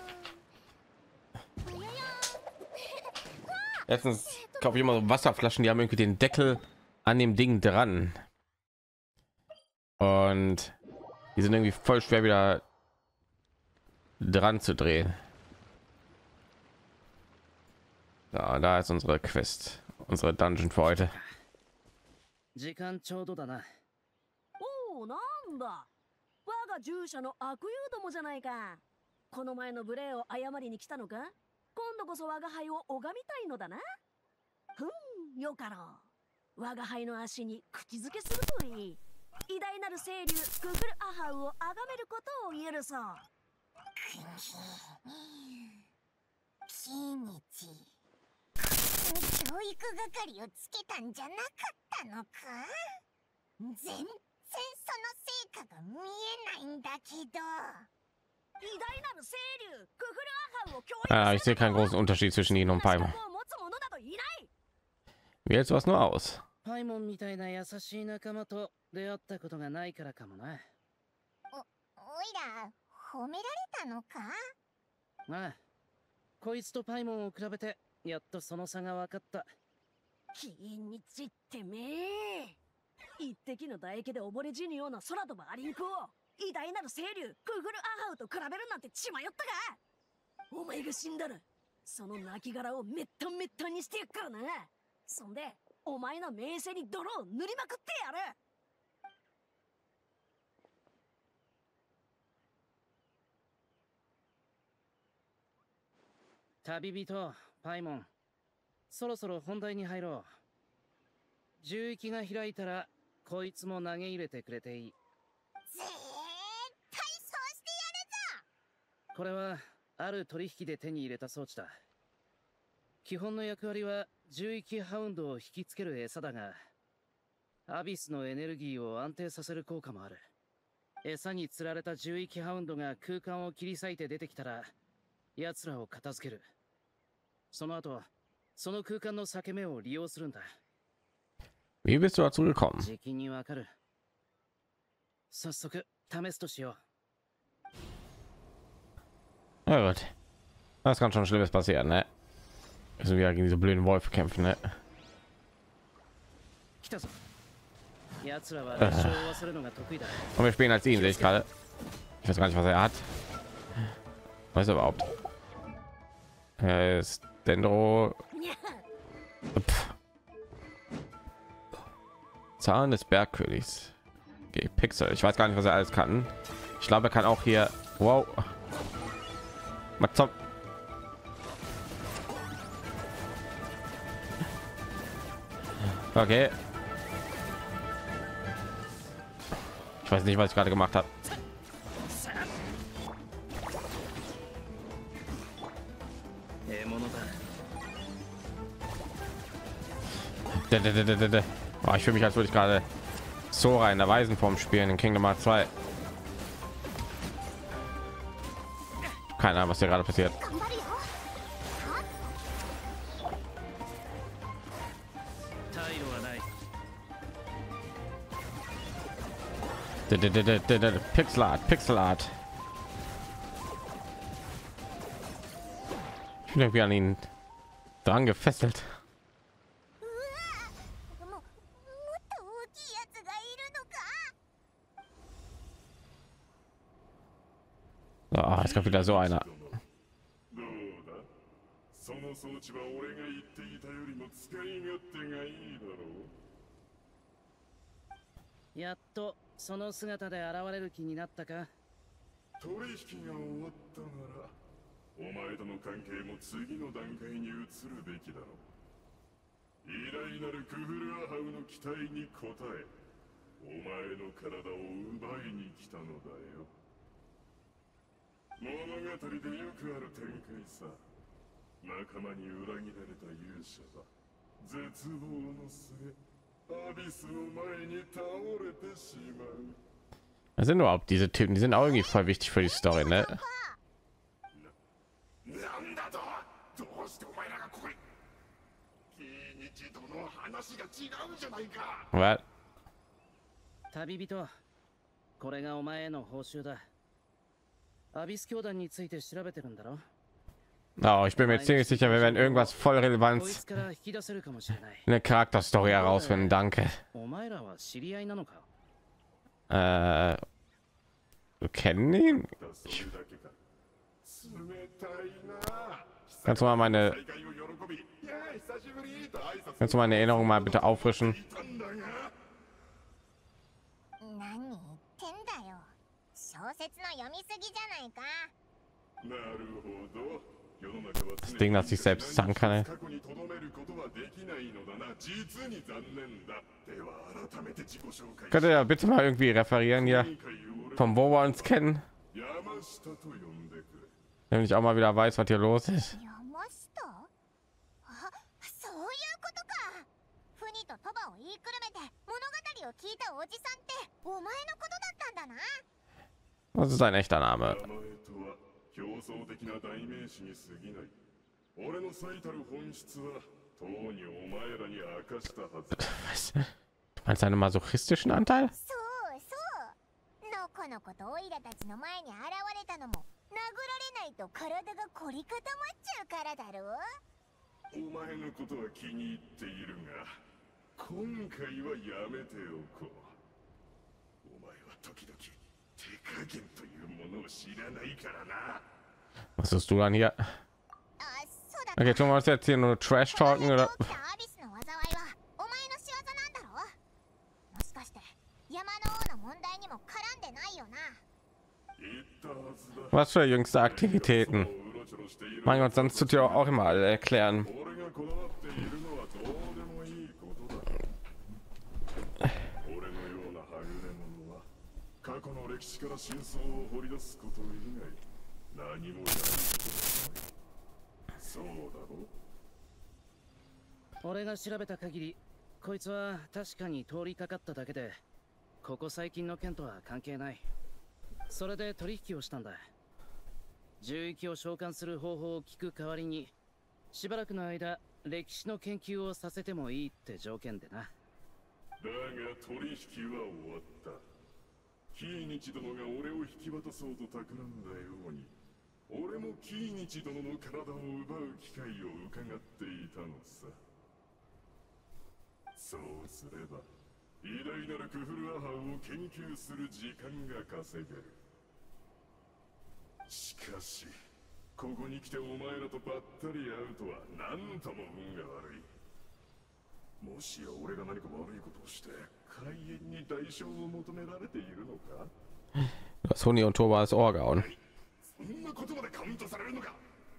Letztens kaufe ich immer so Wasserflaschen, die haben irgendwie den Deckel an dem Ding dran. Und die sind irgendwie voll schwer wieder dran zu drehen. Ja, da ist unsere Quest, unsere Dungeon für heute. 時間ちょうどだな。 おお、なんだ。我が従者の悪友どもじゃないか。この前の無礼を謝りに来たのか。今度こそ我が輩を拝みたいのだな。ふん、よかろう。我が輩の足に口づけするといい。偉大なる清流ググルアハウを崇めることを許そう。 キミチ。教育係をつけたんじゃなかったのか。全然その成果が見えないんだけど。偉大なる清流ググルアハウを教育する。 Ich sehe keinen großen Unterschied zwischen ihnen und Paimon. Wählst du was nur aus? パイモンみたいな優しい仲間と出会ったことがないからかもな。 おいら褒められたのか。 ああ、こいつとパイモンを比べてやっとその差が分かった。 キニチってめえ。一滴の唾液で溺れ死ぬような空飛ぶアリンコを偉大なる清流ググルアハウと比べるなんて血迷ったか。お前が死んだらその亡骸をめっためったにしてやっからな。そんでお前の名声に泥を塗りまくってやる。 旅人パイモン、そろそろ本題に入ろう。獣域が開いたらこいつも投げ入れてくれていい。 絶対そうしてやるぞ。 これはある取引で手に入れた装置だ。基本の役割は獣域ハウンドを引きつける餌だが、アビスのエネルギーを安定させる効果もある。餌に釣られた獣域ハウンドが空間を切り裂いて出てきたら奴らを片付ける。その後その空間の裂け目を利用するんだ。 Wie bist du dazu gekommen? 時期にわかる。早速試すとしよう。Ja gut. Das kann schon Schlimmes passieren, ne? Müssen wir gegen diese blöden Wolf kämpfen, ne? Und wir spielen als ihn, sehe ich gerade. Ich weiß gar nicht, was er hat. Was überhaupt? Er ist Dendro. Zahn des Bergkönigs. Okay, Pixel. Ich weiß gar nicht, was er alles kann. Ich glaube, er kann auch hier. Wow. Matzop. Okay. Ich weiß nicht, was ich gerade gemacht habe. Oh, ich fühle mich, als würde ich gerade Sora in der Waisenform spielen in Kingdom Hearts 2. Keine Ahnung, was hier gerade passiert. Pixel Art, Pixel Art. Ich bin irgendwie an ihn dran gefesselt. Ah, jetzt kommt wieder so einer. やっとその姿で現れる気になったか。 取引が終わったなら、お前との関係も次の段階に移るべきだろう。偉大なるクフルアハウの期待に応え、お前の体を奪いに来たのだよ。物語でよくある展開さ。仲間に裏切られた勇者は絶望の末、アビスの前に倒れてしまう。 Was sind überhaupt diese Typen? Die sind auch irgendwie voll wichtig für die Story, ne? Was? 旅人、これがお前への報酬だ。アビス教団について調べてるんだろ。 Oh, ich bin mir ziemlich sicher, wir werden irgendwas voll Relevanz in der Charakterstory herausfinden. Danke. Wir kennen ihn? Kannst du mal meine Erinnerung mal bitte auffrischen? Das Ding, das sich selbst sagen kann. Könnt ihr ja bitte mal irgendwie referieren hier, von wo wir uns kennen, wenn ich auch mal wieder weiß, was hier los ist. Was ist ein echter Name? Was? Du meinst einen masochistischen Anteil? この子とオイラたちの前に現れたのも殴られないと体が凝り固まっちゃうからだろう。 お前のことは気に入っているが、今回はやめておこう。お前は時々手加減というものを知らないからな。 Was ist du dann hier? Okay, tun wir uns jetzt hier nur Trash talken oder? Was für jüngste Aktivitäten? Mein Gott, sonst tut ihr auch immer alle erklären. 俺が調べた限り、こいつは確かに通りかかっただけで、ここ最近の件とは関係ない。それで取引をしたんだ。銃撃を召喚する方法を聞く代わりに、しばらくの間歴史の研究をさせてもいいって条件でな。だが取引は終わった。キーニチ殿が俺を引き渡そうと企んだように、俺もキーニチ殿の体を奪う機会を伺っていたのさ。そうすれば偉大なるクフルアハウを研究する時間が稼げる。しかしここに来てお前らとばったり会うとは何とも運が悪い。もしや俺が何か悪いことをして開演に代償を求められているのか。 Sony und Toba ist Orgaun. そんなことまでカウントされるのか。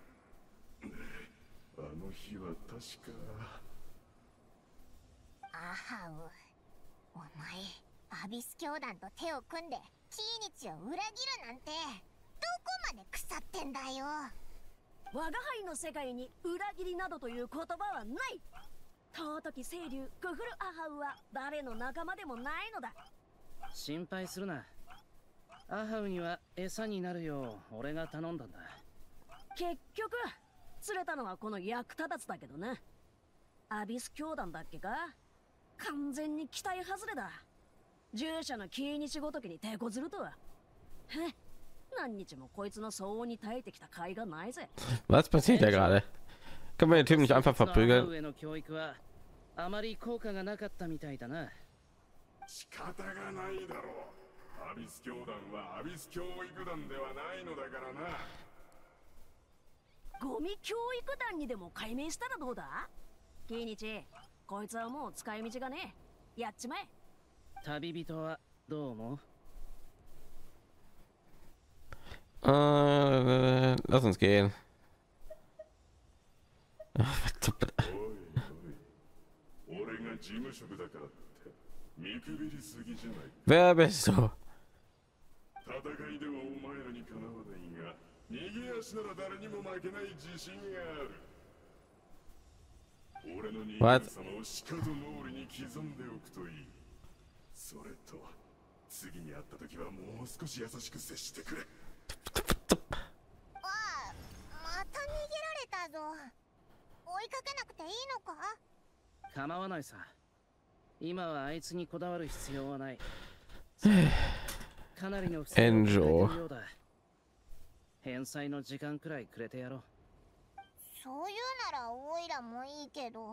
あの日は確かアハウ、お前アビス教団と手を組んでキーニチを裏切るなんてどこまで腐ってんだよ。 我が輩の世界に裏切りなどという言葉はない。 尊き清流クフルアハウは誰の仲間でもないのだ。 心配するな。アハウには餌になるよう俺が頼んだんだ。 結局釣れたのはこの役立たずだけどな。アビス教団だっけか。完全に期待外れだ。従者の気日ごときに手こずるとは。へ、何日もこいつの騒音に耐えてきた甲斐がないぜ。 Was passiert da gerade? Können wir den Typen nicht einfach verprügeln? 上の教育はあまり効果がなかったみたいだな。 仕方がないだろう。アビス教団はアビス教育団ではないのだからな。 ゴミ教育団にでも改名したらどうだ。キイニチ、こいつはもう使い道がねえ。やっちまえ。 旅人はどう思う？ Lass uns gehen. Wer bist du? 戦いではお前らにかなわないが、逃げ足なら誰にも負けない自信がある。俺の人間様をしかと脳裏に刻んでおくといい。それと次に会った時はもう少し優しく接してくれ。 ああ、また逃げられたぞ。追いかけなくていいのか？ 構わないさ。今はあいつにこだわる必要はない。かなりの不正を抱えているようだ。返済の時間くらいくれてやろう。 そういうならオイラもいいけど。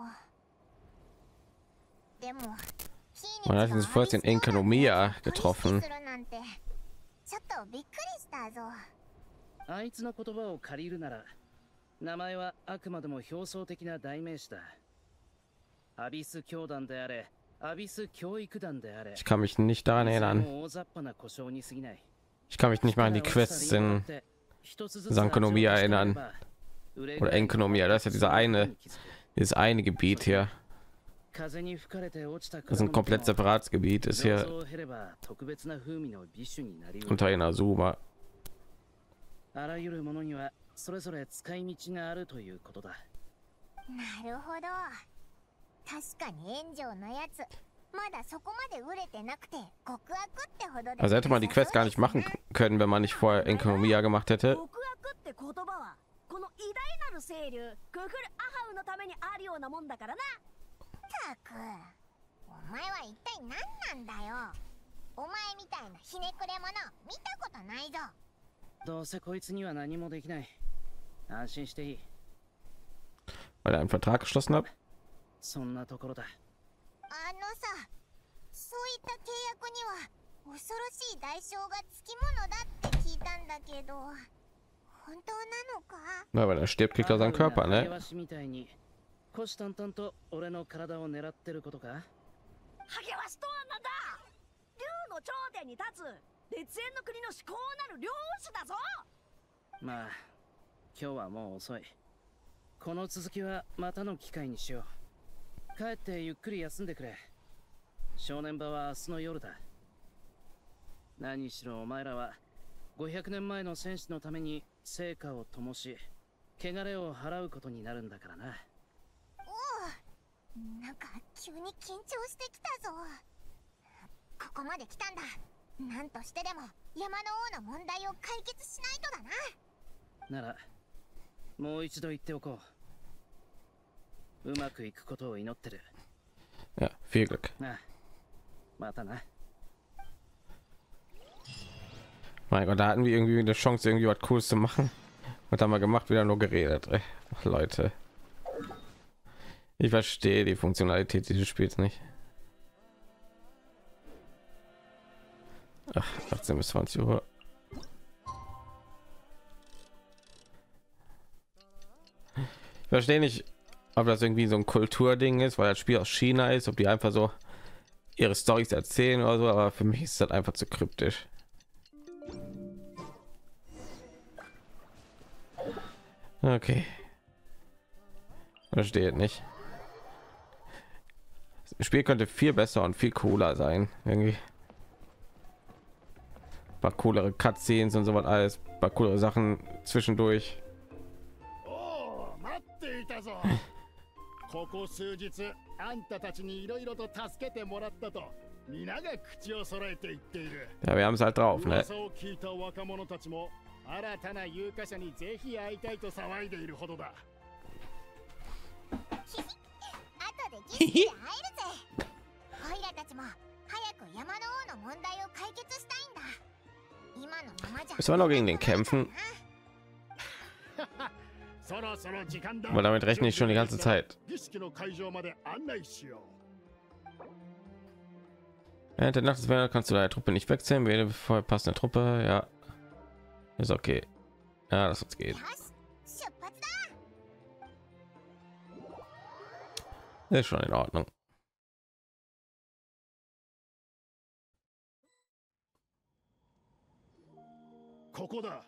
でも Man hat uns vorhin in Enkonomia getroffen. ちょっとびっくりしたぞ。 あいつの言葉を借りるなら、名前はあくまでも表層的な代名詞だ。アビス教団であれ、アビス教育団であれ。 Ich kann mich nicht daran erinnern. Ich kann mich nicht mal an die Quests in Sankonomia erinnern. Oder Enkonomia, das ist ja dieses eine Gebiet hier. Das ist ein komplett separates Gebiet, ist hier unter Inazuma. あらゆるものにはそれぞれ使い道があるということだ。 なるほど。確かに炎上のやつ、まだそこまで売れてなくて極悪ってほどで。 Also hätte man die Quest gar nicht machen können, wenn man nicht vorher Enkonomia gemacht hätte. 極悪って言葉はこの偉大なる清流クフルアハウのためにあるようなもんだからな。 たく、お前は一体何なんだよ。お前みたいなひねくれ者見たことないぞ。 どうせこいつには何もできない。安心していい。 Weil er einen Vertrag geschlossen hat. そんなところだ。 さ、そういった契約には恐ろしい代償がつきものだって聞いたんだけど、本当なのか？ Na, wenn er stirbt, kriegt er seinen Körper, ne? みたいに虎視眈々と俺の体を狙ってることか？ ハゲワシとはなんだ。竜の頂点に立つ烈焰の国の至高なる領主だぞ。 まあ今日はもう遅い。この続きはまたの機会にしよう。帰ってゆっくり休んでくれ。正念場は明日の夜だ。何しろお前らは500年前の戦士のために成果を灯し、汚れを払うことになるんだからな。 おお、なんか急に緊張してきたぞ。ここまで来たんだ。なんとしてでも山の王の問題を解決しないとだな。 ならもう一度言っておこう。うまくいくことを祈ってる。 Ja, viel Glück. なあ、またな。 Mein Gott, da hatten wir irgendwie eine Chance, irgendwie was Cooles zu machen. Was haben wir gemacht? Wieder nur geredet. Ey. Leute. Ich verstehe die Funktionalität dieses Spiels nicht. Ach, 18 bis 20 Uhr. Ich verstehe nicht, ob das irgendwie so ein Kulturding ist, weil das Spiel aus China ist, ob die einfach so ihre Storys erzählen oder so, aber für mich ist das einfach zu kryptisch. Okay. Versteht nicht. Das Spiel könnte viel besser und viel cooler sein. Irgendwie. Ein paar coolere Cutscenes und so was alles. Ein paar coolere Sachen zwischendurch. ここ数日あんたたちにいろいろと助けてもらったと皆が口を揃えて言っている。 Ja, wir haben es halt drauf, ne? 噂を聞いた若者たちも新たな有価者にぜひ会いたいと騒いでいるほどだ。 後で儀式で会えるぜ。オイラたちも早く山の王の問題を解決したいんだ。今のままじゃ Müssen wir noch gegen den kämpfen? そろそろ時間だ。 Aber damit rechne ich schon die ganze Zeit. 儀式の会場まで案内しよう。 Während der Nacht des Werders kannst du deine Truppe nicht wechseln. Wähle vorher passende Truppe. Ja, ist okay. Ja, das uns geht. よし、出発だ。 Ist schon in Ordnung. ここだ。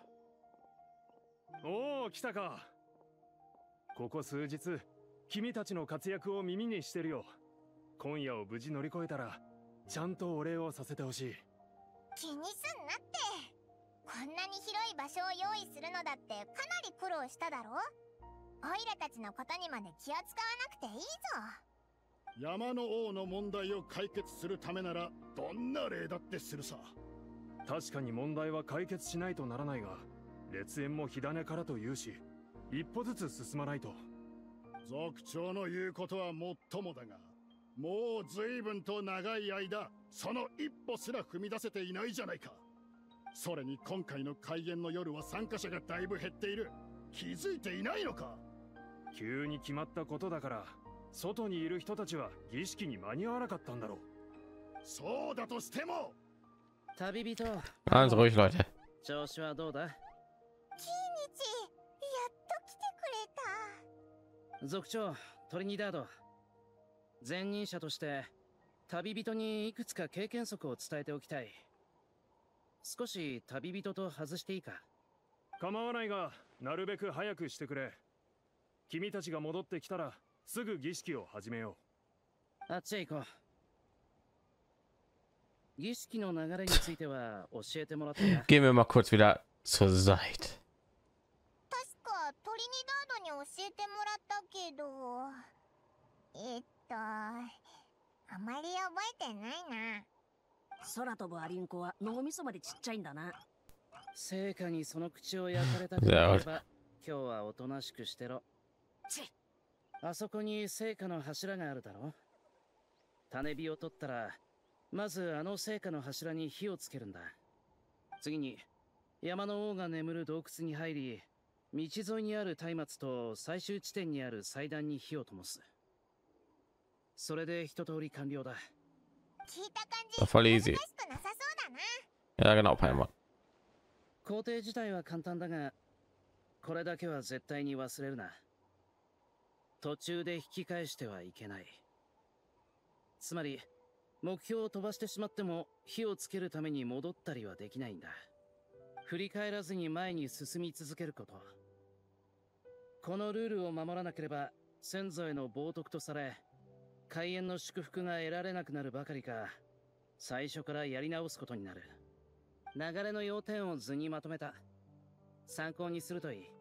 おお、来たか。ここ数日君たちの活躍を耳にしてるよ。今夜を無事乗り越えたらちゃんとお礼をさせてほしい。 気にすんなって。こんなに広い場所を用意するのだってかなり苦労しただろ。オイラたちのことにまで気を使わなくていいぞ。 山の王の問題を解決するためならどんな礼だってするさ。 確かに問題は解決しないとならないが、烈焰も火種からというし、一歩ずつ進まないと。 族長の言うことはもっともだが、もう随分と長い間その一歩すら踏み出せていないじゃないか。それに今回の開演の夜は参加者がだいぶ減っている。気づいていないのか。 急に決まったことだから外にいる人たちは儀式に間に合わなかったんだろう。 そうだとしても旅人、 Also ruhig, Leute. 調子はどうだ？ キイニチ、やっと来てくれた。 族長、トリニダード。前任者として旅人にいくつか経験則を伝えておきたい。少し旅人と外していいか？ 構わないが、なるべく早くしてくれ。君たちが戻ってきたらすぐ儀式を始めよう。あっちへ行こう。儀式の流れについては教えてもらったな。 Gehen wir mal kurz wieder zur Seite. 確かトリニダードに教えてもらったけど、あまり覚えてないな。 空飛ぶアリンコは脳みそまでちっちゃいんだな。 聖火にその口を焼かれたくなれば今日はおとなしくしてろ。あそこに聖火の柱があるだろ。種火を取ったらまずあの聖火の柱に火をつけるんだ。次に山の王が眠る洞窟に入り、道沿いにある松明と最終地点にある祭壇に火を灯す。それで一通り完了だ。 聞いた感じ Voll easy. 難しくなさそうだな。 Ja, genau, Palmer. 工程自体は簡単だが、これだけは絶対に忘れるな。途中で引き返してはいけない。つまり目標を飛ばしてしまっても火をつけるために戻ったりはできないんだ。振り返らずに前に進み続けること。このルールを守らなければ先祖への冒涜とされ、開演の祝福が得られなくなるばかりか、最初からやり直すことになる。流れの要点を図にまとめた。参考にするといい。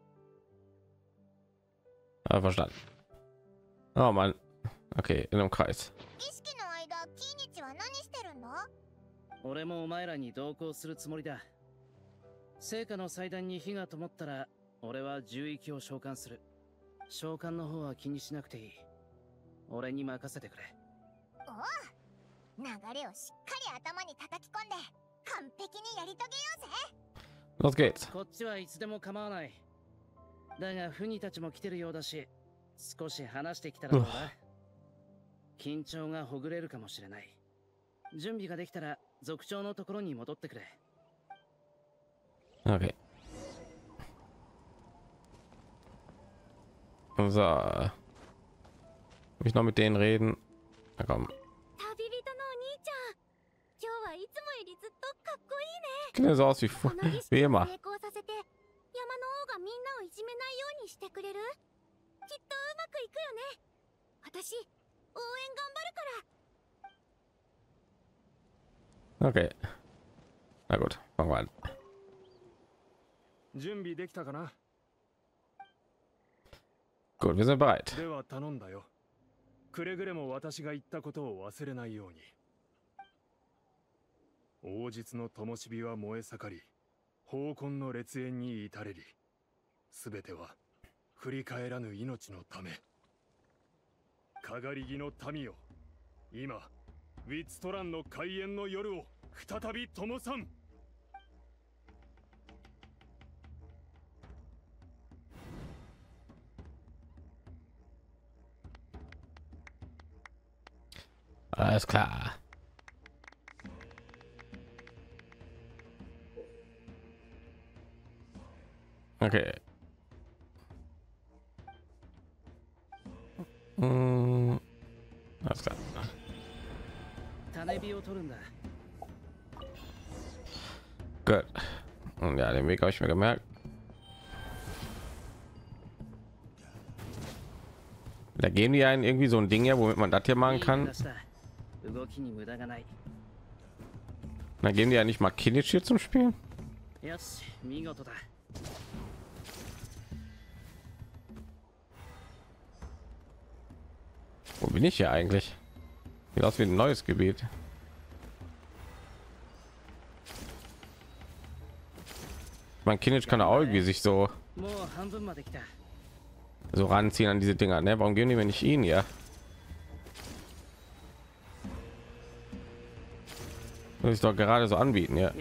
Ah, verstanden. Oh Mann. Okay, in einem Kreis. 儀式の間、キイニチは何してるんだ？ 俺もお前らに同行するつもりだ。聖火の祭壇に火が灯ったら、俺は銃域を召喚する。召喚の方は気にしなくていい。俺に任せてくれ。 おう、流れをしっかり頭に叩き込んで完璧にやり遂げようぜ。 Los geht's. こっちはいつでも構わない。だがフニたちも来てるようだし、少し話してきたらどうだ？緊張がほぐれるかもしれない。準備ができたら族長のところに戻ってくれ。 Okay. So. Will ich noch mit denen reden? Na komm. 旅人のお兄ちゃん、今日はいつもよりずっとかっこいいね。 Sieht so aus wie, この儀 wie 式を immer. 成功させて、山の王がみんなをいじめないようにしてくれる？きっとうまくいくよね。私、応援頑張るから。 Okay. Na gut, fangen wir an. 準備できたかな。 Gut, wir sind bereit. では頼んだよ。 くれぐれも私が言ったことを忘れないように。王実の灯火は燃え盛り、宝魂の烈焰に至れり。すべては振り返らぬ命のため。かがり木の民よ、今ウィッツトランの開演の夜を再び灯さん。 Alles klar. Okay. Alles klar. Gut. Und ja, den Weg habe ich mir gemerkt. Da geben die einen irgendwie so ein Ding ja, womit man das hier machen kann. Da geben die ja nicht mal Kinnisch hier zum Spielen. Wo bin ich hier eigentlich? Sieht aus wie ein neues Gebiet. Mein Kinnisch kann auch irgendwie sich so ranziehen an diese Dinger, ne? Warum geben die mir nicht ihn, ja? Muss ich doch gerade so anbieten, ja.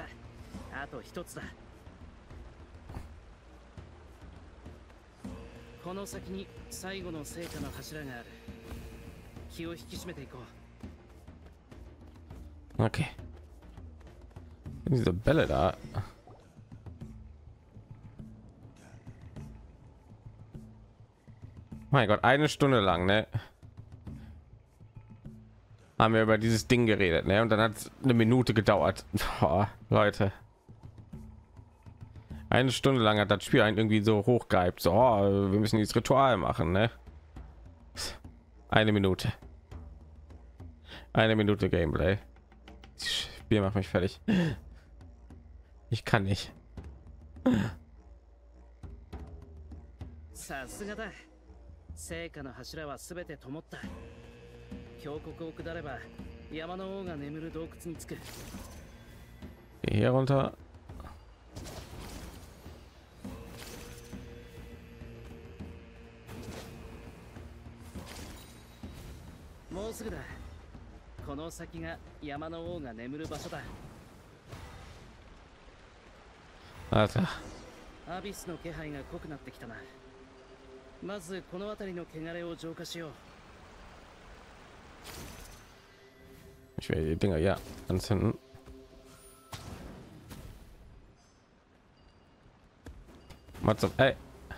Okay. Diese Bälle da. Mein Gott, eine Stunde lang, ne? Haben wir über dieses Ding geredet, ne? Und dann hat es eine Minute gedauert. Boah, Leute. Eine Stunde lang hat das Spiel einen irgendwie so hochgehypt. So, wir müssen dieses Ritual machen, ne? Eine Minute. Eine Minute Gameplay. Das Spiel macht mich fertig. Ich kann nicht. 聖火の柱はすべて灯った。峡谷を下れば山の王が眠る洞窟に着く。 Hier runter. もうすぐだ。この先が山の王が眠る場所だ。 アビスの気配が濃くなってきたな。まずこの辺りの汚れを浄化しよう。 Ich will die Dinger ja anzünden. Mal zum ey.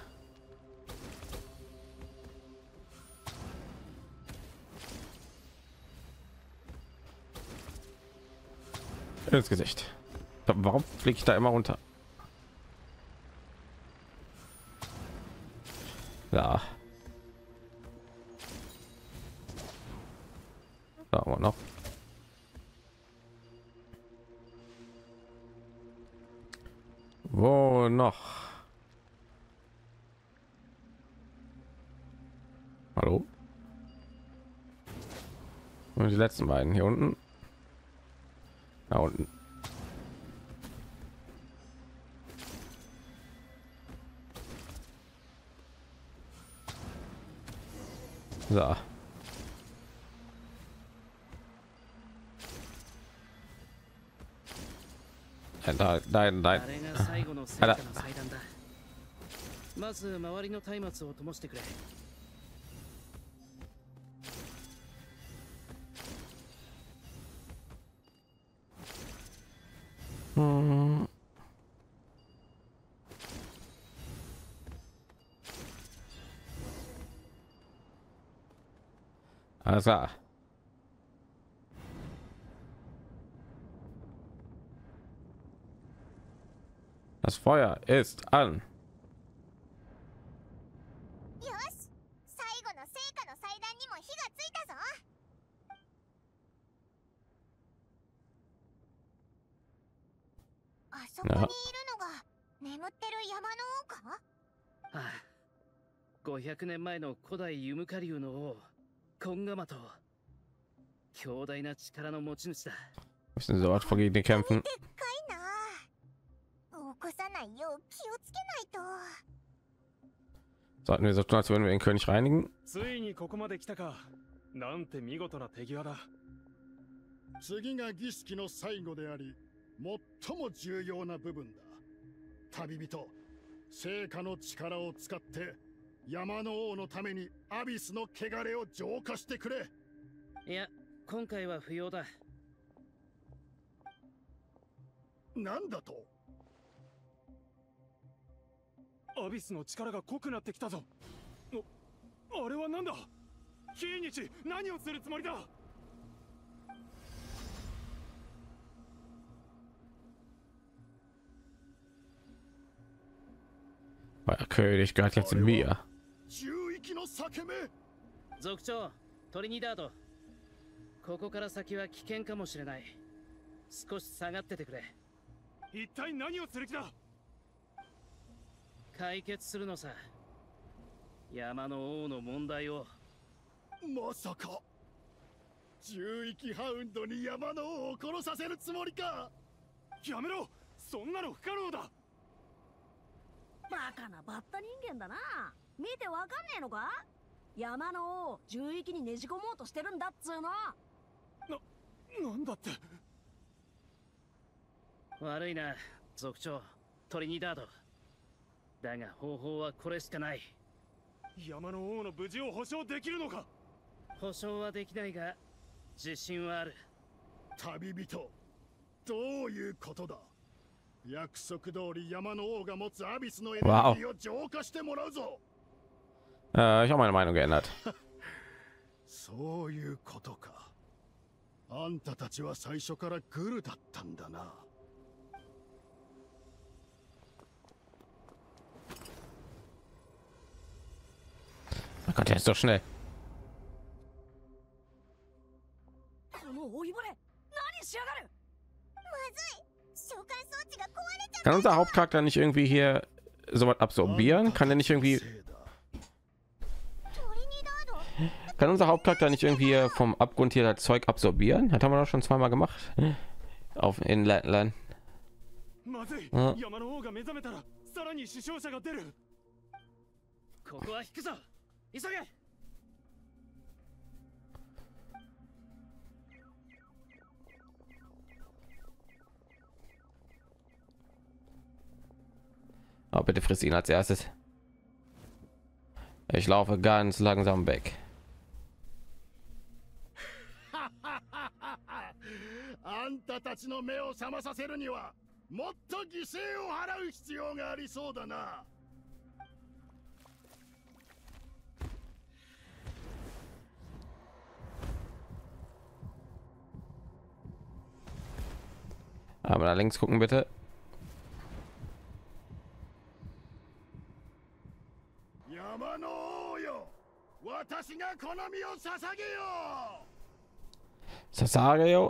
Ins Gesicht. Warum fliege ich da immer runter? Ja. Da haben wir noch. Wo noch? Hallo? Und die letzten beiden hier unten. Da unten. So. Nein. まず周りの松明を灯してくれ。 Alles klar. Das Feuer ist an. よし、最後の聖火の祭壇にも火がついたぞ。あそこにいるのが眠ってる山の王か？ ああ、500年前の古代ユムカリュウの王、 コンガマと強大な力の持ち主だ。 Müssen so hart gegen die kämpfen. でっかいな。起こさないよう気をつけないと。 Sollten wir so tun, als würden wir den König reinigen? ついにここまで来たか。なんて見事な手際だ。 次が儀式の最後であり、最も重要な部分だ。旅人、聖火の力を使って山の王のためにアビスの汚れを浄化してくれ。 いや、今回は不要だ。 なんだと？ アビスの力が濃くなってきたぞ。あれはなんだ？キーニチ、何をするつもりだ ？Euer König gehört jetzt mir. 族長、トリニダード。ここから先は危険かもしれない。少し下がっててくれ。 一体何をする気だ？ 解決するのさ。山の王の問題を。 まさか獣域ハウンドに山の王を殺させるつもりか？ やめろ、そんなの不可能だ。 バカなバッタ人間だな。見てわかんねえのか？山の王獣域にねじ込もうとしてるんだっつうの。 なんだって。 悪いな、族長、トリニダード。だが方法はこれしかない。 山の王の無事を保証できるのか？ 保証はできないが、自信はある。 旅人、どういうことだ？約束通り山の王が持つアビスのエネルギーを浄化してもらうぞ。 Ich habe meine Meinung geändert. そういうことか。あんたたちは最初からグルだったんだな。 Mein Gott, der ist so schnell. この老いぼれ、何しやがる。 まずい。召喚装置が壊れちゃった。 Kann unser Hauptcharakter nicht irgendwie hier so was absorbieren? Kann er nicht irgendwie... Kann unser Hauptcharakter nicht irgendwie vom Abgrund hier das Zeug absorbieren? Hat man doch schon zweimal gemacht. Auf in Land. Ja. 山の王が目覚めたらさらに死傷者が出る。 ここは引くぞ。急げ。 Oh, bitte friss ihn als erstes. Ich laufe ganz langsam weg. あんたたちの目を覚まさせるにはもっと犠牲を払う必要がありそうだな。 Aber da links gucken bitte. 山の王よ、私がこの身を捧げよう。 Sasage yo.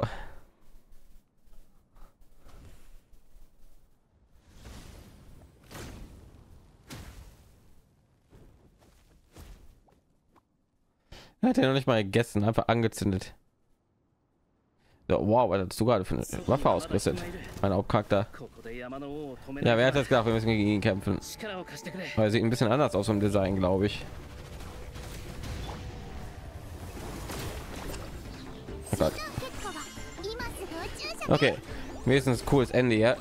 Hat er noch nicht mal gegessen, einfach angezündet. So, wow, was hast du gerade für eine Waffe ausgerüstet? Mein Hauptcharakter. Ja, wer hat das gedacht, wir müssen gegen ihn kämpfen? Weil sieht ein bisschen anders aus vom Design, glaube ich. Oh Gott. Okay, wenigstens cooles Ende, ja.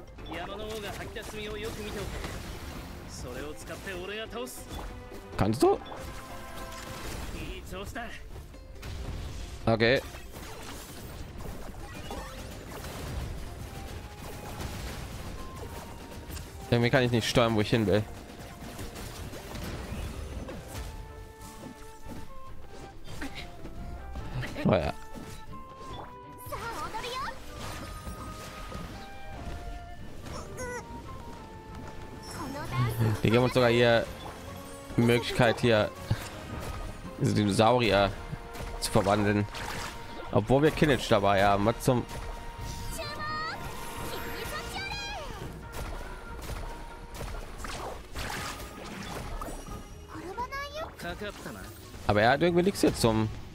Kannst du? Okay. Irgendwie kann ich nicht steuern, wo ich hin will. Oh ja. Die geben uns sogar hier die Möglichkeit, hier diese Dinosaurier zu verwandeln, obwohl wir Kinnage dabei haben. Was zum... Aber er hat irgendwie nichts jetzt zum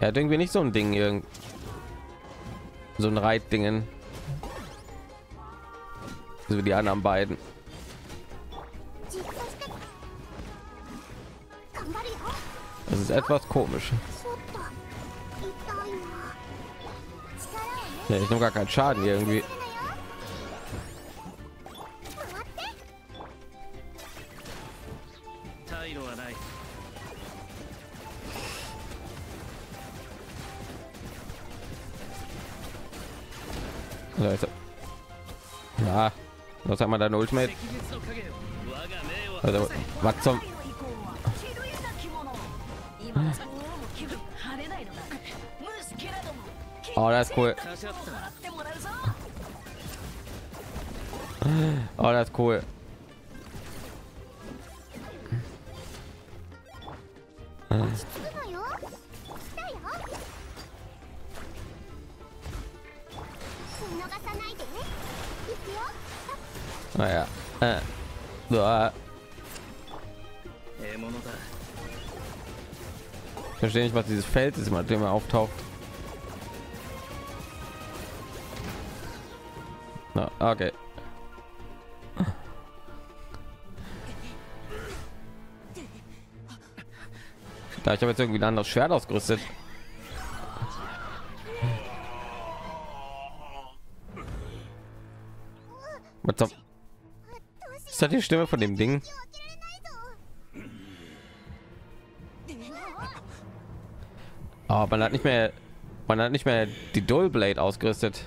Er hat irgendwie nicht so ein Ding, so ein Reitdingen, so wie die anderen beiden. Das ist etwas komisch. Ja, ich nehme gar keinen Schaden hier irgendwie. Ja, was hat man dein Ultimate? Also, was zum... Oh, das ist cool. Oh, das ist cool. Naja. Ich verstehe nicht, was dieses Feld ist, mit dem er auftaucht. Na, okay. Da ich habe jetzt irgendwie ein anderes Schwert ausgerüstet. Was ist das, die Stimme von dem Ding? Oh, man hat nicht mehr die Dual Blade ausgerüstet.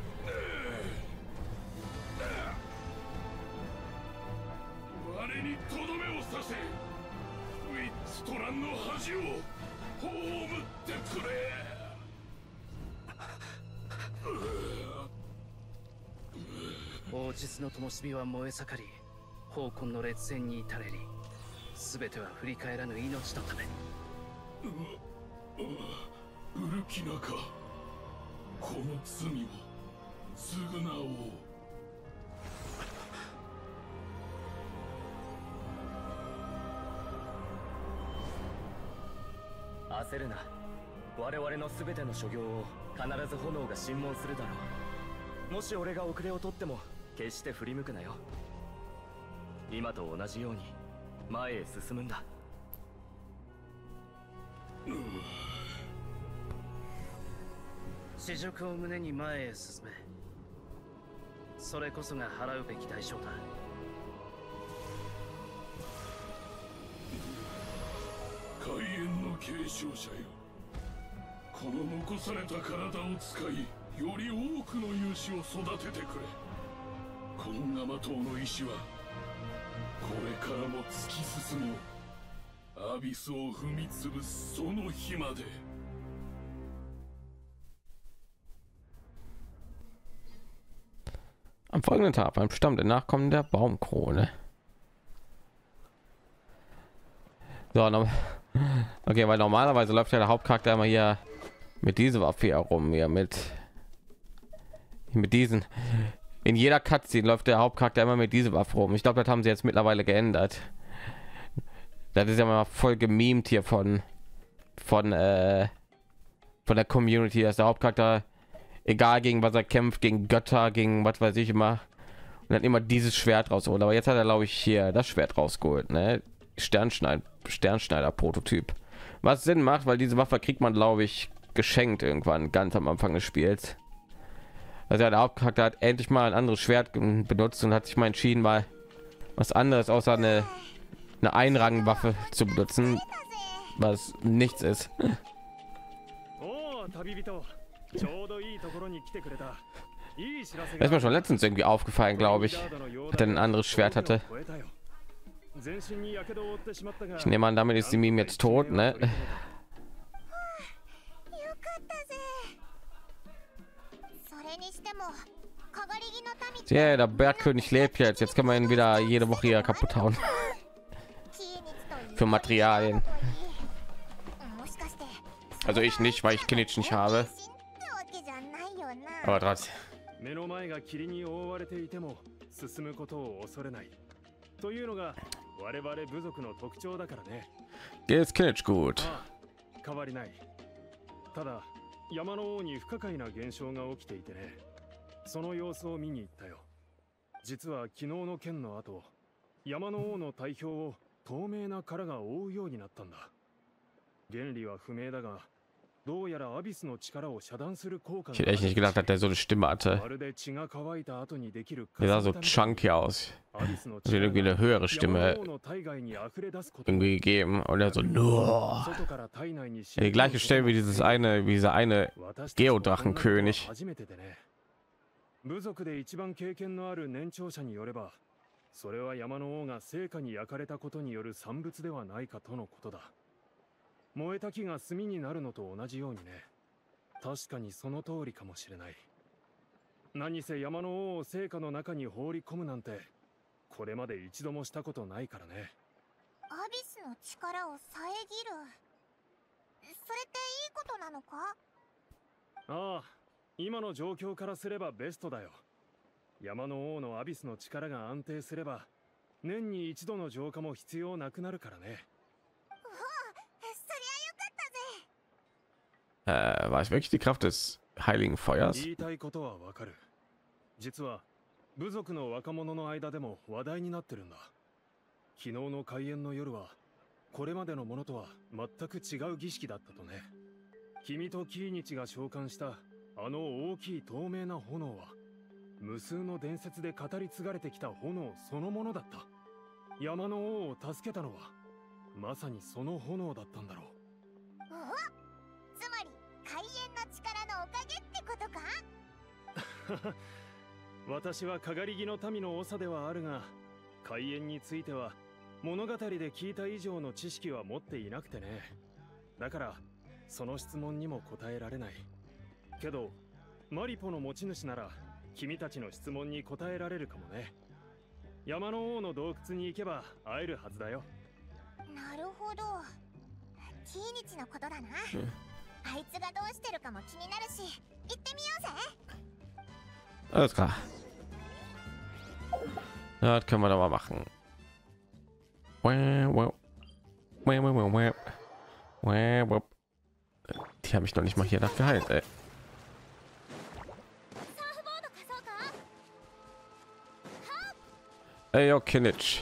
焦るな。我々のすべての所業を必ず炎が審問するだろう。もし俺が遅れを取っても決して振り向くなよ。今と同じように前へ進むんだ。 試食を胸に前へ進め。それこそが払うべき代償だ。 海縁の継承者よ、この残された体を使い、より多くの勇士を育ててくれ。今ガマ島の石はこれからも突き進もう。アビスを踏み潰すその日まで。 Am folgenden Tag beim Stamm der Nachkommen der Baumkrone. So, okay, weil normalerweise läuft ja der Hauptcharakter immer hier mit dieser Waffe herum, hier mit diesen. In jeder Cutscene läuft der Hauptcharakter immer mit dieser Waffe rum. Ich glaube, das haben sie jetzt mittlerweile geändert. Das ist ja mal voll gemimt hier von der Community, dass der Hauptcharakter, egal gegen was er kämpft, gegen Götter, gegen was weiß ich immer, und dann immer dieses Schwert rausholt. Aber jetzt hat er, glaube ich, hier das Schwert rausgeholt, ne? Sternschneider Prototyp, was Sinn macht, weil diese Waffe kriegt man, glaube ich, geschenkt irgendwann ganz am Anfang des Spiels. Also ja, der Hauptcharakter hat endlich mal ein anderes Schwert benutzt und hat sich mal entschieden, mal was anderes außer eine Einrangenwaffe zu benutzen, was nichts ist. Das ist mir schon letztens irgendwie aufgefallen, glaube ich, dass er ein anderes Schwert hatte. Ich nehme an, damit ist die Meme jetzt tot, ne? Ja, der Bergkönig lebt jetzt. Jetzt kann man ihn wieder jede Woche hier kaputt hauen. Für Materialien. Also ich nicht, weil ich Kinich nicht habe. Aber trotzdem. というのが我々部族の特徴だからね。 Geht's Kinich gut? 変わりない。 ただ山の王に不可解な現象が起きていてね、その様子を見に行ったよ。実は昨日の件の後、山の王の体表を透明な殻が覆うようになったんだ。原理は不明だが、どうやらアビスの力を遮断する効果が。 Ich hätte echt nicht gedacht, dass der so eine Stimme hatte. まるで血が乾いた後にできる。 Der sah so chunky aus. Hat irgendwie eine höhere Stimme irgendwie gegeben und er so nur. Die gleiche Stelle wie dieser eine Geodrachenkönig. 部族で一番経験のある年長者によれば、それは山の王が聖火に焼かれたことによる産物ではないかとのことだ。燃えた木が炭になるのと同じようにね。確かにその通りかもしれない。何せ山の王を聖火の中に放り込むなんて、これまで一度もしたことないからね。 アビスの力を遮る。それっていいことなのか？ ああ、今の状況からすればベストだよ。山の王のアビスの力が安定すれば、年に一度の浄化も必要なくなるからね。 War es wirklich die Kraft des heiligen Feuers? 言いたいことはわかる。実は部族の若者の間でも話題になってるんだ。昨日の開演の夜はこれまでのものとは全く違う儀式だったとね。君とキーニチが召喚したあの大きい透明な炎は、無数の伝説で語り継がれてきた炎そのものだった。山の王を助けたのはまさにその炎だったんだろう。 つまり開演の力のおかげってことか？ 私はかがり木の民の長ではあるが、開演については物語で聞いた以上の知識は持っていなくてね。だからその質問にも答えられない。けどマリポの持ち主なら君たちの質問に答えられるかもね。山の王の洞窟に行けば会えるはずだよ。 なるほど、キーニチのことだな。あいつがどうしてるかも気になるし、行ってみようぜ。 Alles klar. Das können wir da mal machen. Die haben mich noch nicht mal hier nach geheilt, ey. Ey, yo, Kinich.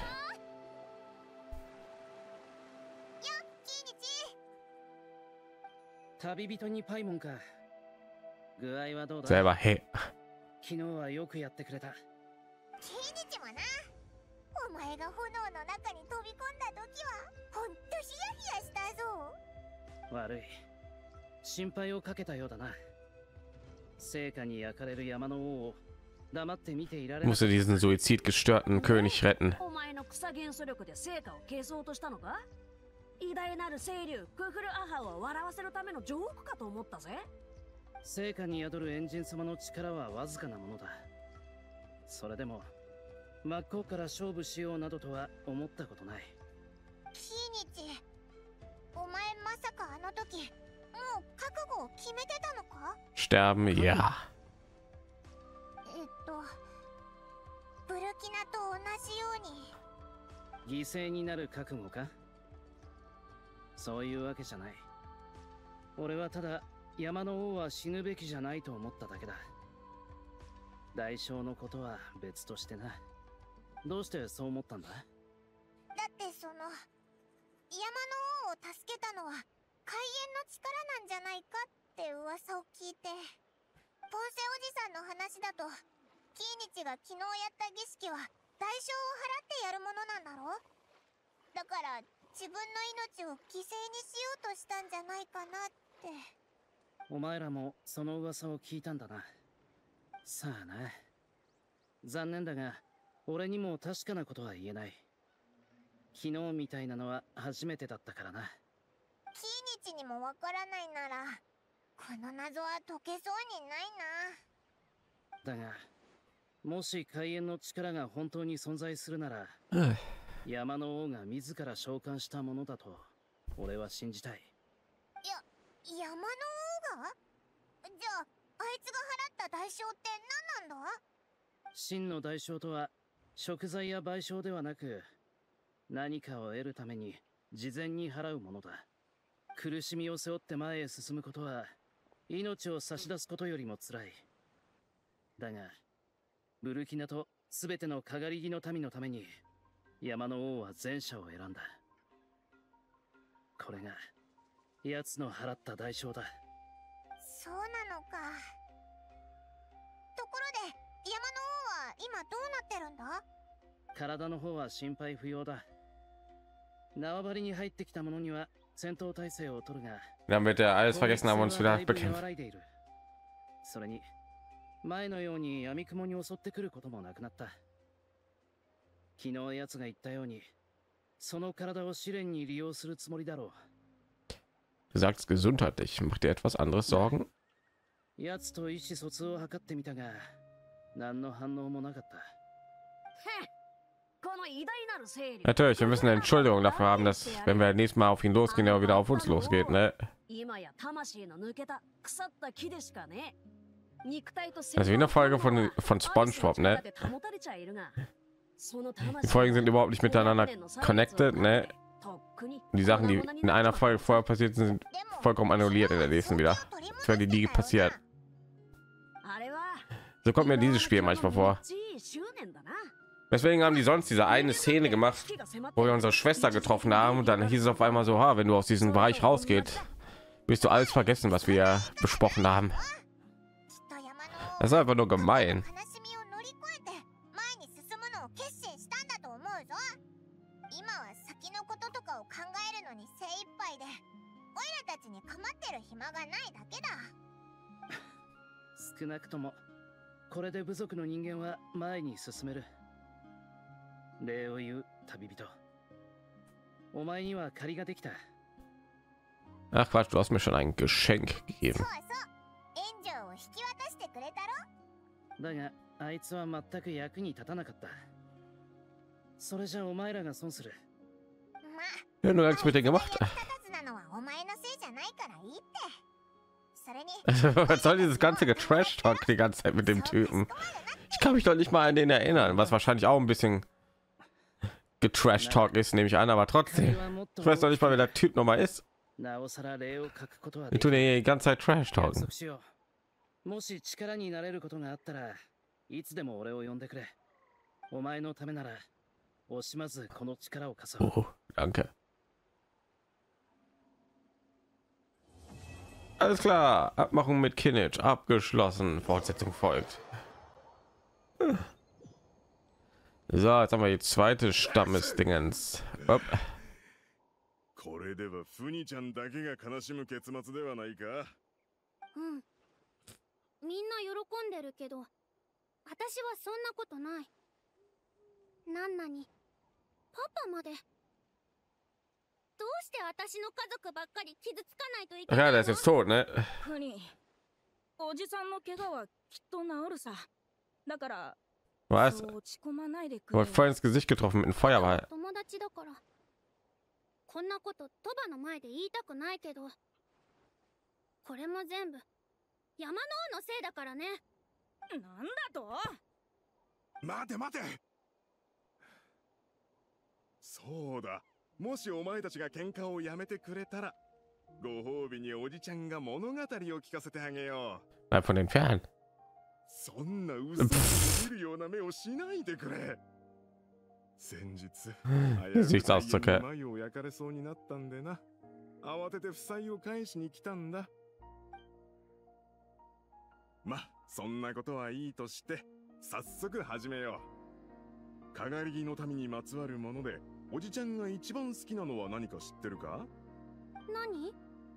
Selber, hey. 昨日はよくやってくれた。 キーニチもな。お前が炎の中に飛び込んだ時はほんとヒヤヒヤしたぞ。 悪い。心配をかけたようだな。聖火に焼かれる山の王を黙って見ていられない。 Musste diesen suizidgestörten König retten. お前の草元素力で聖火を消そうとしたのか？偉大なる清流クフルアハを笑わせるためのジョークかと思ったぜ。 聖火に宿るエンジン様の力はわずかなものだ。それでも真っ向から勝負しようなどとは思ったことない。 キーニチ、お前まさかあの時もう覚悟を決めてたのか？ Sterben, ja. ブルキナと同じように犠牲になる覚悟か？そういうわけじゃない。俺はただ山の王は死ぬべきじゃないと思っただけだ。代償のことは別としてな。どうしてそう思ったんだ？ だってその山の王を助けたのは開演の力なんじゃないかって噂を聞いて、ポンセおじさんの話だとキーニチが昨日やった儀式は代償を払ってやるものなんだろう。だから自分の命を犠牲にしようとしたんじゃないかなって。 お前らもその噂を聞いたんだな。さあな。残念だが俺にも確かなことは言えない。昨日みたいなのは初めてだったからな。 キーニチにもわからないならこの謎は解けそうにないな。 だがもし開演の力が本当に存在するなら山の王が自ら召喚したものだと俺は信じたい。 山の王が？じゃああいつが払った代償って何なんだ？ 真の代償とは贖罪や賠償ではなく、何かを得るために事前に払うものだ。苦しみを背負って前へ進むことは命を差し出すことよりも辛い。だがブルキナと全てのかがり木の民のために山の王は前者を選んだ。これが奴の払った代償だ。 そうなのか。ところで山の王は今どうなってるんだ？ 体の方は心配不要だ。縄張りに入ってきた者には戦闘態勢を取るが、 damit er alles vergessen haben und uns wieder bekämpft. それに前のように闇雲に襲ってくることもなくなった。昨日奴が言ったようにその体を試練に利用するつもりだろう。 Du sagst gesundheitlich. Macht dir etwas anderes Sorgen? 奴と意思疎通を図ってみたが何の反応もなかった。 Natürlich, wir müssen eine Entschuldigung dafür haben, dass wenn wir nächstes Mal auf ihn losgehen, er wieder auf uns losgeht, ne? Also wie eine Folge von SpongeBob, ne? Die Folgen sind überhaupt nicht miteinander connected, ne? Die Sachen, die in einer Folge vorher passiert sind, sind vollkommen annulliert in der nächsten wieder. Das wäre die nie passiert. So kommt mir dieses Spiel manchmal vor. Deswegen haben die sonst diese eine Szene gemacht, wo wir unsere Schwester getroffen haben und dann hieß es auf einmal so, ha, wenn du aus diesem Bereich rausgehst, wirst du alles vergessen, was wir besprochen haben. Das ist einfach nur gemein. Ach Quatsch, du hast mir schon ein Geschenk gegeben. だがあいつは全く役に立たなかった。それじゃお前らが損する。 Ja, nur nichts mit denen gemacht. Was soll dieses ganze Getrash-Talk die ganze Zeit mit dem Typen? Ich kann mich doch nicht mal an den erinnern, was wahrscheinlich auch ein bisschen Getrash-Talk ist, nehme ich an, aber trotzdem. Ich weiß doch nicht mal, wer der Typ nochmal ist. Wir tun ja die ganze Zeit Trash-Talken. もし力になれることがあったらいつでも俺を呼んでくれ。お前のためなら惜しまずこの力を貸そう。 Oh, danke. Alles klar, Abmachung mit Kinnage abgeschlossen. Fortsetzung folgt. So, jetzt haben wir die zweite Stammesdingens. これではフニちゃんだけが悲しむ結末ではないか。 みんな喜んでるけど、私はそんなことない。なんなに、パパまで。どうして私の家族ばっかり傷つかないといけないの？ Ja, der ist jetzt tot, ne? フニ、おじさんの怪我はきっと治るさ。だから、 Was? Du hast voll ins Gesicht getroffen mit einem Feuerball. 友達だから。こんなことトバの前で言いたくないけど、これも全部。山の王のせいだからね。 なんだと？ 待て待て。そうだ。もしお前たちが喧嘩をやめてくれたら、ご褒美におじちゃんが物語を聞かせてあげよう。 Bleib von den fern. そんな嘘を見るような目をしないでくれ。先日、眉を焼かれそうになったんでな。慌てて負債を返しに来たんだ。ま、そんなことはいいとして早速始めよう。かがり木の民にまつわるものでおじちゃんが一番好きなのは何か知ってるか？ 何？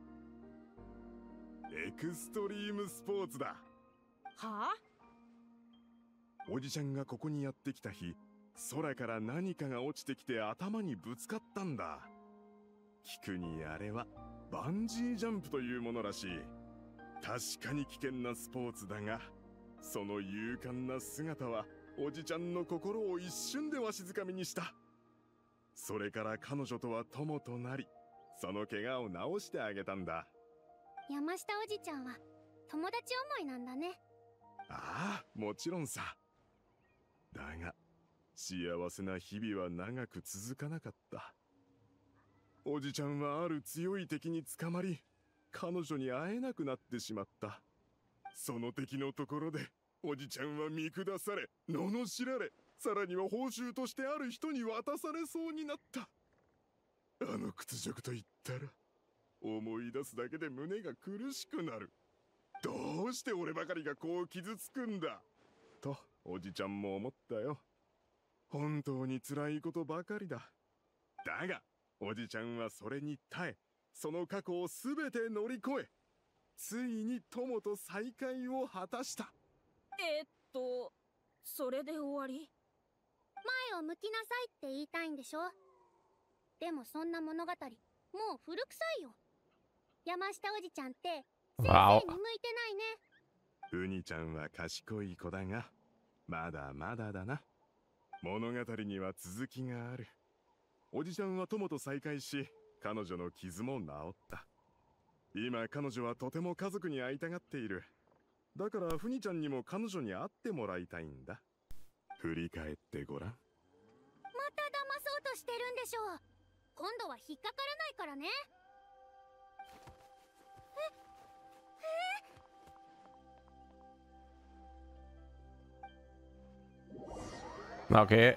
エクストリームスポーツだ。 はあ？ おじちゃんがここにやってきた日、空から何かが落ちてきて頭にぶつかったんだ。聞くにあれはバンジージャンプというものらしい。確かに危険なスポーツだが、その勇敢な姿はおじちゃんの心を一瞬でわしづかみにした。それから彼女とは友となり、その怪我を治してあげたんだ。 山下おじちゃんは友達思いなんだね。 ああ、もちろんさ。だが幸せな日々は長く続かなかった。おじちゃんはある強い敵に捕まり、 彼女に会えなくなってしまった。その敵のところでおじちゃんは見下され、罵られ、さらには報酬としてある人に渡されそうになった。あの屈辱と言ったら思い出すだけで胸が苦しくなる。どうして俺ばかりがこう傷つくんだとおじちゃんも思ったよ。本当に辛いことばかりだ。だがおじちゃんはそれに耐え、その過去をすべて乗り越え、ついに友と再会を果たした。 それで終わり？ 前を向きなさいって言いたいんでしょ。でもそんな物語もう古臭いよ。山下おじちゃんって先生に向いてないね。 ウニちゃんは賢い子だがまだまだだな。物語には続きがある。おじちゃんは友と再会し、彼女の傷も治った。今彼女はとても家族に会いたがっている。だからフニちゃんにも彼女に会ってもらいたいんだ。振り返ってごらん。 また騙そうとしてるんでしょう。今度は引っかからないからね。 Okay.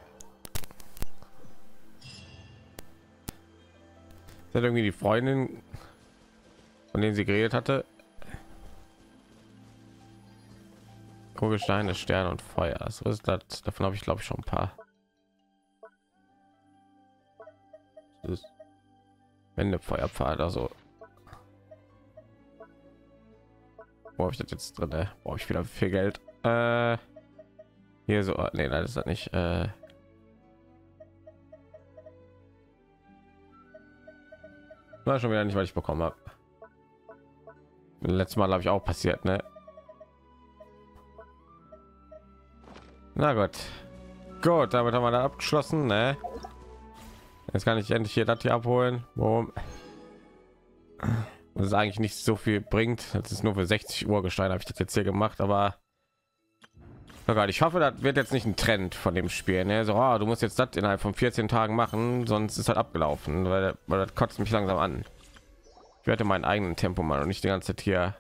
Ist das irgendwie die Freundin, von denen sie geredet hatte? Kugelsteine, Sterne und Feuer. So ist das. Davon habe ich glaube ich schon ein paar. Das ist Wendefeuerpfad, also. Wo habe ich das jetzt drin? Brauche ich wieder viel Geld? Hier so, nee, nein, das ist nicht. War schon wieder nicht, weil ich bekommen habe. Letztes Mal habe ich auch passiert, ne? Na gut, gut, damit haben wir da abgeschlossen, ne? Jetzt kann ich endlich hier das hier abholen. Warum? Das ist eigentlich nicht so viel bringt. Das ist nur für 60 Uhr Gestein, habe ich das jetzt hier gemacht, aber ich hoffe, das wird jetzt nicht ein Trend von dem Spiel, ne? So, du musst jetzt das innerhalb von 14 Tagen machen, sonst ist halt abgelaufen, weil das kotzt mich langsam an. Ich werde meinen eigenen Tempo mal und nicht die ganze Zeit hier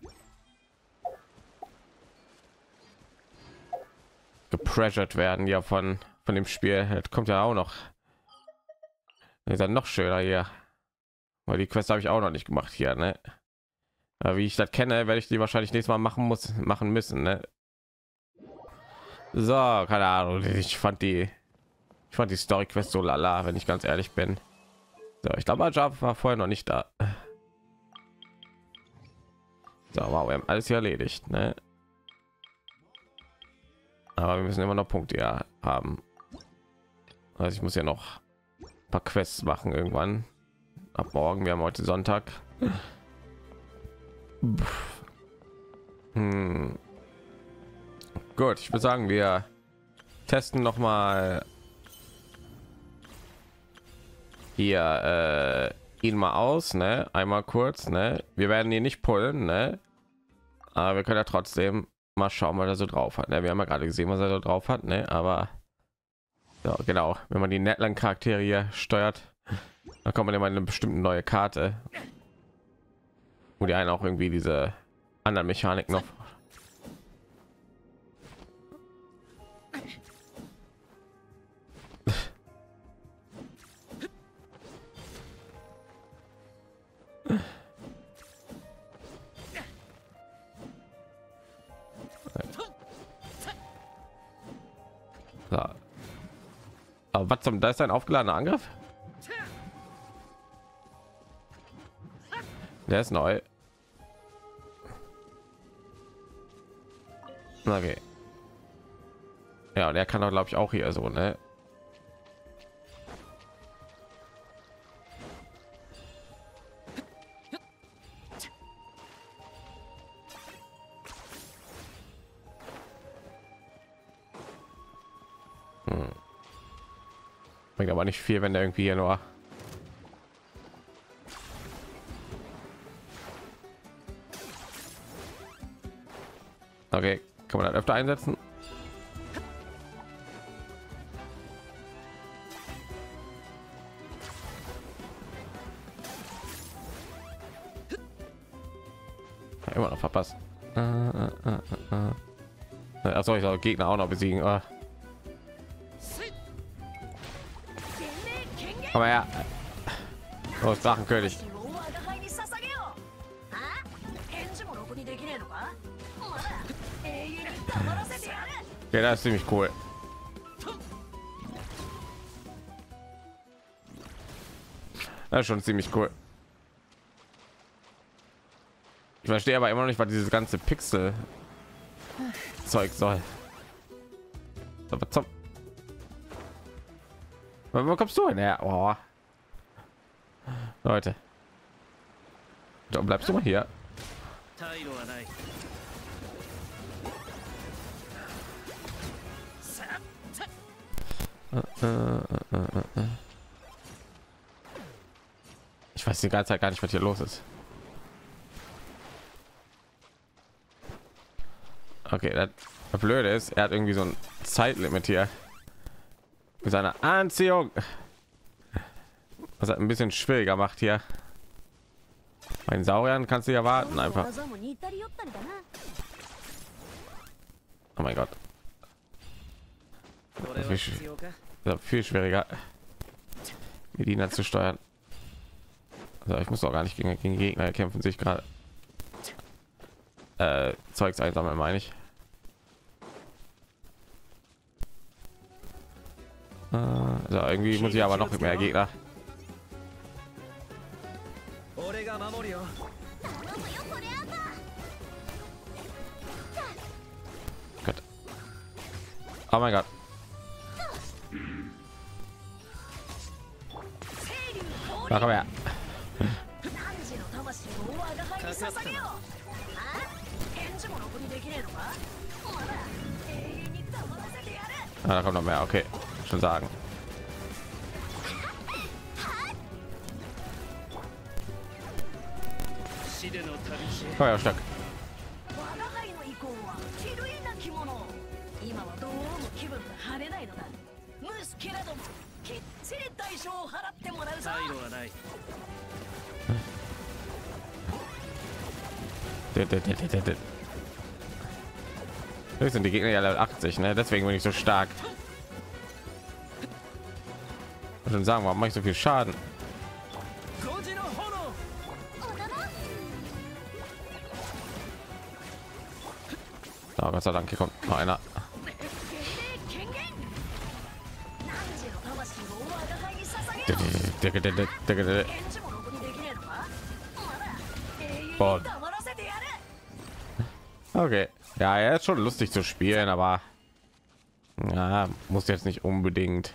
gepressured werden ja von dem Spiel. Das kommt ja auch noch. Ist dann noch schöner hier, weil die Quest habe ich auch noch nicht gemacht hier, ne? Aber wie ich das kenne, werde ich die wahrscheinlich nächstes Mal machen müssen, ne? So, keine Ahnung. Ich fand die Story Quest so lala, wenn ich ganz ehrlich bin. So, ich glaube, Job war vorher noch nicht da. So, wow, wir haben alles hier erledigt, ne? Aber wir müssen immer noch Punkte ja haben. Also ich muss ja noch ein paar Quests machen irgendwann. Ab morgen, wir haben heute Sonntag. Gut, ich würde sagen, wir testen noch mal hier ihn mal aus, ne? Einmal kurz, ne? Wir werden ihn nicht pullen, ne? Aber wir können ja trotzdem mal schauen, was er so drauf hat, ne? Wir haben ja gerade gesehen, was er so drauf hat, ne? Aber ja, genau, wenn man die Netland Charaktere hier steuert, dann kommt man immer eine bestimmte neue Karte, wo die einen auch irgendwie diese anderen Mechanik noch so. Aber was zum, da ist ein aufgeladener Angriff, der ist neu. Okay, ja, der kann doch glaube ich auch hier so, ne? Bringt aber nicht viel, wenn der irgendwie hier nur okay, kann man das öfter einsetzen. Achso, ich soll Gegner auch noch besiegen. Oh. Aber ja. Oh, Drachenkönig. Ja, das ist ziemlich cool. Das ist schon ziemlich cool. Ich verstehe aber immer noch nicht, was dieses ganze Pixel Zeug soll. Aber zum wo kommst du hin? Ja, oh. Leute, da bleibst du mal hier. Ich weiß die ganze Zeit gar nicht, was hier los ist. Okay, das Blöde ist, er hat irgendwie so ein Zeitlimit hier mit seiner Anziehung, was hat ein bisschen schwieriger macht hier. Bei den Sauriern kannst du ja warten einfach. Oh mein Gott, viel schwieriger, Medina zu steuern. Also ich muss auch gar nicht gegen Gegner kämpfen, sich gerade Zeugs einsammeln, meine ich. Also irgendwie muss ich aber noch mehr Gegner. Gut. Oh mein Gott. Na, komm her. Ah, da kommt noch mehr. Okay, schon sagen. Oh ja, stark. Das sind die Gegner ja Level 80, ne? Deswegen bin ich so stark. Und dann sagen wir, mache ich so viel Schaden. Oh, Gott sei Dank, hier kommt noch einer. Okay, ja, er ist schon lustig zu spielen, aber ja, muss jetzt nicht unbedingt.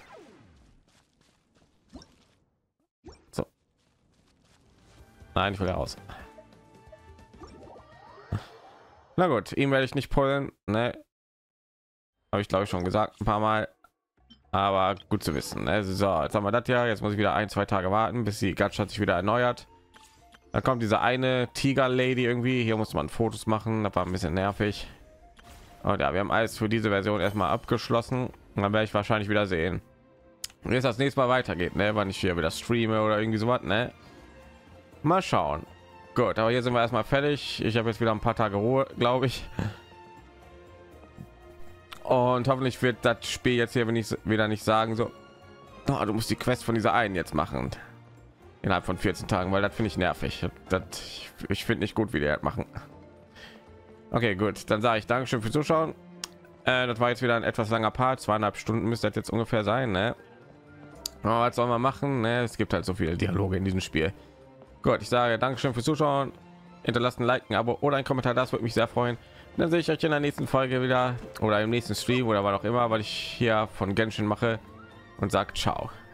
So, nein, ich will raus. Na gut, ihm werde ich nicht pullen, ne? Habe ich glaube ich schon gesagt ein paar Mal, aber gut zu wissen, ne? So, jetzt haben wir das ja, jetzt muss ich wieder 1-2 Tage warten, bis die Gacha sich wieder erneuert. Dann kommt diese eine Tiger Lady irgendwie, hier muss man Fotos machen, das war ein bisschen nervig. Und ja, wir haben alles für diese Version erstmal abgeschlossen. Und dann werde ich wahrscheinlich wieder sehen, wie es das nächste Mal weitergeht, ne? Wann ich hier wieder streame oder irgendwie so was, ne? Mal schauen. Gut, aber hier sind wir erstmal fertig. Ich habe jetzt wieder ein paar Tage Ruhe, glaube ich. Und hoffentlich wird das Spiel jetzt hier, wenn ich wieder nicht sagen so, oh, du musst die Quest von dieser einen jetzt machen innerhalb von 14 Tagen, weil das finde ich nervig. Ich finde nicht gut, wie die das machen. Okay, gut, dann sage ich Dankeschön fürs Zuschauen. Das war jetzt wieder ein etwas langer Part, 2,5 Stunden müsste das jetzt ungefähr sein, ne? Aber was soll man machen, ne? Es gibt halt so viele Dialoge in diesem Spiel. Gut, ich sage Dankeschön fürs Zuschauen. Hinterlasst ein Like, ein Abo oder ein Kommentar, das würde mich sehr freuen. Dann sehe ich euch in der nächsten Folge wieder oder im nächsten Stream oder wann auch immer, weil ich hier von Genshin mache und sagt ciao.